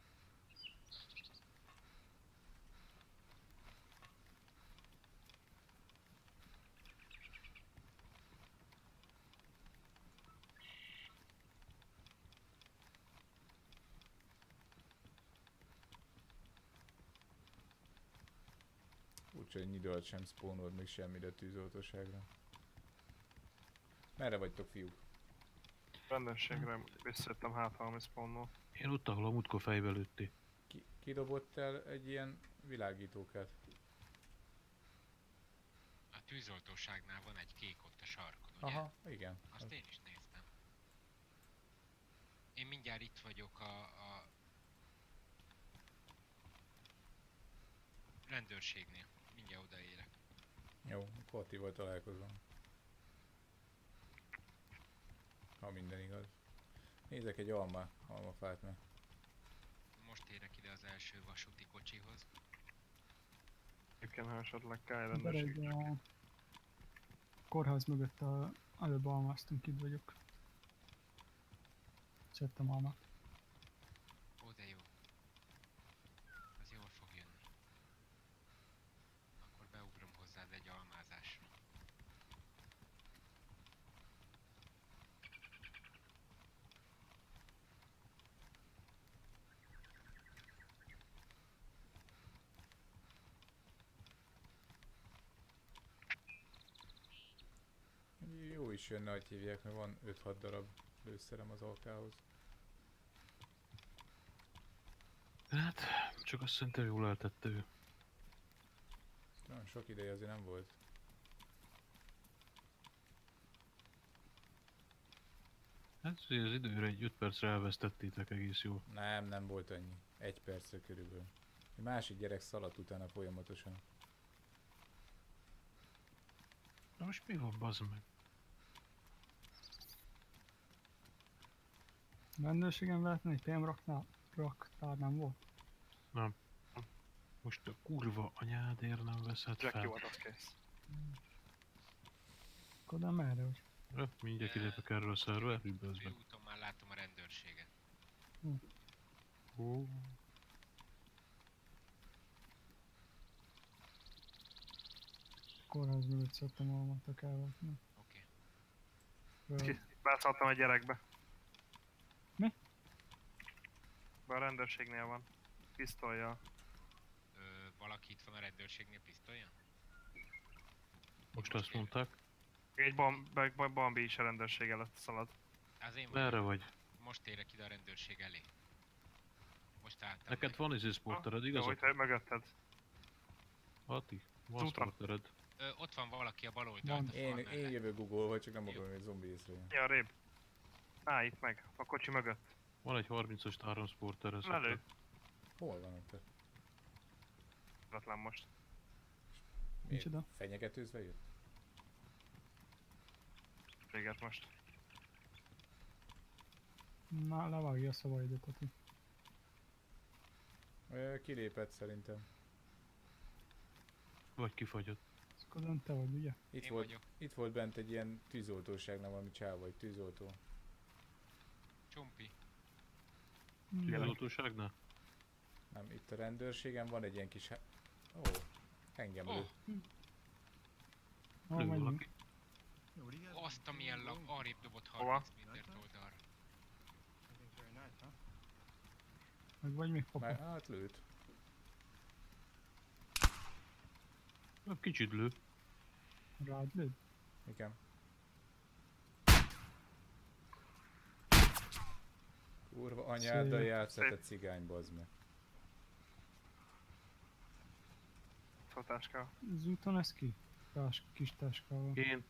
Úgyhogy egy idő alatt sem spawnolt még semmit a tűzoltóságra. Merre vagytok, fiúk? Rendőrségre visszajöttem, hát valami spawnol. Én ott, ahol a múltkor fejbe lőtték. Ki dobott el egy ilyen világítókát? A tűzoltóságnál van egy kék ott a sarkon, ugye? Aha, igen. Azt én is néztem. Én mindjárt itt vagyok a rendőrségnél. Mindjárt odaérek. Jó, akkor Attival találkozom. Ha minden igaz. Nézek egy almafát, mert Most érek ide az első vasúti kocsihoz. Egyébként ha esetleg kell Egy rendőrség. a kórház mögött előbb almáztunk, itt vagyok. Szedtem almát. Ó, de jó. Az jól fog jönni. Akkor beugrom hozzád egy almázásra. jó is jönne, hogy hívják, mert van 5-6 darab lőszerem az alkához. Hát, csak azt szerintem jól eltette ő. Nagyon sok ideje azért nem volt. Hát az időre egy 5 percre elvesztettétek egész jól. Nem volt annyi. 1 percre körülbelül. Egy másik gyerek szaladt utána folyamatosan. Na most mi van, bazd meg? A rendőrségen lehetne egy PM raktár nem volt? Most a kurva anyádért nem veszed Jackie fel. volt, az kész. Akkor de merre vagy? Mindjárt kilépek erről a szerverről, bazd meg. Főúton már látom a rendőrséget. Ó. Kórház mögött szedtem almát a kávát. Oké. Beszálltam egy gyerekbe. Mi? Be a rendőrségnél van. Pisztolya. Valaki itt van a rendőrségnél pisztolya? Most azt mondták. Egy Bambi is a rendőrség előtt szalad. Az én Merre vagyok. vagy? Most érek ide a rendőrség elé. Most álltam Neked meg. van sportered, Jó, igaz? hogy te mögötted. Ati, van Úton. sportered. Ott van valaki a bal oldalt. Van. a fal Én mellett. jövök Google, csak nem akarom, hogy zombi észrejön. Ja, rébb. Itt meg, a kocsi mögött. Van egy 30-as 3 sportered. Lelő. Hol van ott? Tudatlan most. Micsoda? Fenyegetőzve jött? Véget most. Na, levágja a szavaidat, Ati. Kilépett szerintem. Vagy kifagyott. Szkodon te vagy, ugye? Itt Én volt, vagyok. itt volt bent egy ilyen tűzoltóságnál valami csáv, vagy tűzoltó. Csompi. Tűzoltóságnál? Nem, itt a rendőrségen van egy ilyen kis... Ó, engem Ó. lő. Ha, Lő menjünk. valaki. Azt, amilyen arrébb dobott Hova? 30 métert oldalra. Meg vagy még papa? Már átlőtt. Kicsit lő. Rád lőd? Igen. Kurva anyáddal Szép. játszhat a cigány, bazd meg. Szótáska. Az úton ez ki? Kis táskával. Én.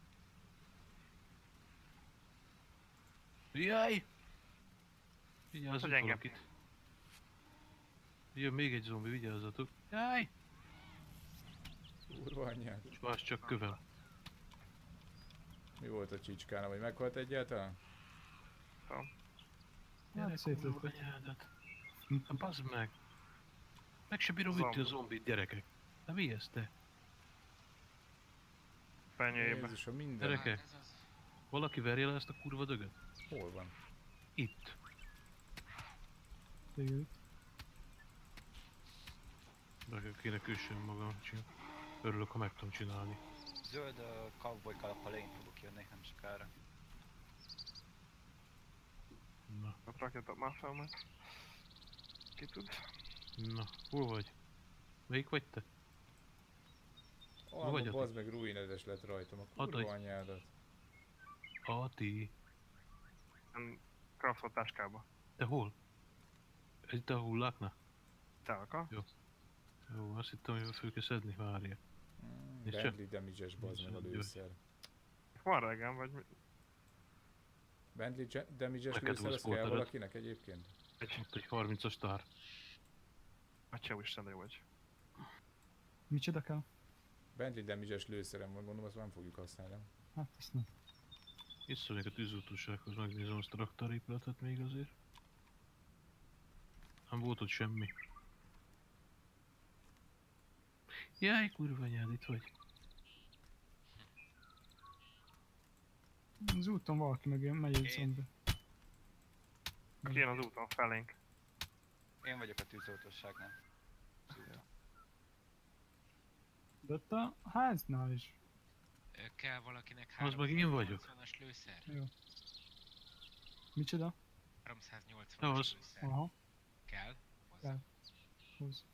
Jaj! Vigyázzatok Hogy engem? valakit. Jön még egy zombi, vigyázzatok. Jaj! Kurva anyád. És más csak kövel. Mi volt a csicskána, vagy meghalt egyáltalán? Hát szétlőtt. Na bazd meg! Meg se bírom Zombi. ütni a zombit, gyerekek. Na mi ez te? Fenyőjébe. Jézusom, minden. Gyerekek. Hát ez az. Valaki verje le ezt a kurva dögöt? Hol van? Itt. Téged. Meg kéne kössön magam csinálni. Örülök, ha meg tudom csinálni. Zöld cowboy kalappal én fogok jönni, nem sokára. Na, Ott rakjatok már fel meg. Ki tud? na, hol vagy? Melyik vagy te? Alma, vagy, Ati? bazd meg, ruinedes lett rajtam a kurva Adj. anyádat. Ati. Craftot táskába. Te hol? Ez itt a hulláknál? Te akar? Jó, azt hittem, hogy föl kell szedni, várja. És csak- Bentley damage-es, bazd meg a György. lőszer. Van reggel, vagy mi? Bentley damage-es Neked lőszer, van az kell sportered? valakinek egyébként? Ott egy 30-as tár. Atya Isten, jó vagy. Micsoda kell? Bentley damage-es lőszerem van, mondom, azt nem fogjuk használni. Nem? Hát azt nem. Visszamegyek a tűzoltósághoz, megnézem azt a raktárépületet még azért. Nem volt ott semmi. Jaj, kurva anyád, itt vagy. Az úton valaki meg megy egy Én. zombi. Aki jön az úton felénk. Én vagyok a tűzoltóságnál. Az úton. De ott a háznál is. Kell valakinek Az meg én vagyok. 380-as lőszer. Jó. Micsoda? 380-as Az. lőszer. Aha, Kell. Hozzá. Kell. hoz.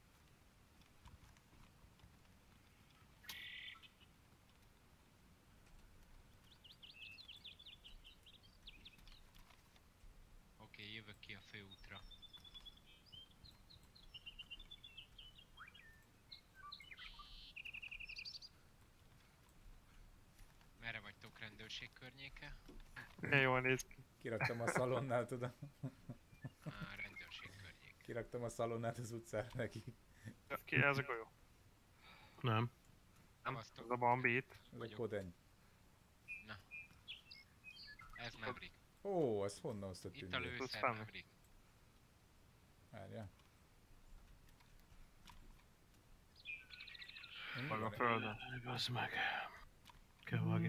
Oké, jövök ki a főútra. Merre vagytok, rendőrség környéke? Milyen jól néz ki. Kiraktam a szalonnál, tudom. Rendőrség környéke. Kiraktam a szalonnát az utcára neki. Ki ez a golyó? Nem. Nem? Szevasztok. Ez a Bambi itt. Ez a Vagyok. kodeny. Ez Maverick. Ó, azt honnan osztott Itt a tűnő? lőszer felmenni. Maverick. Várjál. Meg a földön. Az meg. Kell vágni.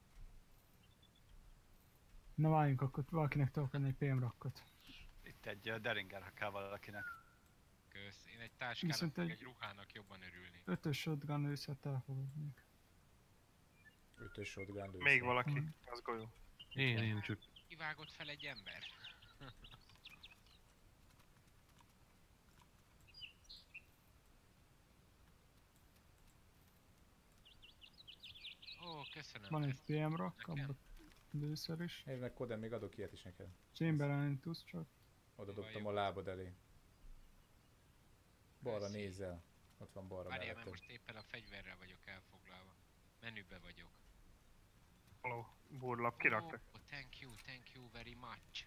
Na váljunk, akkor valakinek tudok adni egy PM rakkot. Itt egy Deringer, ha kell valakinek. Kösz. Én egy táskának, Viszont meg egy- egy ruhának jobban örülnék. 5-ös shotgun őszet elfogadnék. 5-ös shotgun lőszer. Még valaki. Mhm. Az golyó. Én csak Kivágott fel egy ember. köszönöm. Van egy ezt PM rak, nekem? abban először is. Én meg Koden még adok ilyet is neked. Chamber Anitus csak. Oda Van dobtam jó. a lábad elé. Balra Köszi. nézel. Ott van balra Várjál, mert melletted. most éppen a fegyverrel vagyok elfoglalva. Menübe vagyok. Való burlap kiraktak. Oh, thank you very much.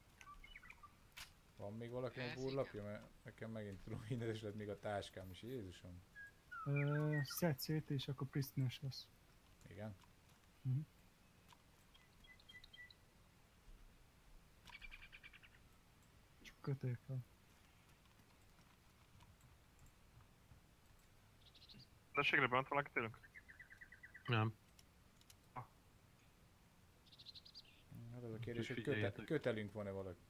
Van még valakinek Ez burlapja? Mert nekem megint ruineres lett még a táskám is. Jézusom. Szed szét és akkor pristinős lesz. Igen. Csak kötélkel. De segre bent valaki tőlünk? Nem. Hát az a kérdés, hogy Figyeljetek. kötelünk van-e valaki?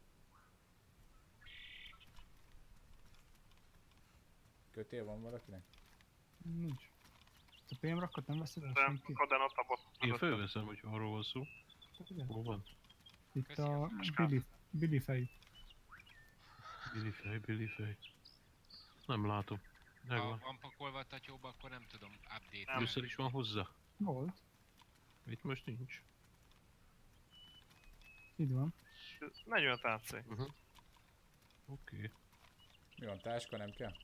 Kötél van valakinek? Nincs. A PM rakot nem veszed el De senki? Koden ott a bot. Én fölveszem, hogy arról van szó. Ugye? Hol van? Itt Köszi a a táskát. Billy fej. Billy fej. Nem látom. Ha Megvan. van pakolva a tatyóba, akkor nem tudom update. Nem. Először is van hozzá. Volt. Itt most nincs. Itt van. 45 AC. Oké. Mi van, táska nem kell?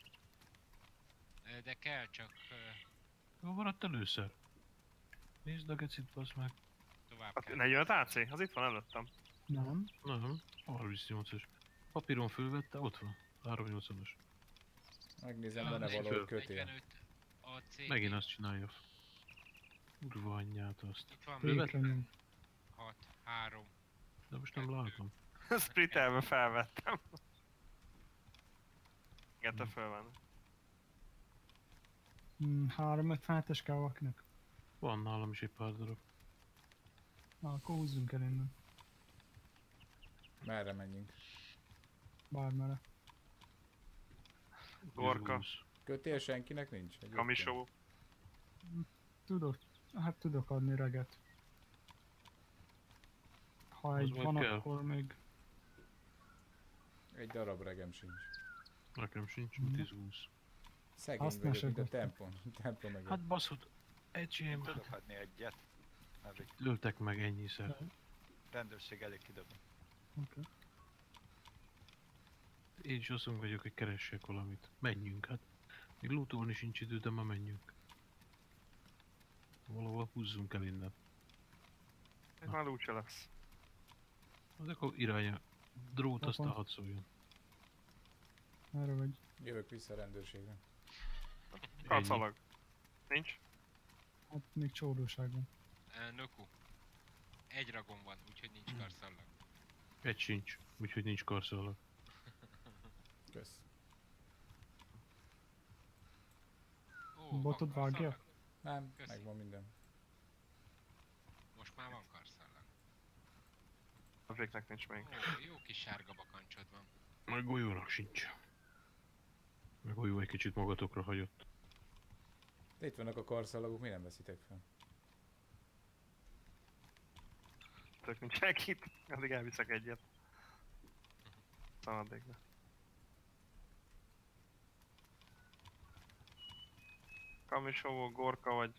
De kell csak Hol maradt először? Nézd a gecit, bassz meg. tovább Hát kell. 45 AC? Az itt van előttem. Nem. Nem. 38-as. Papíron fölvette, ott van. 380-as. Megnézem, Ja, van-e valahol 45 kötél. a cég. Megint azt csinálja. Kurva anyját azt. Itt van Fölvet- még Tétlenül. 6, 3. De most nem látom. Splittelve felvettem. Igen, te felvenni. 357-es kell valakinek. Van nálam is egy pár darab. Na, akkor húzzunk el innen. Merre menjünk? Bármere. Gorka. 20. Kötél senkinek nincs? Egyébként? Kamisó. Tudok adni reget. Ha Az egy majd van, kell. akkor még... Egy darab regem sincs. Nekem sincs, Mhm. 10-20. Szegény Azt vagyok, mint a mesélgettem. templom meg. Hát baszod, egysém, Tudok adni egyet. Maverick. öltek meg ennyiszer. Rendőrség elég kidobni. Oké. Én is azon vagyok, hogy keressek valamit. Menjünk hát. Még lootolni sincs idő, de ma menjünk. Valahol húzzunk el innen. Ez már úgyse lesz. Az akkor iránya. Drót aztán Napon. hadd szóljon. Erre vagy. Jövök vissza a rendőrségre. Karcalag. Nincs? Hát még csóróság van. Nöku. Egy ragom van, úgyhogy nincs karszallag. Egy sincs, úgyhogy nincs karszallag. Kösz. Ó, Botod van vágja? karszallag? Nem, Köszi. megvan minden. Most már van karszallag. A végnek nincs még. Ó, jó kis sárga bakancsod van. Meg golyónak sincs. Meg golyó egy kicsit magatokra hagyott. De itt vannak a karszalagok, mi nem veszitek fel? Tök nincs itt. Addig elviszek egyet. Szóval addig ne. Kamisó, Gorka vagy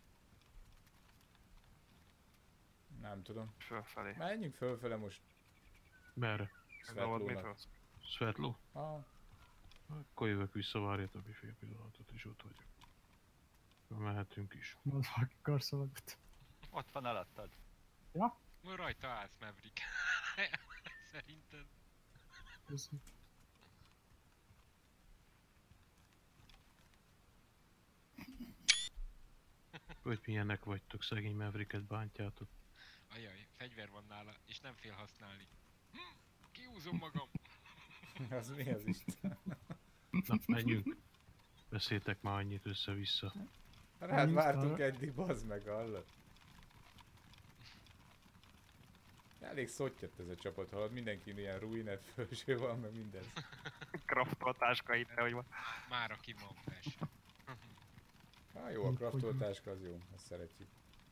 Nem tudom. fölfelé. Menjünk fölfele most. Merre? Megold mit Svetlónak. az? Svetló? Ah, Akkor jövök vissza, várjatok egy fél pillanatot, és ott vagyok. Akkor mehetünk is. Az valaki karszalagot. Ott van alattad. Rajta állsz, Maverick. Szerinted? Köszi. Hogy milyenek vagytok, szegény Mavericket bántjátok. Ajaj, fegyver van nála, és nem fél használni. Kiúzom magam. az mi az Isten? Na, menjünk. Beszéltek már annyit össze-vissza. Rád Menjünk vártunk arra. eddig, bazd meg, hallod? Elég szottyott ez a csapat, hallod? Mindenki ilyen ruinet fölső van, meg minden. Kraftolt táska itt, hogy van. Már aki van persze. Jó, a kraftoltáska az jó, azt szeretjük.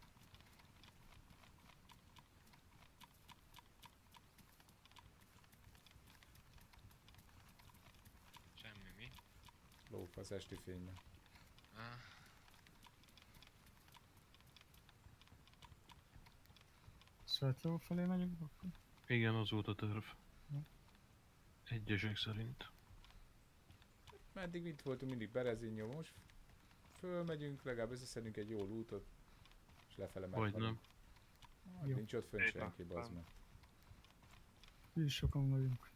Semmi mi. Lófasz esti fényben. Ah, Svetló felé megyünk akkor? Igen, az volt a terv. Hm. Egyesek szerint. Meddig itt voltunk, mindig Berezinnyó, most fölmegyünk, legalább összeszedünk egy jó lootot, és lefele Vagy meghalunk. nem. Nincs ott fönn Éjjel. senki, bazd meg. Mi is sokan vagyunk.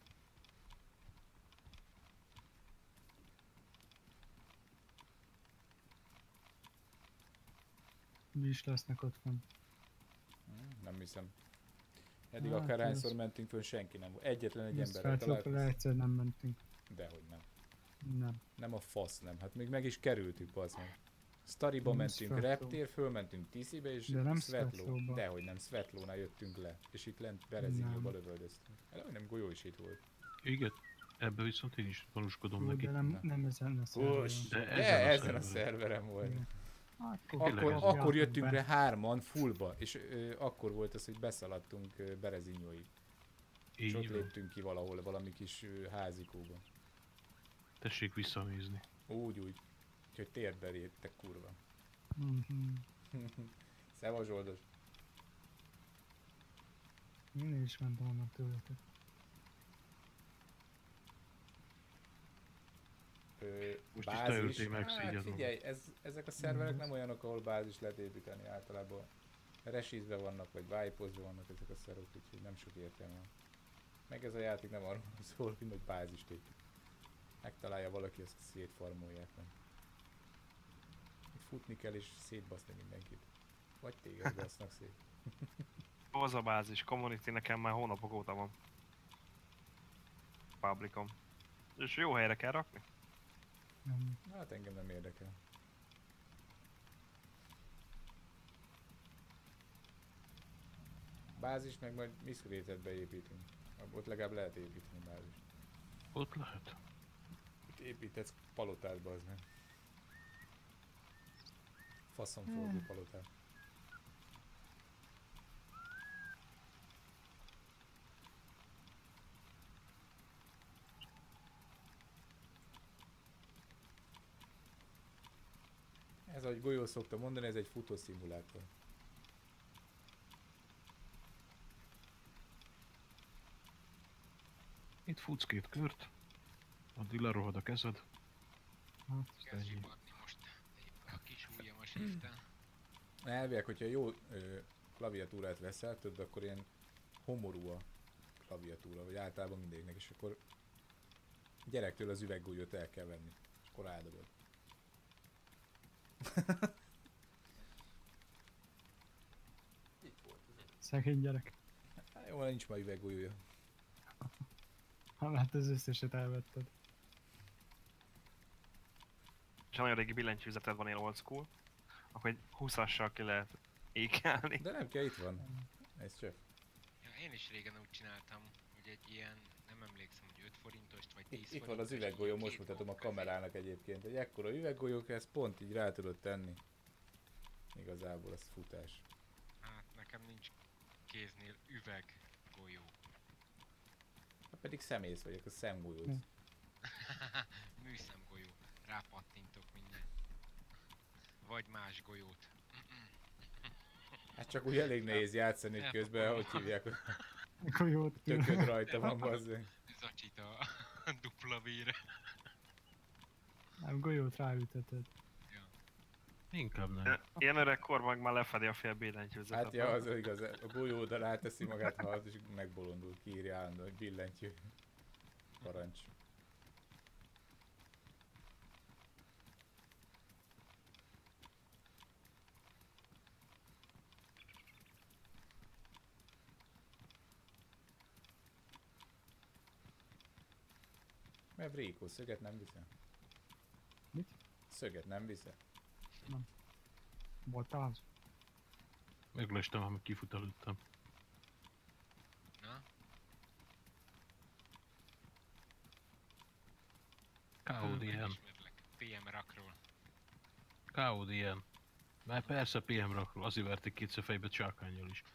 Mi is lesznek ott fenn. Nem hiszem. Eddig Hát, akárhányszor ez- mentünk fönn, senki nem volt. Egyetlen egy Mi emberrel Svetló felé találkoztunk. egyszer nem mentünk. Dehogy nem. Nem. Nem a fasz nem. Hát még meg is kerültük, bazd meg. Stariba Nem mentünk Svetló. Reptér, fölmentünk Tiszibe és De nem Svetló. Svetlóba. Dehogy nem, Svetlónál jöttünk le. És itt lent Berezinnyóba Nem. lövöldöztünk. Elő nem golyó is itt volt. Igen, ebbe viszont én is tanúskodom Jó, neki. de nem ezen a Hús! szerveren. De Ezen a szerveren. szerveren volt. Igen. Akkor, Tényleg ez- akkor jöttünk be 3-an fullba, és akkor volt az, hogy beszaladtunk Berezinnyóig. És Így ott van. léptünk ki valahol, valami kis házikóba. Tessék visszanézni. Úgy. Úgyhogy térdbe léptek, kurva. Mhm. Szeva Zsoldos. Én is mentem onnan tőletek. Most is te öltél meg, Hát szégyen figyelj, ezek a szerverek nem olyanok, ahol bázis lehet építeni általában. Resizve vannak, vagy wipe-ozva vannak ezek a szerok, úgyhogy nem sok értelme van. Meg ez a játék nem arról szól, hogy nagy bázist épít. Megtalálja valaki, azt szétfarmolják meg. Itt futni kell és szétbaszni mindenkit. Vagy téged basznak szét. Az a bázis, community nekem már hónapok óta van. Publicom. És jó helyre kell rakni. Nem. Hát engem nem érdekel. Bázis meg majd Miscreatet beépítünk. Ott legalább lehet építeni bázist. Ott lehet. Itt építhetsz palotát, bazd meg. Faszomforgó palotát. Ez, ahogy Golyó szokta mondani, ez egy futószimulátor. Itt futsz 2 kört. Addig lerohad a kezed. Hát, Kezd zsibatni most. Épp a kis ujjam a shiften. Elvileg, hogyha jó klaviatúrát veszel, tudod, akkor ilyen homorú a klaviatúra, vagy általában mindegyiknek, és akkor gyerektől az üveggolyót el kell venni, és akkor ráldobod. Itt volt az. szegény gyerek. Hát jó, nincs már üveggolyója. Hát az összeset elvetted. És ha nagyon régi billentyűzeted van, ilyen old school, akkor egy 20-assal ki lehet ékelni. De nem kell, itt van. Ez csak. Ja, én is régen úgy csináltam, hogy egy ilyen, nem emlékszem, hogy 5 forintost vagy 10 Itt van az üveggolyó, most mutatom a kamerának egyébként. Egy ekkora üveggolyók, ezt pont így rá tudod tenni. Igazából az futás. Hát nekem nincs kéznél üveggolyó. Hát pedig szemész vagyok, a szemgolyót. Hm. Műszemgolyó. Rápattintok mindjárt. Vagy más golyót. Hát csak úgy elég nehéz játszani, hogy közben, hogy hívják, hogy Akkor jót tököd rajta van, bazzeg. Zacsit a dupla vére. Nem, golyót ráüteted. Inkább nem. Ilyen öreg korban már lefedi a fél billentyűzetet. Hát ja, az igaz, a golyó oda ráteszi magát, ha az is megbolondul, kiírja állandó, hogy billentyű. Parancs. Mert Brékó, szöget nem viszel? Mit? Szöget nem viszel? Voltál az? Meglestem, ha meg kifut előttem. Na? KODN. Megismerlek. PM rakról. KODN. Már persze PM rakról, azért verték kétszer fejbe csákánnyal is.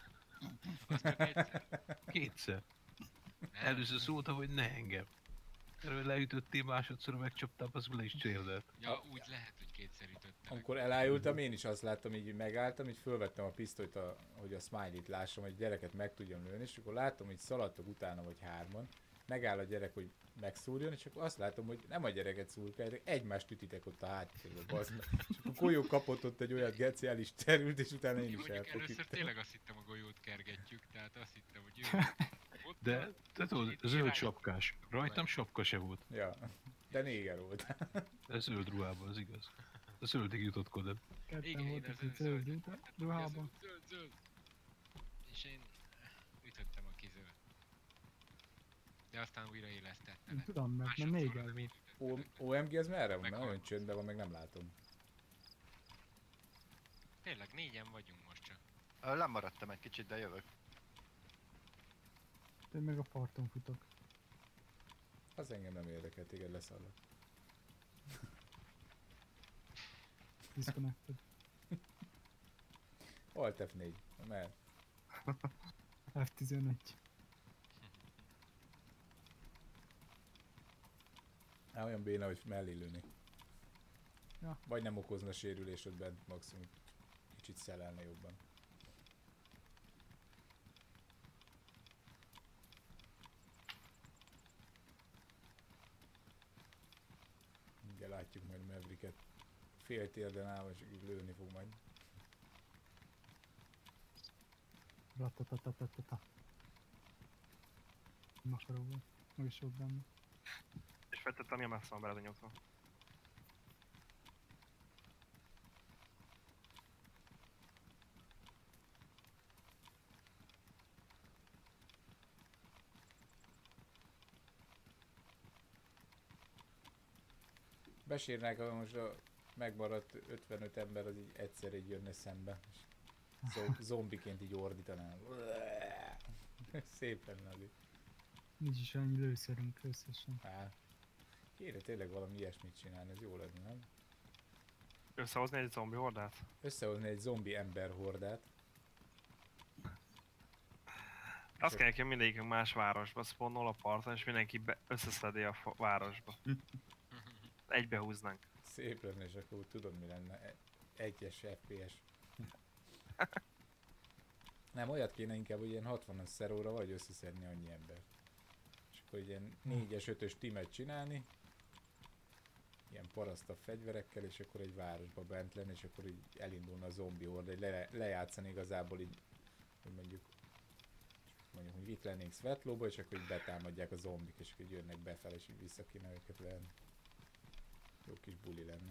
Az csak egyszer. Kétszer. Nem? Először szólta, hogy ne engem. Erről leütöttél, másodszor megcsaptál, az le is csérdelt. Ja, úgy lehet, hogy kétszer ütöttelek. Amikor elájultam, én is azt láttam, így megálltam, így fölvettem a pisztolyt, hogy a smiley-t lássam, hogy gyereket meg tudjam lőni, és akkor látom, hogy szaladtok utána, vagy hárman. Megáll a gyerek, hogy megszúrjon, és akkor azt látom, hogy nem a gyereket szúrkáljátok, egymást ütitek ott a háttérben, bazd meg. És akkor Kolyó kapott ott egy olyat, geci, el is terült, és utána én is Mondjuk először elfogittem. tényleg azt hittem, a golyót kergetjük, tehát azt hittem, hogy ő... Ott De, van, te tudod, két zöld irány- sapkás. Rajtam sapka se volt. Ja, de néger volt. Ez zöld ruhában, az igaz. A zöldig jutott kodem. Ketten Igen, én voltak ezen itt zöld zöldet tettem, hogy ruhában. ez zöld. És én ütöttem a kizöld. De aztán újra élesztette Én le. tudom, mert Másodszor néger nem volt. ütöttelek. OMG, ez merre van? Meg Mert nagyon harmadszor. csöndben van, meg nem látom. Tényleg, négyen vagyunk most csak. Lemaradtam egy kicsit, de jövök. Én meg a parton futok. Az engem nem érdekel, téged leszállok. Disconnected. Alt F4, mert F11. olyan béna, hogy mellé lőni. Ja. Vagy nem okozna sérülésed bent, maximum kicsit szelelne jobban. Ugye látjuk majd Mavericket fél térden állva, és így lőni fog majd. Ratatatatata. Makaró volt. Meg is volt benne. És feltettem, milyen messze van beled a nyugtól. Besírnák, ha most a megmaradt 55 ember az így egyszer így jönne szembe. És zombiként így ordítaná. Szép lenne azért. Nincs is annyi lőszerünk összesen. Á, kéne tényleg valami ilyesmit csinálni, ez jó lenne, nem? Összehozni egy zombi hordát? Összehozni egy zombi ember hordát. Azt kell nekem mindegyikünk más városba spawnol a parton, és mindenki összeszedi a városba. Egybehúznánk. Szép lenne, és akkor úgy tudod mi lenne. Egyes FPS. Nem, olyat kéne inkább, hogy ilyen 60-as szeróra vagy összeszedni annyi ember. És akkor ilyen 4-es, 5-ös teamet csinálni. Ilyen parasztabb fegyverekkel, és akkor egy városba bent lenni, és akkor így elindulna a zombi hord, egy lejátszani igazából így, hogy mondjuk, hogy itt lennénk Svetlóba, és akkor így betámadják a zombik, és akkor így jönnek befele, és így vissza kéne őket lenni. Jó kis buli lenne.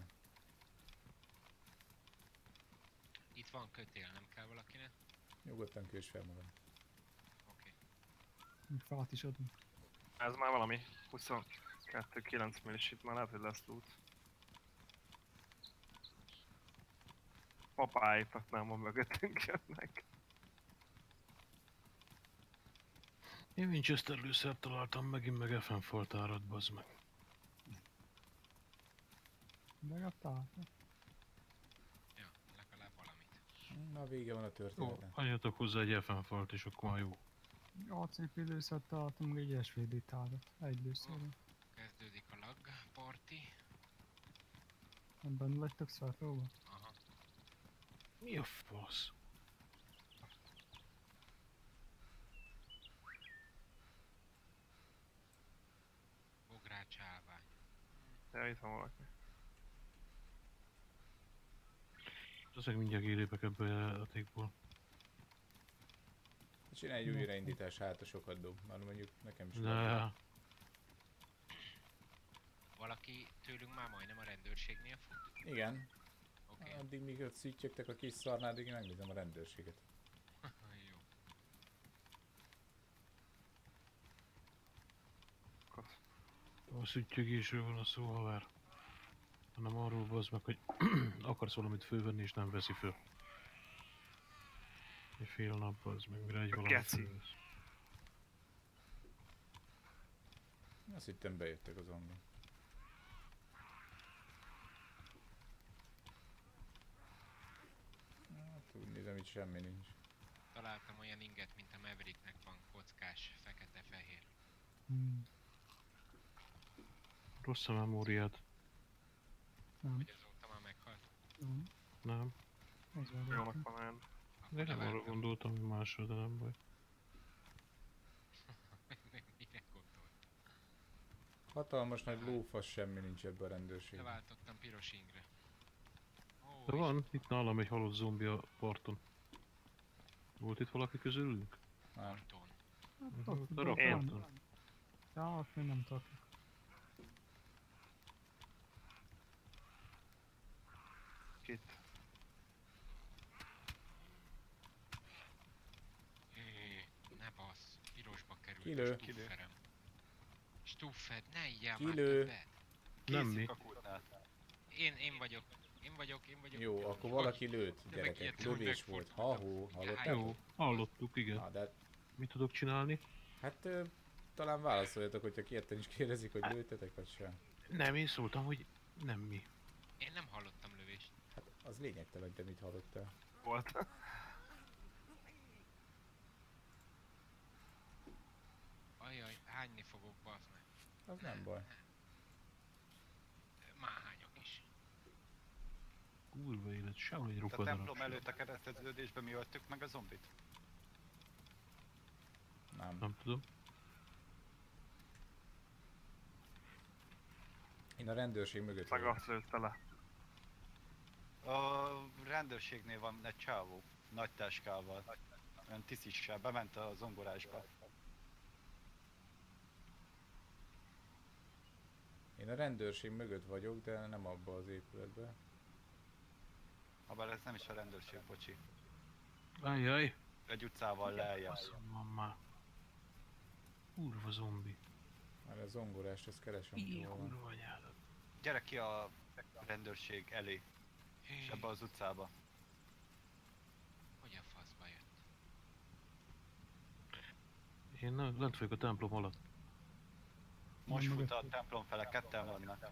Itt van kötél, nem kell valakinek? Nyugodtan kős fel magam. Oké. Még falat is adunk. Ez már valami 22-9 millis, itt már lehet, hogy lesz loot. Papáipak nem van mögöttünk jönnek. Én Winchester lőszert találtam, megint meg FN falt árad, bazd meg. Megadtál? Ja, legalább valamit. Na, vége van a Jó, történetnek. adjatok hozzá egy FN falt, és akkor már jó. ACP lőszert találtam, meg egy SVD tárat. Egy lőszerre. Kezdődik a lag party. Nem benne vagytok Svetlóba? Aha. Mi a fasz? Bogrács állvány. Ja, itt van valaki. Ezek mindjárt kilépek ebből a játékból. Csinálj egy újraindítás, hát a sokat dob. Már mondjuk nekem is. De... Valaki tőlünk már majdnem a rendőrségnél fut? Igen. Oké. Addig míg ott szüttyögtek a kis szarnál, addig én megnézem a rendőrséget. Jó. A szüttyögésről van a szó, haver. Hanem arról bazd meg, hogy akarsz valamit fölvenni és nem veszi föl. Egy fél nap bazd meg, mire egy valami Geci. fölvesz. Azt hittem bejöttek az angol. Hát úgy nézem, itt semmi nincs. Találtam olyan inget, mint a Mavericknek van, kockás, fekete-fehér. Rossz a memóriád. Nem. Hogy azóta már meghalt. Nem. Nem. Az van. Jónak van olyan. De nem arra gondoltam, hogy másra, de nem baj. Mire gondolt? Hatalmas nagy lófasz, semmi nincs ebben a rendőrségben. Leváltottam piros ingre. Ó, De van, itt nálam egy halott zombi a parton. Volt itt valaki közülünk? Nem. Parton. A rakparton. Ja, azt még nem tartok. Kit. Ne bassz. Pirosba került Kilő. a stufferem. Stuffed, ne igyál Kilő. már többet. Nem mi. Készik a kútnál. Én vagyok. Jó, akkor valaki lőtt, De gyerekek. megijedtem, hogy Lövés volt. megfordult. Ha-hó, hallották? Jó, hallottuk, igen. Na, de Mit tudok csinálni? hát talán válaszoljatok, hogyha kérten is kérdezik, hogy lőttetek, vagy sem. Nem, én szóltam, hogy nem mi. Én nem hallottam lövést. Hát az lényegtelen, te mit hallottál. Volt. Ajaj, hányni fogok, bazd meg. Az nem baj. Már hányok is. Kurva élet, sehol egy A rukadarab. templom előtt a kereszteződésben mi öltük meg a zombit? Nem. Nem tudom. Én a rendőrség mögött Meg vagyok. azt lőtte le. A rendőrségnél van egy csávó, nagy táskával, olyan tisztissel, bement a zongorásba. Én a rendőrség mögött vagyok, de nem abba az épületbe. Habár ez nem is a rendőrség, bocsi. Ajjaj. Egy utcával lejjebb. Basszom már. Kurva zombi. Már a zongorást, ezt keresem, Így hol van. kurva anyádat. Gyere ki a rendőrség elé, és ebbe az utcába. Hogy a faszba jött? Én lent vagyok a templom alatt. Most Nem fut a mögött. templom fele, ketten vannak.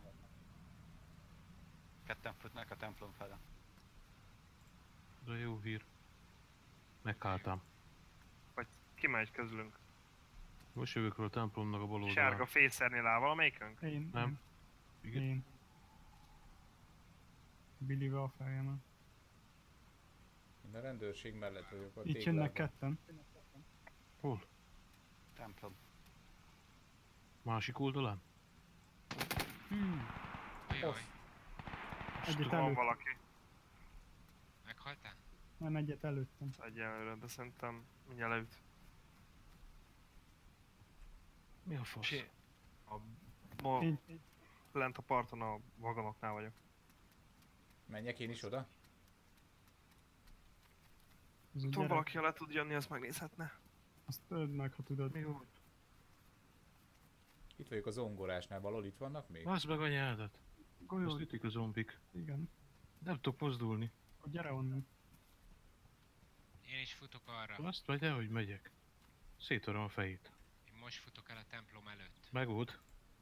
Ketten futnak a templom fele. De jó hír. Megháltam. Vagy kimegy közülünk. Most jövök a templomnak a bal oldalán. Sárga fészernél áll valamelyikünk? Én. Nem. Igen. Én. Billyvel a fejemen. Én a rendőrség mellett vagyok, a Itt jönnek téglában. ketten. Hol? Templom. Másik oldalán? Ajaj, Egyet Van előtt. valaki. meghaltál? Nem, egyet előttem. Egyelőre, de szerintem mindjárt leüt. Mi a fasz? Si- Ma Én. lent a parton a vagonoknál vagyok. Menjek én is oda? Az a Tudom, gyerek, valaki, ha le tud jönni, azt megnézhetne. azt öld meg, ha tudod. Mi volt? Itt vagyok a zongorásnál, valahol itt vannak még? Baszd meg anyádat! Azt Golyó, ütik a zombik. igen. Nem tudok mozdulni. Akkor gyere onnan. Én is futok arra. Azt meg dehogy megyek. Szétvarom a fejét. Én most futok el a templom előtt. Meg volt.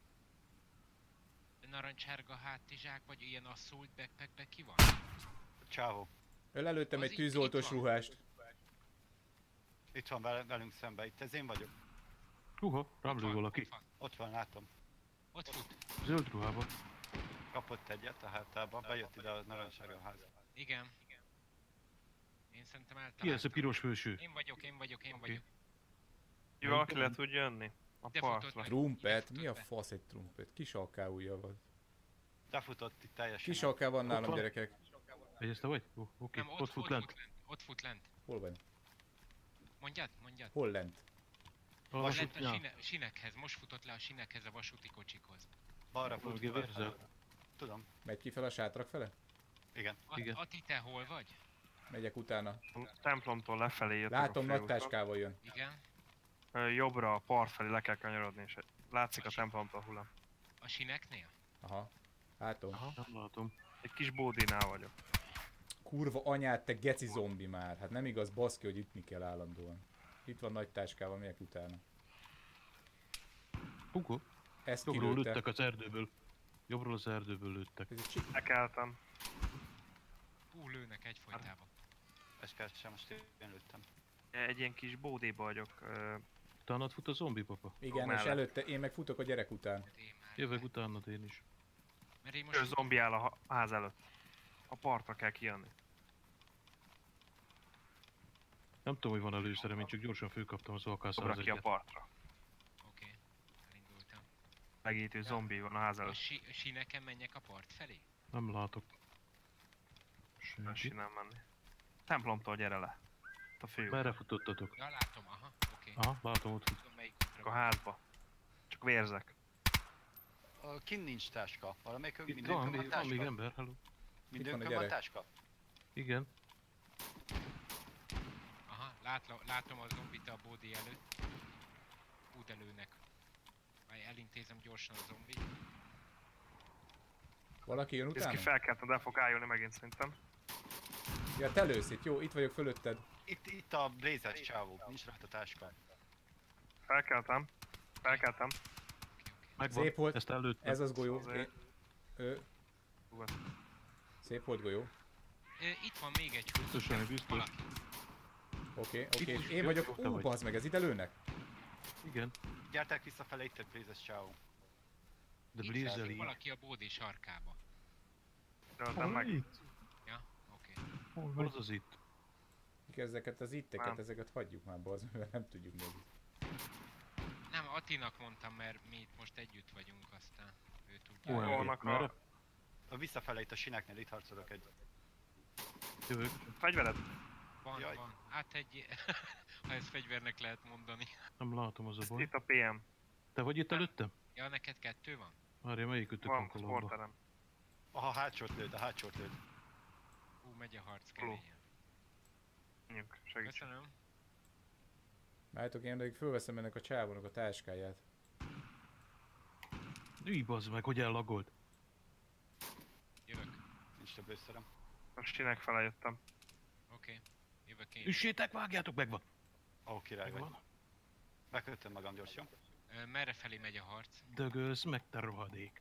Narancsárga hátizsák, vagy ilyen assault backpackbe ki van? Csávó. Lelőttem Az egy itt tűzoltós van. ruhást. Itt van velünk szembe, itt ez én vagyok. Húha, rám lő valaki. Ott van. Ott van, látom. Ott fut. Zöld ruhában. Kapott egyet a hátába, bejött ide a narancssárga házba. Igen. Én szerintem Ki ez a eltaláltam. piros főső? Én vagyok. Oké. Jó, valaki le tud jönni? A De partra. futott meg. Trumpet? Ide Mi a futott fasz egy trumpet? Kis alkáúja van. Lefutott itt teljesen. Kis alká van nálam, van. gyerekek. Egy te vagy? Oké, Nem, ott fut lent. Ott fut lent. Hol van? Mondjad. Hol lent? A Lent a vasútnál. sinekhez. Most futott le a sinekhez, a vasúti kocsikhoz. Balra fut. Ugye vérzel? Tudom, Megy ki fel a sátrak fele? igen. Igen. Ati, te hol vagy? Megyek utána. A templomtól lefelé jöttek Látom, a nagy főúton. táskával jön. Igen. Jobbra a part felé le kell kanyarodni, és látszik a templomtól hullám. A sineknél? Aha. Látom. Nem látom. Egy kis bódinál vagyok. Kurva anyát, te geci zombi már. Hát nem igaz, baszki, hogy ütni kell állandóan. Itt van nagy táskával, megyek utána. Hugo, Ezt jobbról kilőtte. lőttek az erdőből. Jobbról az erdőből lőttek. Ez egy csik. Lekeltem. Lőnek egyfolytában. Ezt sem, most én lőttem. Egy ilyen kis bódéba vagyok. Utánad fut a zombi, papa. Igen, és mellett. előtte én meg futok a gyerek után. Hát én már Jövök be- utánad én is. Mert én Ő most zombi áll a ház előtt. A partra kell kijönni. Nem tudom, hogy van előszerem, én csak gyorsan fölkaptam az AK Szobra ki a 101-et. partra. Oké, elindultam. Megítő zombi van a ház A előtt. síneken menjek a part felé? Nem látok. Nem Senkit. nem menni. Templomtól gyere le. A fő. Merre futottatok? Ja, látom, aha, oké. Aha, látom ott fut. Tudom melyik útra A van. házba. Csak vérzek. Kint nincs táska. Valamelyikünk Itt mindenkön van, van van még táska? ember, hello. Mindenkön gyerek. van táska? Igen. Aha, látom a zombit a bódi előtt. Úgy előnek. Majd elintézem gyorsan a zombit. Valaki jön Ez ki utána? fel kellett, de fog állni megint szerintem. Ja, te lősz itt, jó, itt vagyok fölötted. Itt a blézes csávó, nincs rajta táska. Felkeltem. Felkeltem. Megvan. Szép volt. Ezt előttem. Ez az golyó. Azért. Hú, Szép volt golyó. Itt van még egy húz. Biztos, hogy biztos. Valaki. Oké. most Én vagyok. te vagy. Bazd meg, ez ide lőnek? Igen. Gyertek visszafele, itt egy blézes csávó. De Itt Blaze-el fekszik így. valaki a bódi sarkába. Döltem Hol meg. itt? Ja, oké. Hol Hol vagy? az az itt? Ezeket az itteket, Nem. ezeket hagyjuk már, bazd meg, mert nem tudjuk meg. Nem, Attinak mondtam, mert mi itt most együtt vagyunk, aztán ő tudja. Hol Vannak merre? a Visszafele itt a sineknél, itt harcolok egy. Jövök. fegyvered. Van, Jaj. van. Hát egy... ha ez fegyvernek lehet mondani. Nem látom, az a baj. Itt a PM. Te vagy itt előttem? Ja, neked 2 van? Várja, melyik ütök Van a kolomba? sporterem. Aha, hátsót lőd, a hátsót lőd. Megy a harc keményen. Nyug, segíts. Köszönöm. Várjátok, én addig fölveszem ennek a csávónak a táskáját. Üj, bazd meg, hogy ellagolt. Jövök. Nincs több lőszerem. Most sinek fele jöttem. Oké. Jövök én. Üssétek, vágjátok, megvan. Ó, király vagy. Megvan. Bekötöm magam gyorsan. Merre felé megy a harc? Dögölsz meg, te rohadék.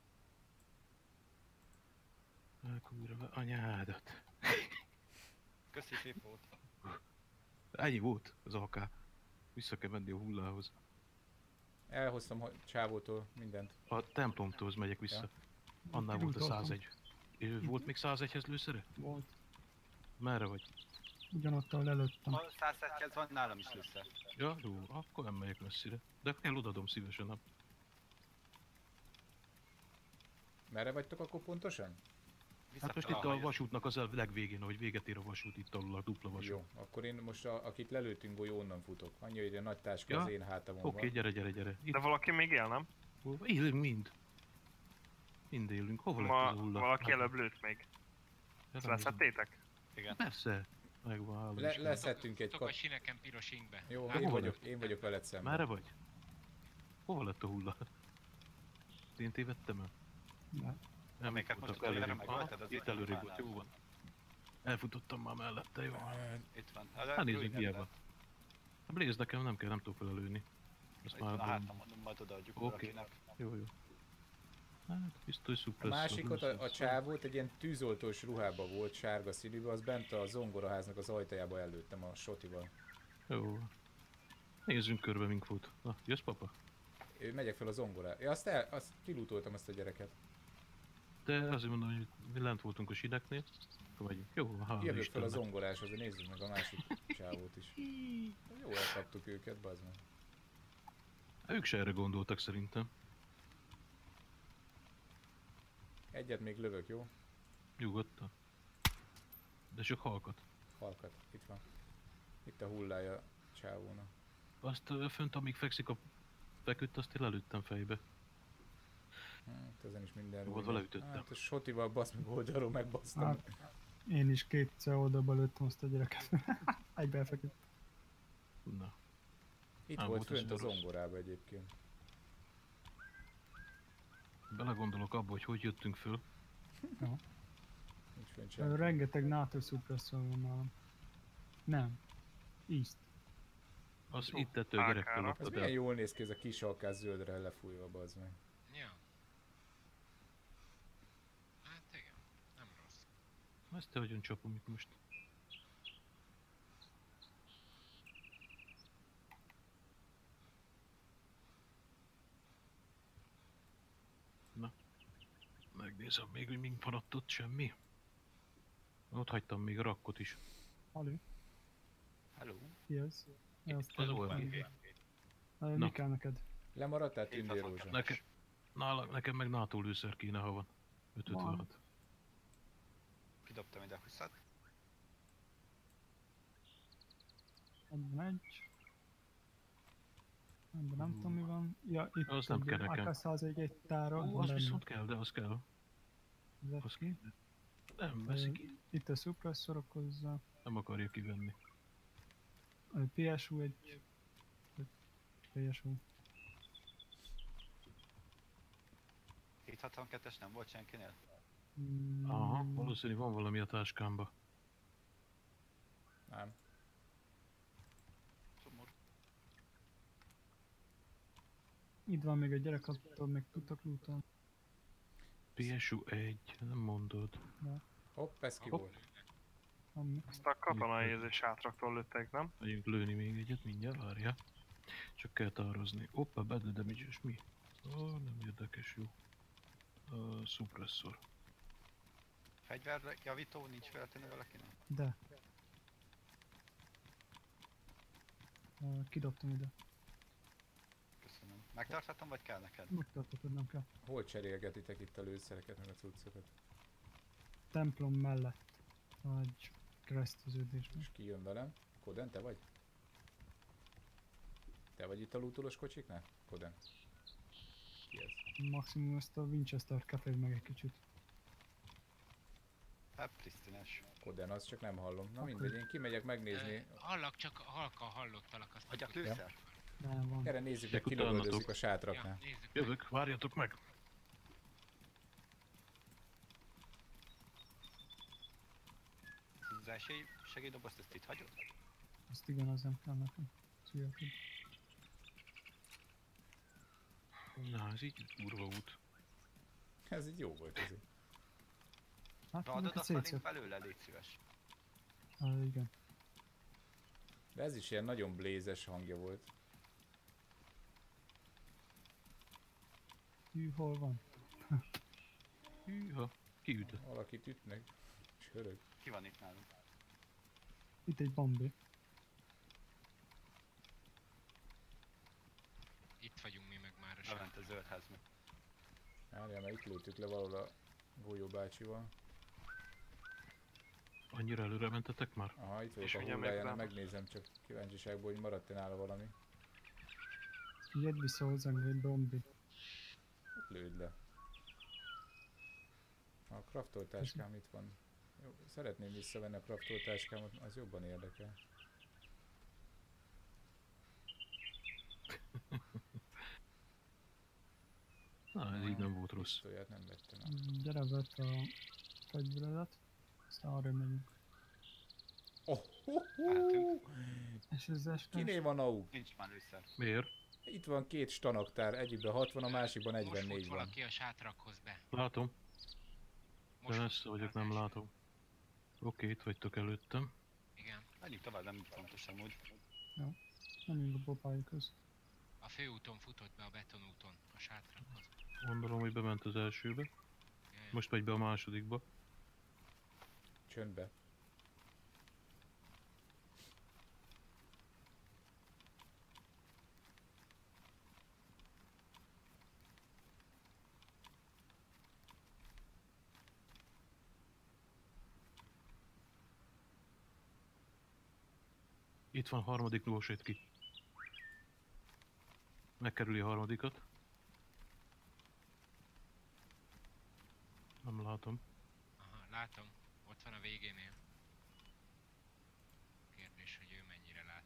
Kurva anyádat. Köszi, szép volt. Ennyi volt az AK. Vissza kell menni a hullához. Elhoztam csávótól mindent. A templomtól megyek vissza. Ja. Annál volt a Kirúgtam. 101. És volt még 101-hez lőszere? Volt. Merre vagy? Ugyanott, ahol előttem. A 101 van nálam is lőszer. Ja, jó, akkor nem megyek messzire. De elodadom szívesen, nem? Merre vagytok akkor pontosan? Hát most itt a vasútnak az a legvégén, ahogy véget ér a vasút, itt alul a dupla vasút. Jó, akkor én most akit lelőttünk golyó, onnan futok. Annyi, hogy a nagy táska Ja? az én hátamon Oké, van. gyere. Itt De valaki még él, nem? élünk mind. Mind élünk. Hova lett az a hulla? Valaki előbb lőtt még. Ja, Ezt nem nézem. leszettétek? Igen. Persze. Megvan, hála Istennek. Leszedtünk egy Futok a sineken piros ingbe. Jó, hova én vagyok veled szemben. Merre vagy? Hova lett a hulla? Én tévedtem el? Nem, Amiket itt most voltak előre előrébb. megölted, az Itt itt előrébb van volt, nálad. jó van. Elfutottam már mellette, jó. Itt van. Hát nézzük, milyen van. A Blaze nekem nem kell, nem tudok felelőni. Ezt Itt van a már hátamon, majd odaadjuk Oké. valakinek. Jó. Hát, biztos A szupresszor. másikot, a csávót egy ilyen tűzoltós ruhába volt, sárga színűben, az bent a zongoraháznak az ajtajába előttem a sotival. Jó. Nézzünk körbe, mink fut. Na, jössz, papa? Én megyek fel a zongorára. Ja, azt kilútoltam azt a gyereket. De azért mondom, hogy mi lent voltunk a sineknél. Akkor megyünk. Jó, hála Jövök fel a Istennek. zongoráshoz, de nézzük meg a másik csávót is. Jó, elkaptuk őket, bazd meg. Ők se erre gondoltak szerintem. Egyet még lövök, jó? Nyugodtan. De csak halkat. Halkat. Itt van. Itt a hullája a csávónak. Azt fönt, amíg fekszik a feküdt, azt én lelőttem fejbe. Hát ezen is minden Jó, rúgja. leütöttem. Hát a sotival basz meg oldalról megbasztam. Hát, én is kétszer oldalba lőttem azt a gyereket. Egybe elfeküdt. Na. Itt nem volt volt ez fönt a rossz. zongorába egyébként. Belegondolok abba, hogy hogy jöttünk föl. Nincs fönt semmi. Rengeteg NATO suppressor van nálam. Nem. East. Az itt tettől a gyerek Ákára. Ez fölötted milyen el. jól néz ki ez a kis alkás zöldre lefújva, bazd meg. Ja. Hát igen, nem rossz. Ezt te hogyan csapom itt most? Megnézem még, hogy mink maradt ott, semmi. Ott hagytam még a rakkot is. Ali, Hello. ki ez? Az olyan. Mi Na. kell neked? Lemaradt-e Két tündér hat rózsa? Nekem, nekem meg NATO lőszer kéne, ha van. 556. Kidobtam ide 20-at. Ebben egy. Ebben nem tudom mi van. Ja, itt Az nem kell nekem. AK-101 egy tára. Ó, az viszont kell, de az kell. Az ki. Nem veszi ki. Itt a suppresszorok hozzá. Nem akarja kivenni. A PSU egy. PSU. 762-es nem volt senkinél? Aha, valószínű van valami a táskámba. Nem. Szomorú. Itt van még egy gyerek, attól még tudtak lootolni. PSU 1, nem mondod. Hopp, ez ki Hopp. volt? Ami. Azt a katonai sátraktól lőttek, nem? Megyünk lőni még egyet, mindjárt várja. Csak kell tározni. Hoppa, battle damage, és mi? Nem érdekes, jó. Suppressor. Fegyverjavító nincs feltenni valakinek? De. Kidobtam ide. Köszönöm. Megtarthatom, vagy kell neked? Megtartatod, nem kell. Hol cserélgetitek itt a lőszereket, meg a cuccokat? Templom mellett. Egy kereszteződésben. És ki jön velem? Koden, te vagy? Te vagy itt a lootolós kocsiknál? Koden. Ki ez? Maximum ezt a Winchester keféd meg egy kicsit. Hát, prisztines. Koden, azt csak nem hallom. Na mindegy, én kimegyek megnézni. Hallak, csak halkan hallottalak azt. Adjak hogy- lőszer? Nem van. Gyere, nézzük meg, Csak ki lövöldözik utánatok. a sátraknál. Ja, nézzük meg. Jövök, várjatok meg! Az első segélydobozt ezt itt hagyod? Azt igen, az nem kell nekem. Szülyeked. Na, ez így durva út. Ez így jó volt ez. Hát, Raadod neked azt velünk szétszett. belőle, légy szíves. Igen. De ez is ilyen nagyon blézes hangja volt. Hű, hol van? Hűha, kiütött. Valakit ütnek, és hörög. Ki van itt nálunk? Itt egy bombi. Itt vagyunk mi meg már a sár. Bement a zöld házba. Várjál, mert itt lőttük le valahol a Golyó bácsival. Annyira előre mentetek már? Aha, itt vagyok És a ugye hulláján, megvált. megnézem csak kíváncsiságból, hogy maradt-e nála valami. Jedd vissza hozzánk egy bombi. Lőd le. A kraftoltáskám itt van. Jó, szeretném visszavenni a kraftoltáskámat, az jobban érdekel. Na, ez így nem volt rossz. Pisztolyát nem vettem el. Gyere, vett a fegyveredet. Aztán arra megyünk. Oh, Mehetünk. És ez estés. kiné van AUG? Nincs már lőszer. Miért? Itt van két stanaktár, egyikben 60, a másikban Most fut 44 van. valaki a sátrakhoz be. Látom, de Most messze fut vagyok, az nem első. látom. Oké, itt vagytok előttem. Igen. Menjünk tovább, nem fontos amúgy. Menjünk a popájukhoz. A főúton futott be a betonúton, a sátrakhoz. Gondolom, hogy bement az elsőbe. Jaj, Most megy be a másodikba. Csöndbe. Itt van harmadik lósét ki. Megkerüli a harmadikat. Nem látom. Aha, látom. Ott van a végénél. Kérdés, hogy ő mennyire lát.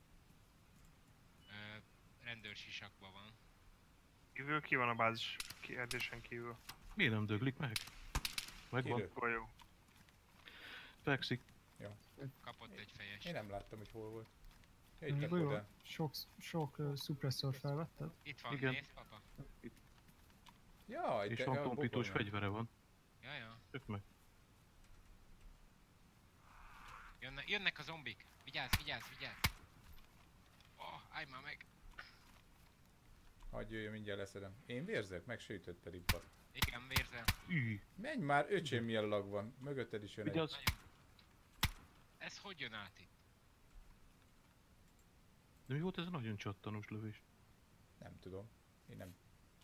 Rendőrsisakban van. Kívül ki van a bázis kérdésen kívül? Miért nem döglik meg? Megvan. Kirő. Akkor jó. Fekszik. Kapott egy fejest. Én nem láttam, hogy hol volt. Ja, itt a Golyó, Koden. sok suppresszor felvetted? Itt van, Igen. nézd, papa. Ja, itt És van tompítós Bobonál. fegyvere van. Ja, ja. Tök meg. Jönnek a zombik. Vigyázz, vigyázz, vigyázz. Oh, állj már meg. Hagyj jöjjön, mindjárt leszedem. Én vérzek, megsütött pedig baszd. Igen, vérzem. Menj már, öcsém, milyen lag van. Mögötted is jön egy. Vigyázz! Ez hogy jön át itt? De mi volt ez a nagyon csattanós lövés? Nem tudom. Én nem.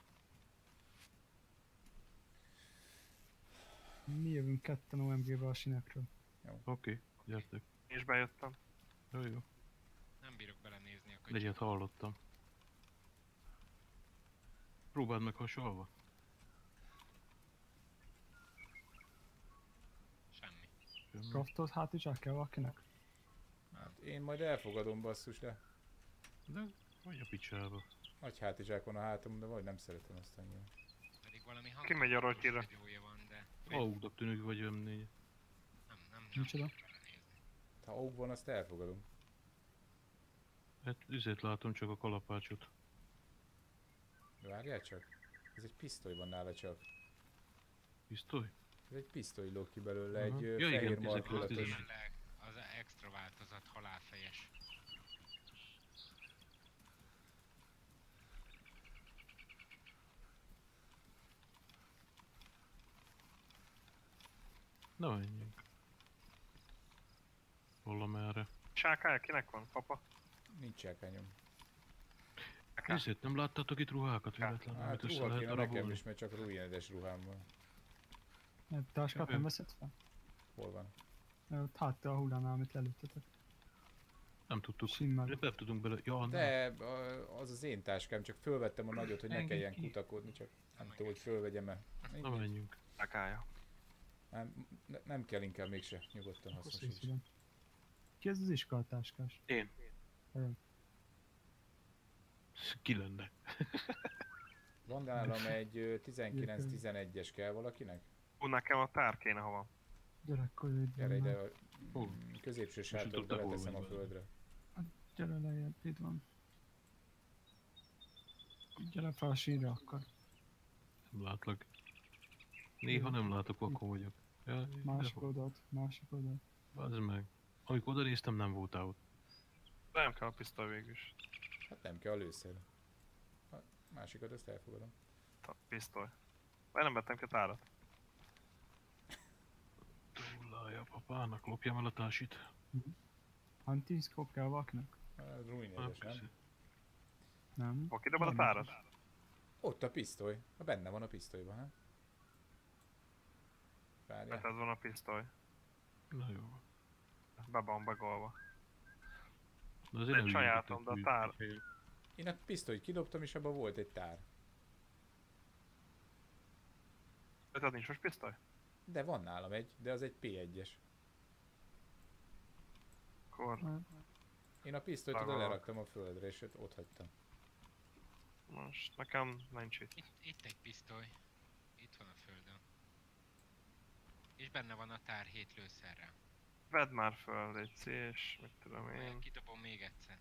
Mi jövünk ketten OMG-vel a sinekről. Oké, gyertek. És bejöttem. Jó. Nem bírok belenézni a De ilyet hallottam. Próbáld meg hasonlva. Semmi. Craftot hátizsák kell valakinek? Hát én majd elfogadom, basszus, de De vagy a picsába. nagy hátizsák van a hátam, de vagy nem szeretem azt annyira. Pedig valami Kimegy a rotyira. hangsúlyos van, de Augnak tűnik vagy M4. nem Micsoda? bírok belenézni. Ha aug van, azt elfogadom. Hát üzét látom, csak a kalapácsot. De várjál csak. Ez egy pisztoly van nála csak. Pisztoly? Ez egy pisztoly lóg ki belőle, Aha. egy Ja, fehér igen, markolatos. 19. Jelenleg az extra változat halálfejes. Na menjünk. Valamerre. Sákája kinek van, papa? Nincs elkányom. Ezért nem láttátok itt ruhákat véletlenül, Hát amit össze ruha lehet kéne nekem darabolni? is, mert csak ruinedes ruhám van. Táskát nem veszed fel? Hol van? Ott hátra a hullánál, amit lelőttetek. Nem tudtuk. Simmel. Nem tudunk bele. Ja, nem. De az az én táskám, csak fölvettem a nagyot, hogy ne Engedj kelljen ki. kutakodni, csak nem tudom, hogy fölvegyem-e. Na menjünk. Sákája. Nem kell inkább mégse, nyugodtan Akkor hasznosíts. szépen. Ki ez az iskolatáskás? Én. Olyan. Ki lenne? Van nálam egy 19-11-es, kell valakinek? Nekem a tár kéne, ha van. Gyerekkor jöjjön. Gyere ide, a Hol? középső tudod, sátorba te hol leteszem a vagy vele? földre. Gyere lejjebb, itt van. Gyere fel a sínra akkor. Nem látlak. Néha nem látok, akkor vagyok. Ja, Másik oldalt, másik oldalt. az meg. Amikor oda néztem, nem voltál ott. De nem kell a pisztoly végül is. Hát nem kell a lőszer. A másikat azt elfogadom. A pisztoly. Vagy nem vettem ki a tárat. Tullája papának, lopjam el a társit. Hunting scope kell valakinek? Hát ruinedes, nem? köszi. Nem. Hol kidobod a tárat? Ott a pisztoly. Ha benne van a pisztolyban, hát. Várjál. Mert ez van a pisztoly. Na jó. Be van begolva. De azért Egy nem sajátom, de a ültetek tár- úgy helyen. Én a pisztolyt kidobtam, és abban volt egy tár. Tehát nincs most pisztoly? De van nálam egy, de az egy P1-es. Akkor Én a pisztolyt oda Megvan. leraktam a földre, és ott hagytam. most nekem nincs itt. Itt egy pisztoly. Itt van a földön. És benne van a tár 7 lőszerrel. Vedd már föl, légy és mit tudom én. Kidobom még egyszer.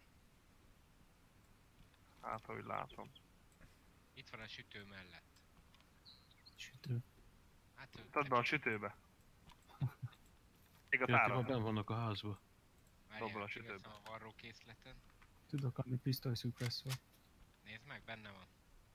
Hát, ahogy látom. Itt van a sütő mellett. Sütő. Hát ő... Tedd be a sütőbe. Még a Ja, ti már tárat. benn vannak a házba. Dobd be a Várjál, sütőbe. kiveszem a varrókészleten. Tudok adni pisztoly szupresszor. Nézd meg, benne van.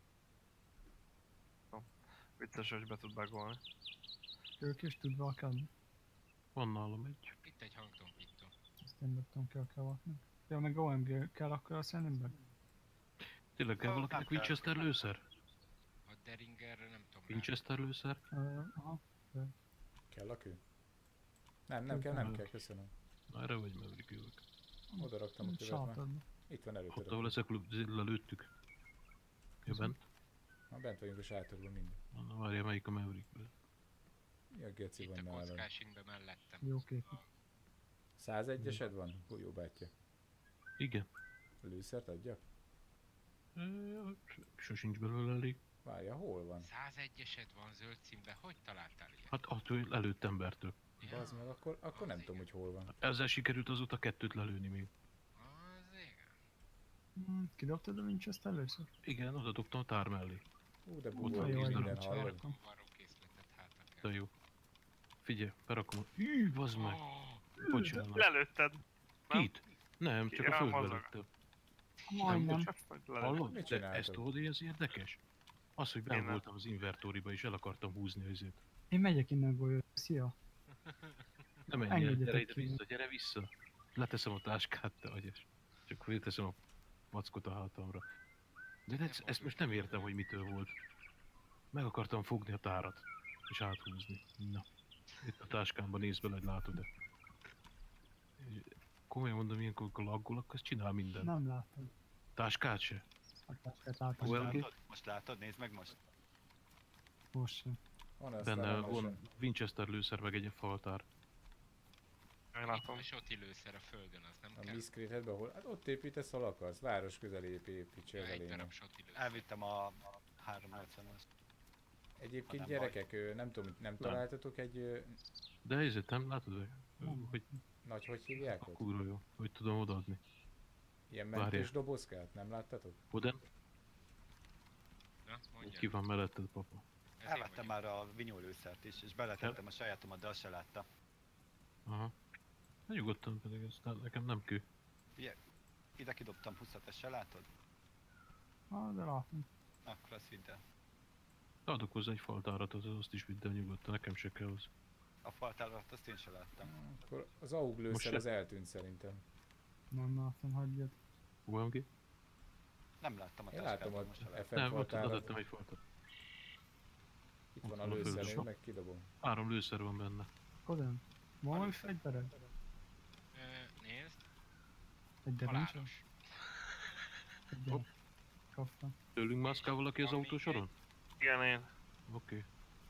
Vicces, hogy be tud begolni. Ők is tud valaki adni. Van nálam egy. Itt egy hangtompító. Ezt én dobtam ki, kell valakinek. Ja, meg OMG kell akkor a szennemben? Tényleg kell valakinek Winchester lőszer? A Deringerre nem tudom rá. Winchester lőszer? Aha. Kell a kő? Nem kell, köszönöm. Na erre vagy Maverick jövök. Oda raktam a követ már. Sátorban. Itt van előtted. Ott ahol ezek lelőttük. Ja, bent? Na, bent vagyunk a sátorban mind. Na várjál, melyik a Maverickből? Mi a geci Itt van a nálad? kockásingbe mellettem. Jó kép. 101-esed van? Jó bátyja. Igen. Lőszert adjak? Sosincs belőle elég. Várja, hol van? 101-esed van zöld színben, hogy találtál ilyet? Hát attól előtt embertől. Bazd meg, akkor nem tudom, hogy hol van. Ezzel sikerült azóta 2-t lelőni még. Az igen. Kidobtad a Winchester először? Igen, oda dobtam a tár mellé. De Ott búgol van ki jó, minden, hogy hallod? csináltam. Varrókészletet hátra kell. De jó. Figyelj, berakom a... Hű, bazd meg! Bocsánat. Lelőtted. Nem? Kit? Nem, csak a Ja, földbe mozog. lőttem. Majdnem. Csak azt, hogy lelőtted. Hallod? Mit De csináltok? ezt tudod, hogy ez érdekes? Az, hogy Én benn nem. voltam az invertóriba és el akartam húzni azért. Én megyek innen, Golyó. Szia. Nem menj, Engedjetek gyere ide ki. vissza, gyere vissza. Leteszem a táskát, te agyas. Csak félteszem a mackot a hátamra. De ezt most nem értem, hogy mitől volt. Meg akartam fogni a tárat. És áthúzni. Na. Itt a táskámban nézd bele, hogy látod-e. Komolyan mondom, ilyenkor laggol, akkor azt csinál mindent. Nem látom. Táskát se? A táskát látom. OLG? Most látod? Nézd meg most. Most sem. Van aztán Benne van van Winchester lőszer, meg egy faltár. Én Itt látom. van soti lőszer a földön, az nem a kell. Discreet-edben hol? Hát ott építesz, hol akarsz. Város közelé építs, ez a Egy lényeg. darab soti lőszer. Elvittem a 380-as. Egyébként nem gyerekek, nem tudom, nem találtatok egy De ezért nem látod meg? Hogy nagy, hogy hívják ott? kurva jó, hogy tudom odaadni. Ilyen Várjál. mentős dobozkát, nem láttatok? Oden? Na, mondja. Ki van melletted, papa? Ez én Elvettem vagyok. már a vinyólőszert is, és beletettem a sajátomat, de azt se látta. Aha. Na nyugodtan pedig, ez nekem nem kő. Ide kidobtam 20-at, ezt se látod? Ah, de látom. Akkor azt vidd el. Adok hozzá egy faltárat, azt is vidd el nyugodtan, nekem se kell az. A faltárat azt én se láttam. Akkor az AUG lőszer se- az eltűnt szerintem. Nem látom, hagyjad. OMG? Nem láttam a Én látom táskában, a most se láttam. FM Nem, ott faltárat. adottam egy faltárat. Itt van ott a van a lőszer, fölös. én meg kidobom. 3 lőszer van benne. Kodem. Van valami fegyvered? Nézd, Egy derincs? halálos. Egy kaptam. Tőlünk mászkál valaki az Van autósoron? Igen, én. Oké.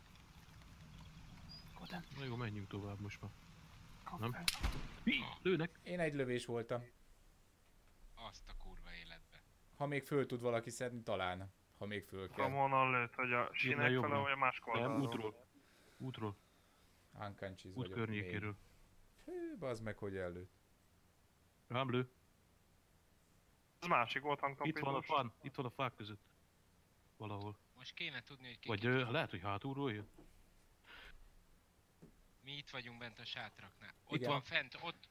Na jó, menjünk tovább most már. Kaptam. Nem? Mi? Lőnek? Én egy lövés voltam. Azt a kurva életbe. Ha még föl tud valaki szedni, talán. Ha még föl Tudom, kell. honnan lőtt, hogy a sinek jobbra. fele, vagy a másik Nem, oldalról. útról. Útról. Unconscious Út vagyok környékéről. még. Hű, bazd meg, hogy előtt. Rám lő. Ez másik volt hangtompítós. Itt van a fán. Itt van a fák között. Valahol. Most kéne tudni, hogy ki Vagy kit- lehet, hogy hátulról jön. mi itt vagyunk bent a sátraknál. Ott Igen. van fent, ott.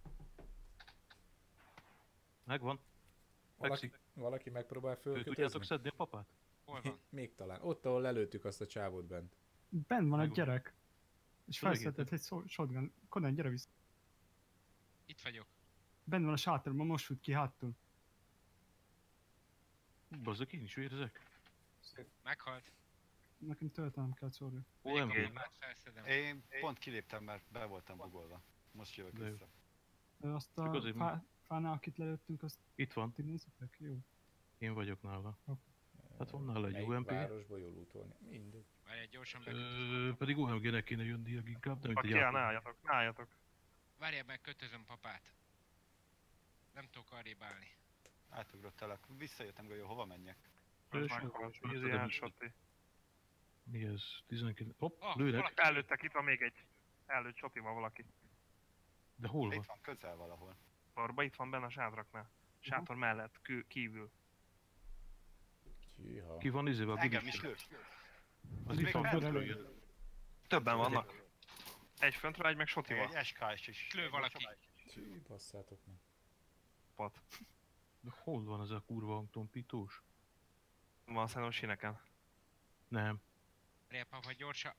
Megvan. Valaki, Fekszik. valaki megpróbál Ő tudjátok fölkötözni? szedni a papát? Hol van? Még talán. Ott, ahol lelőttük azt a csávót bent. Benn van egy Megvan. gyerek. És Szövegét. felszedett egy shotgun. Kodem, gyere vissza. Itt vagyok. Benn van a sátorban, most fut ki hátul. Bazzak, én is érzek. Meghalt. Nekem töltenem kell, sorry. Megyek a OMG. bombát, felszedem. Én pont kiléptem, mert be voltam bugolva. Most jövök De jó. vissza. Azt Csak a azért- fánál, akit lelőttünk, azt Itt van. ti nézitek? Jó. Én vagyok nála. Hát van nála egy Melyik UMP. városba jól útolni? Mindegy. Várjál, gyorsan bekötözöm. Pedig OMG-nek kéne jönni inkább, nem mint Aki egy el, átlag. ne álljatok, ne álljatok. Várjál, meg kötözöm papát. Nem tudok arrébb állni. Átugrottalak. Visszajöttem, Golyó, hova menjek? Ez Ös, meghalt. ös, Easy ös, headshot. Mi ez? 19... Hopp, Ah, lőnek. valaki- Előttek, itt van még egy. Előtt sotival valaki. De hol van? Itt van közel valahol. Sorba itt van benne a sátraknál. Sátor mellett, kívül. Hűha. Ki van izébe a Engem is gulis? lő. Az még itt van fentről föntről jön. jön. Többen vannak. Egy föntről, egy meg Még sotival. egy SKS is. Lő valaki. Hű, basszátok meg. Pat. De hol van ez a kurva hangtompítós? Van szerintem a sineken. Nem. Várjál, papa, gyorsan.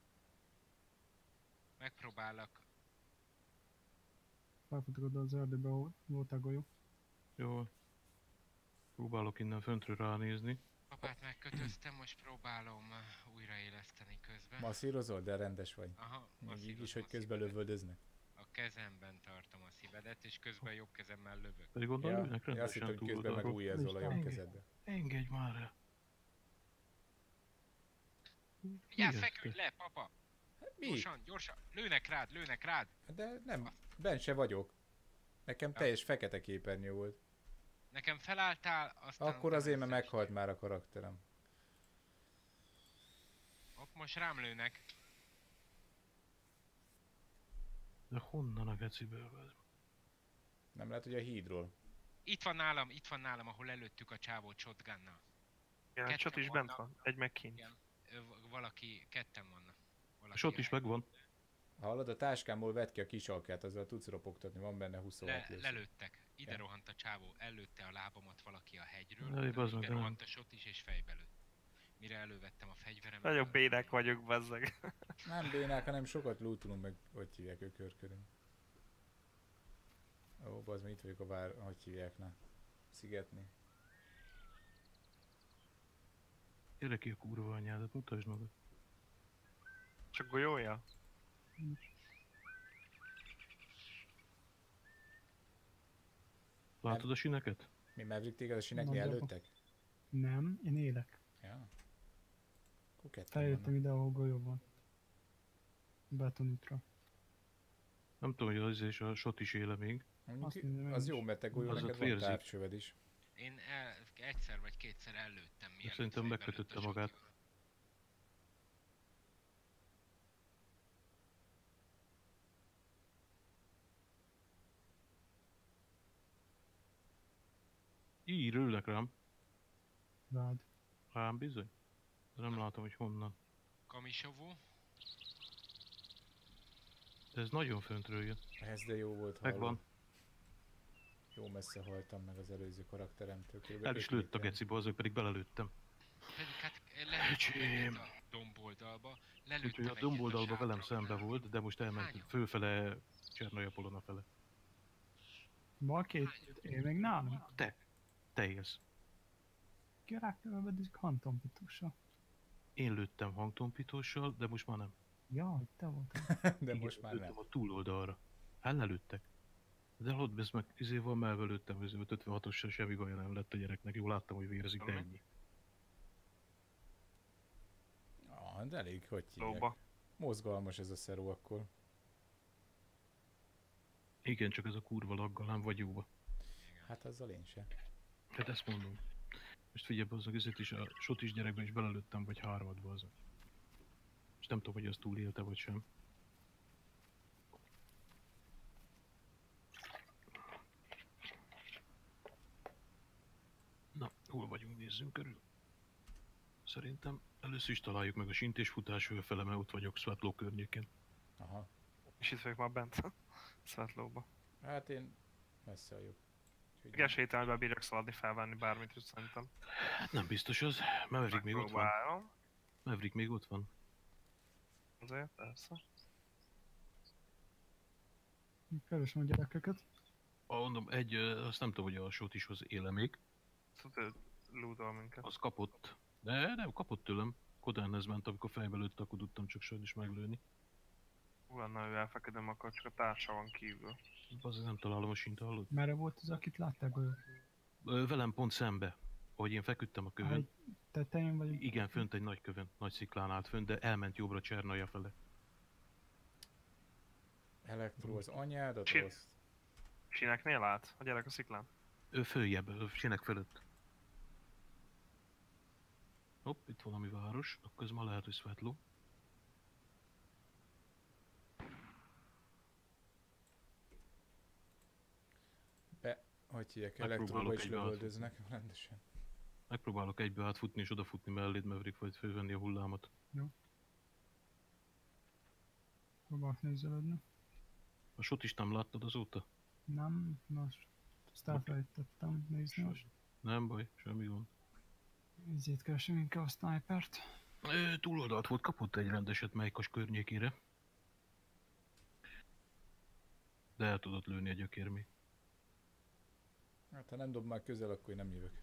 Megpróbálok. Felfutok oda az erdőbe, ahol volt a golyó. Jó. Próbálok innen föntről ránézni. Papát megkötöztem, most próbálom újraéleszteni közben. Masszírozol, de rendes vagy. Aha, Még így masszírozom is, hogy a közben szívedet. lövöldöznek. A kezemben tartom a szívedet, és közben jobb kezemmel lövök. Pedig onnan Ja, lőnek ja, azt hittem, rendesen hogy túl közben meg oldalról. újjazol a jobb Engedj. kezedbe. Engedj már el. Ja, Mi ez, feküdj te? le, papa! Mi? Gyorsan, gyorsan! Lőnek rád! De nem, benn se vagyok. Nekem teljes fekete képernyő volt. Nekem felálltál, aztán... Akkor utána azért, mert összeestél. meghalt már a karakterem. Hopp, most rám lőnek. De honnan a geciből ez? Nem lehet, hogy a hídról. Itt van nálam, ahol előttük a csávót shotgunnal. Igen, egy Ketten sot is bent vannak. van. Egy meg kint. Igen. Valaki, ketten vannak. A Valaki shot is megvan. Hallod, a táskámból vedd ki a kis alkát, azzal tudsz ropogtatni, van benne 26 lőszer. lelőttek. Ide Ja. rohant a csávó, előtte a lábamat valaki a hegyről. Jaj, bazd meg, Ide nem. rohant a shot is, és fejbe lőtt. Mire elővettem a fegyverem. Nagyobb bének vagyok, bazzeg. Nem bénák, hanem sokat lootolunk meg, hogy hívják, ökörködünk. Ó, bazd meg, itt vagyok a hogy hívják, na. Szigetni. Gyere ki a kurva anyádat, mutasd magad. Csak golyója? Látod a sineket? Mi Maverick téged a sineknél Nagyobb. előttek? Nem, én élek. Ja. Akkor ketten Feljöttem vannak. ide, ahol golyó van. Betonitra. Nem tudom, hogy az és a shot is éle még. Mondjuk, Azt nézem én az is. jó, mert te golyó, Az neked ott van vérzik. távcsöved is. Én egyszer vagy kétszer előttem, mielőtt Szerintem fejbe megkötötte lőtt a magát. shotgun. Így ülnek rám. Rád. Rám bizony. De nem látom, hogy honnan. Kamisovó. De ez nagyon föntről jön. Ez de jó volt hallani. Megvan. Jó messze haltam meg az előző karakteremtől. Kb. El is 5 lőtt a méteren. geciba, azok pedig belelőttem. Pedig hát lelőttem Öcsém. egyet a domboldalba. Úgyhogy Lelőttem a egyet domboldalba velem sátraknál. szembe volt, de most elment Hányan? fölfele Csernaja Polona fele. Van két, én még nálunk. Te élsz. Ki rákövödik hantompitussal. Én lőttem hangtompítóssal, de most már nem. Jaj, te voltál. De Igen, most már nem. lőttem a túloldalra. Ellelőttek. De ott ez meg izéval melve lőttem, 56-ossal semmi baja nem lett a gyereknek. Jól láttam, hogy vérzik, de ennyi. Ah, de elég, hogy hívják. Lóba. Mozgalmas ez a szeró akkor. Igen, csak ez a kurva laggal nem vagy jóba. Hát azzal én sem. Hát ezt mondom. Most figyelj, azzal ezért is a shot is gyerekben is belelőttem, vagy 3-adba azon. És nem tudom, hogy az túlélte vagy sem. Na, hol vagyunk, nézzünk körül. Szerintem először is találjuk meg a sintésfutás fölfele, mert ott vagyok Svetló környékén. Aha. És itt vagyok már bent. Svetlóba. Hát én messze vagyok. Úgyhogy Igen, sétálni be bírjak szaladni, felvenni bármit is szerintem. Hát nem biztos az. Maverick még ott van. Megpróbálom. Maverick még ott van. Azért, persze. Keresem a gyerekeket. Mondom, azt nem tudom, hogy a Sotishoz éle még. Tudod, lootol minket. Az kapott. De nem, kapott tőlem. Kodánhez ment, amikor fejbe lőtt, akkor tudtam csak sajnos meglőni. Ulanna, ő elfeküdöm, akkor csak a társa van kívül. Azért nem találom a sint, hallod? Merre volt az, akit látták golyó? Velem pont szembe. Ahogy én feküdtem a kövön. Tetején vagy? Igen, fönt egy nagy kövön, nagy sziklán állt fönt, de elment jobbra Csernaja fele. Elektro az anyádat, Csi- azt. Sineknél állt? A gyerek a sziklán? Ő följebb, sinek fölött. Hopp, itt valami város, akkor ez ma lehet, hogy Svetló. Hogy hívják, Megpróbálok elektróba is egybe lövöldöznek rendesen. Megpróbálok egybe átfutni és odafutni melléd, Maverick, vagy fölvenni a hullámot. Próbálok nézelődni. A shot is nem láttad azóta? Nem, most azt elfelejtettem nézni most. Nem baj, semmi gond. Ezért keresem inkább a snipert. Túloldalt volt, kapott egy rendeset Melykas környékére. De el tudott lőni a gyökér még. Hát ha nem dob már közel, akkor én nem jövök.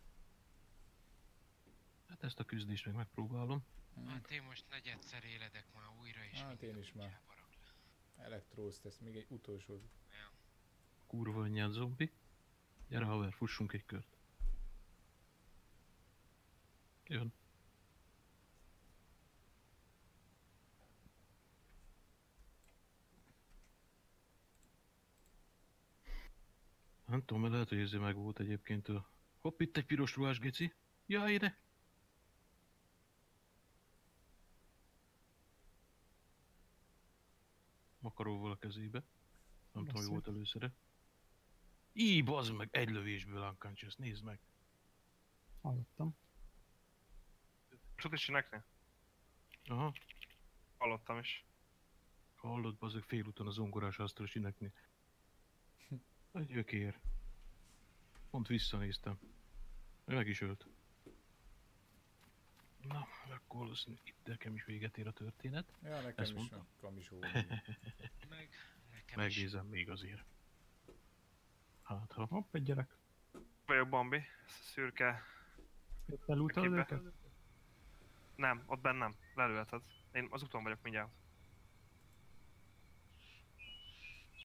Hát ezt a küzdést meg megpróbálom. Hát én most negyedszer éledek már újra, és Hát mindig én is már. elbarag le. Elektrózt tesz, még egy utolsó. Ja. Kurva anyját zombi. Gyere haver, fussunk egy kört. Jön. Nem tudom, mert lehet, hogy ez meg volt egyébként a... Hopp, itt egy piros ruhás geci. Jaj, ide! Makaróval a kezébe. Nem tudom, hogy volt előszere. Így, bazd meg, egy lövésből unconscious, nézd meg. Hallottam. Csak is sineknél? Aha, Hallottam is. hallod, bazd meg, félúton a zongorás asztalos inekni. Egy gyökér. Pont visszanéztem. Meg is ölt. Na, akkor valószínűleg itt nekem is véget ér a történet. Ja, nekem Ezt is mondtam. a kamisó. Meg nekem is. Megnézem még azért. Hát ha. Hopp, egy gyerek. Vagyok Bambi, szürke. Elútolod Kibe? őket? Nem, ott bennem. Lelőheted. Én az úton vagyok mindjárt.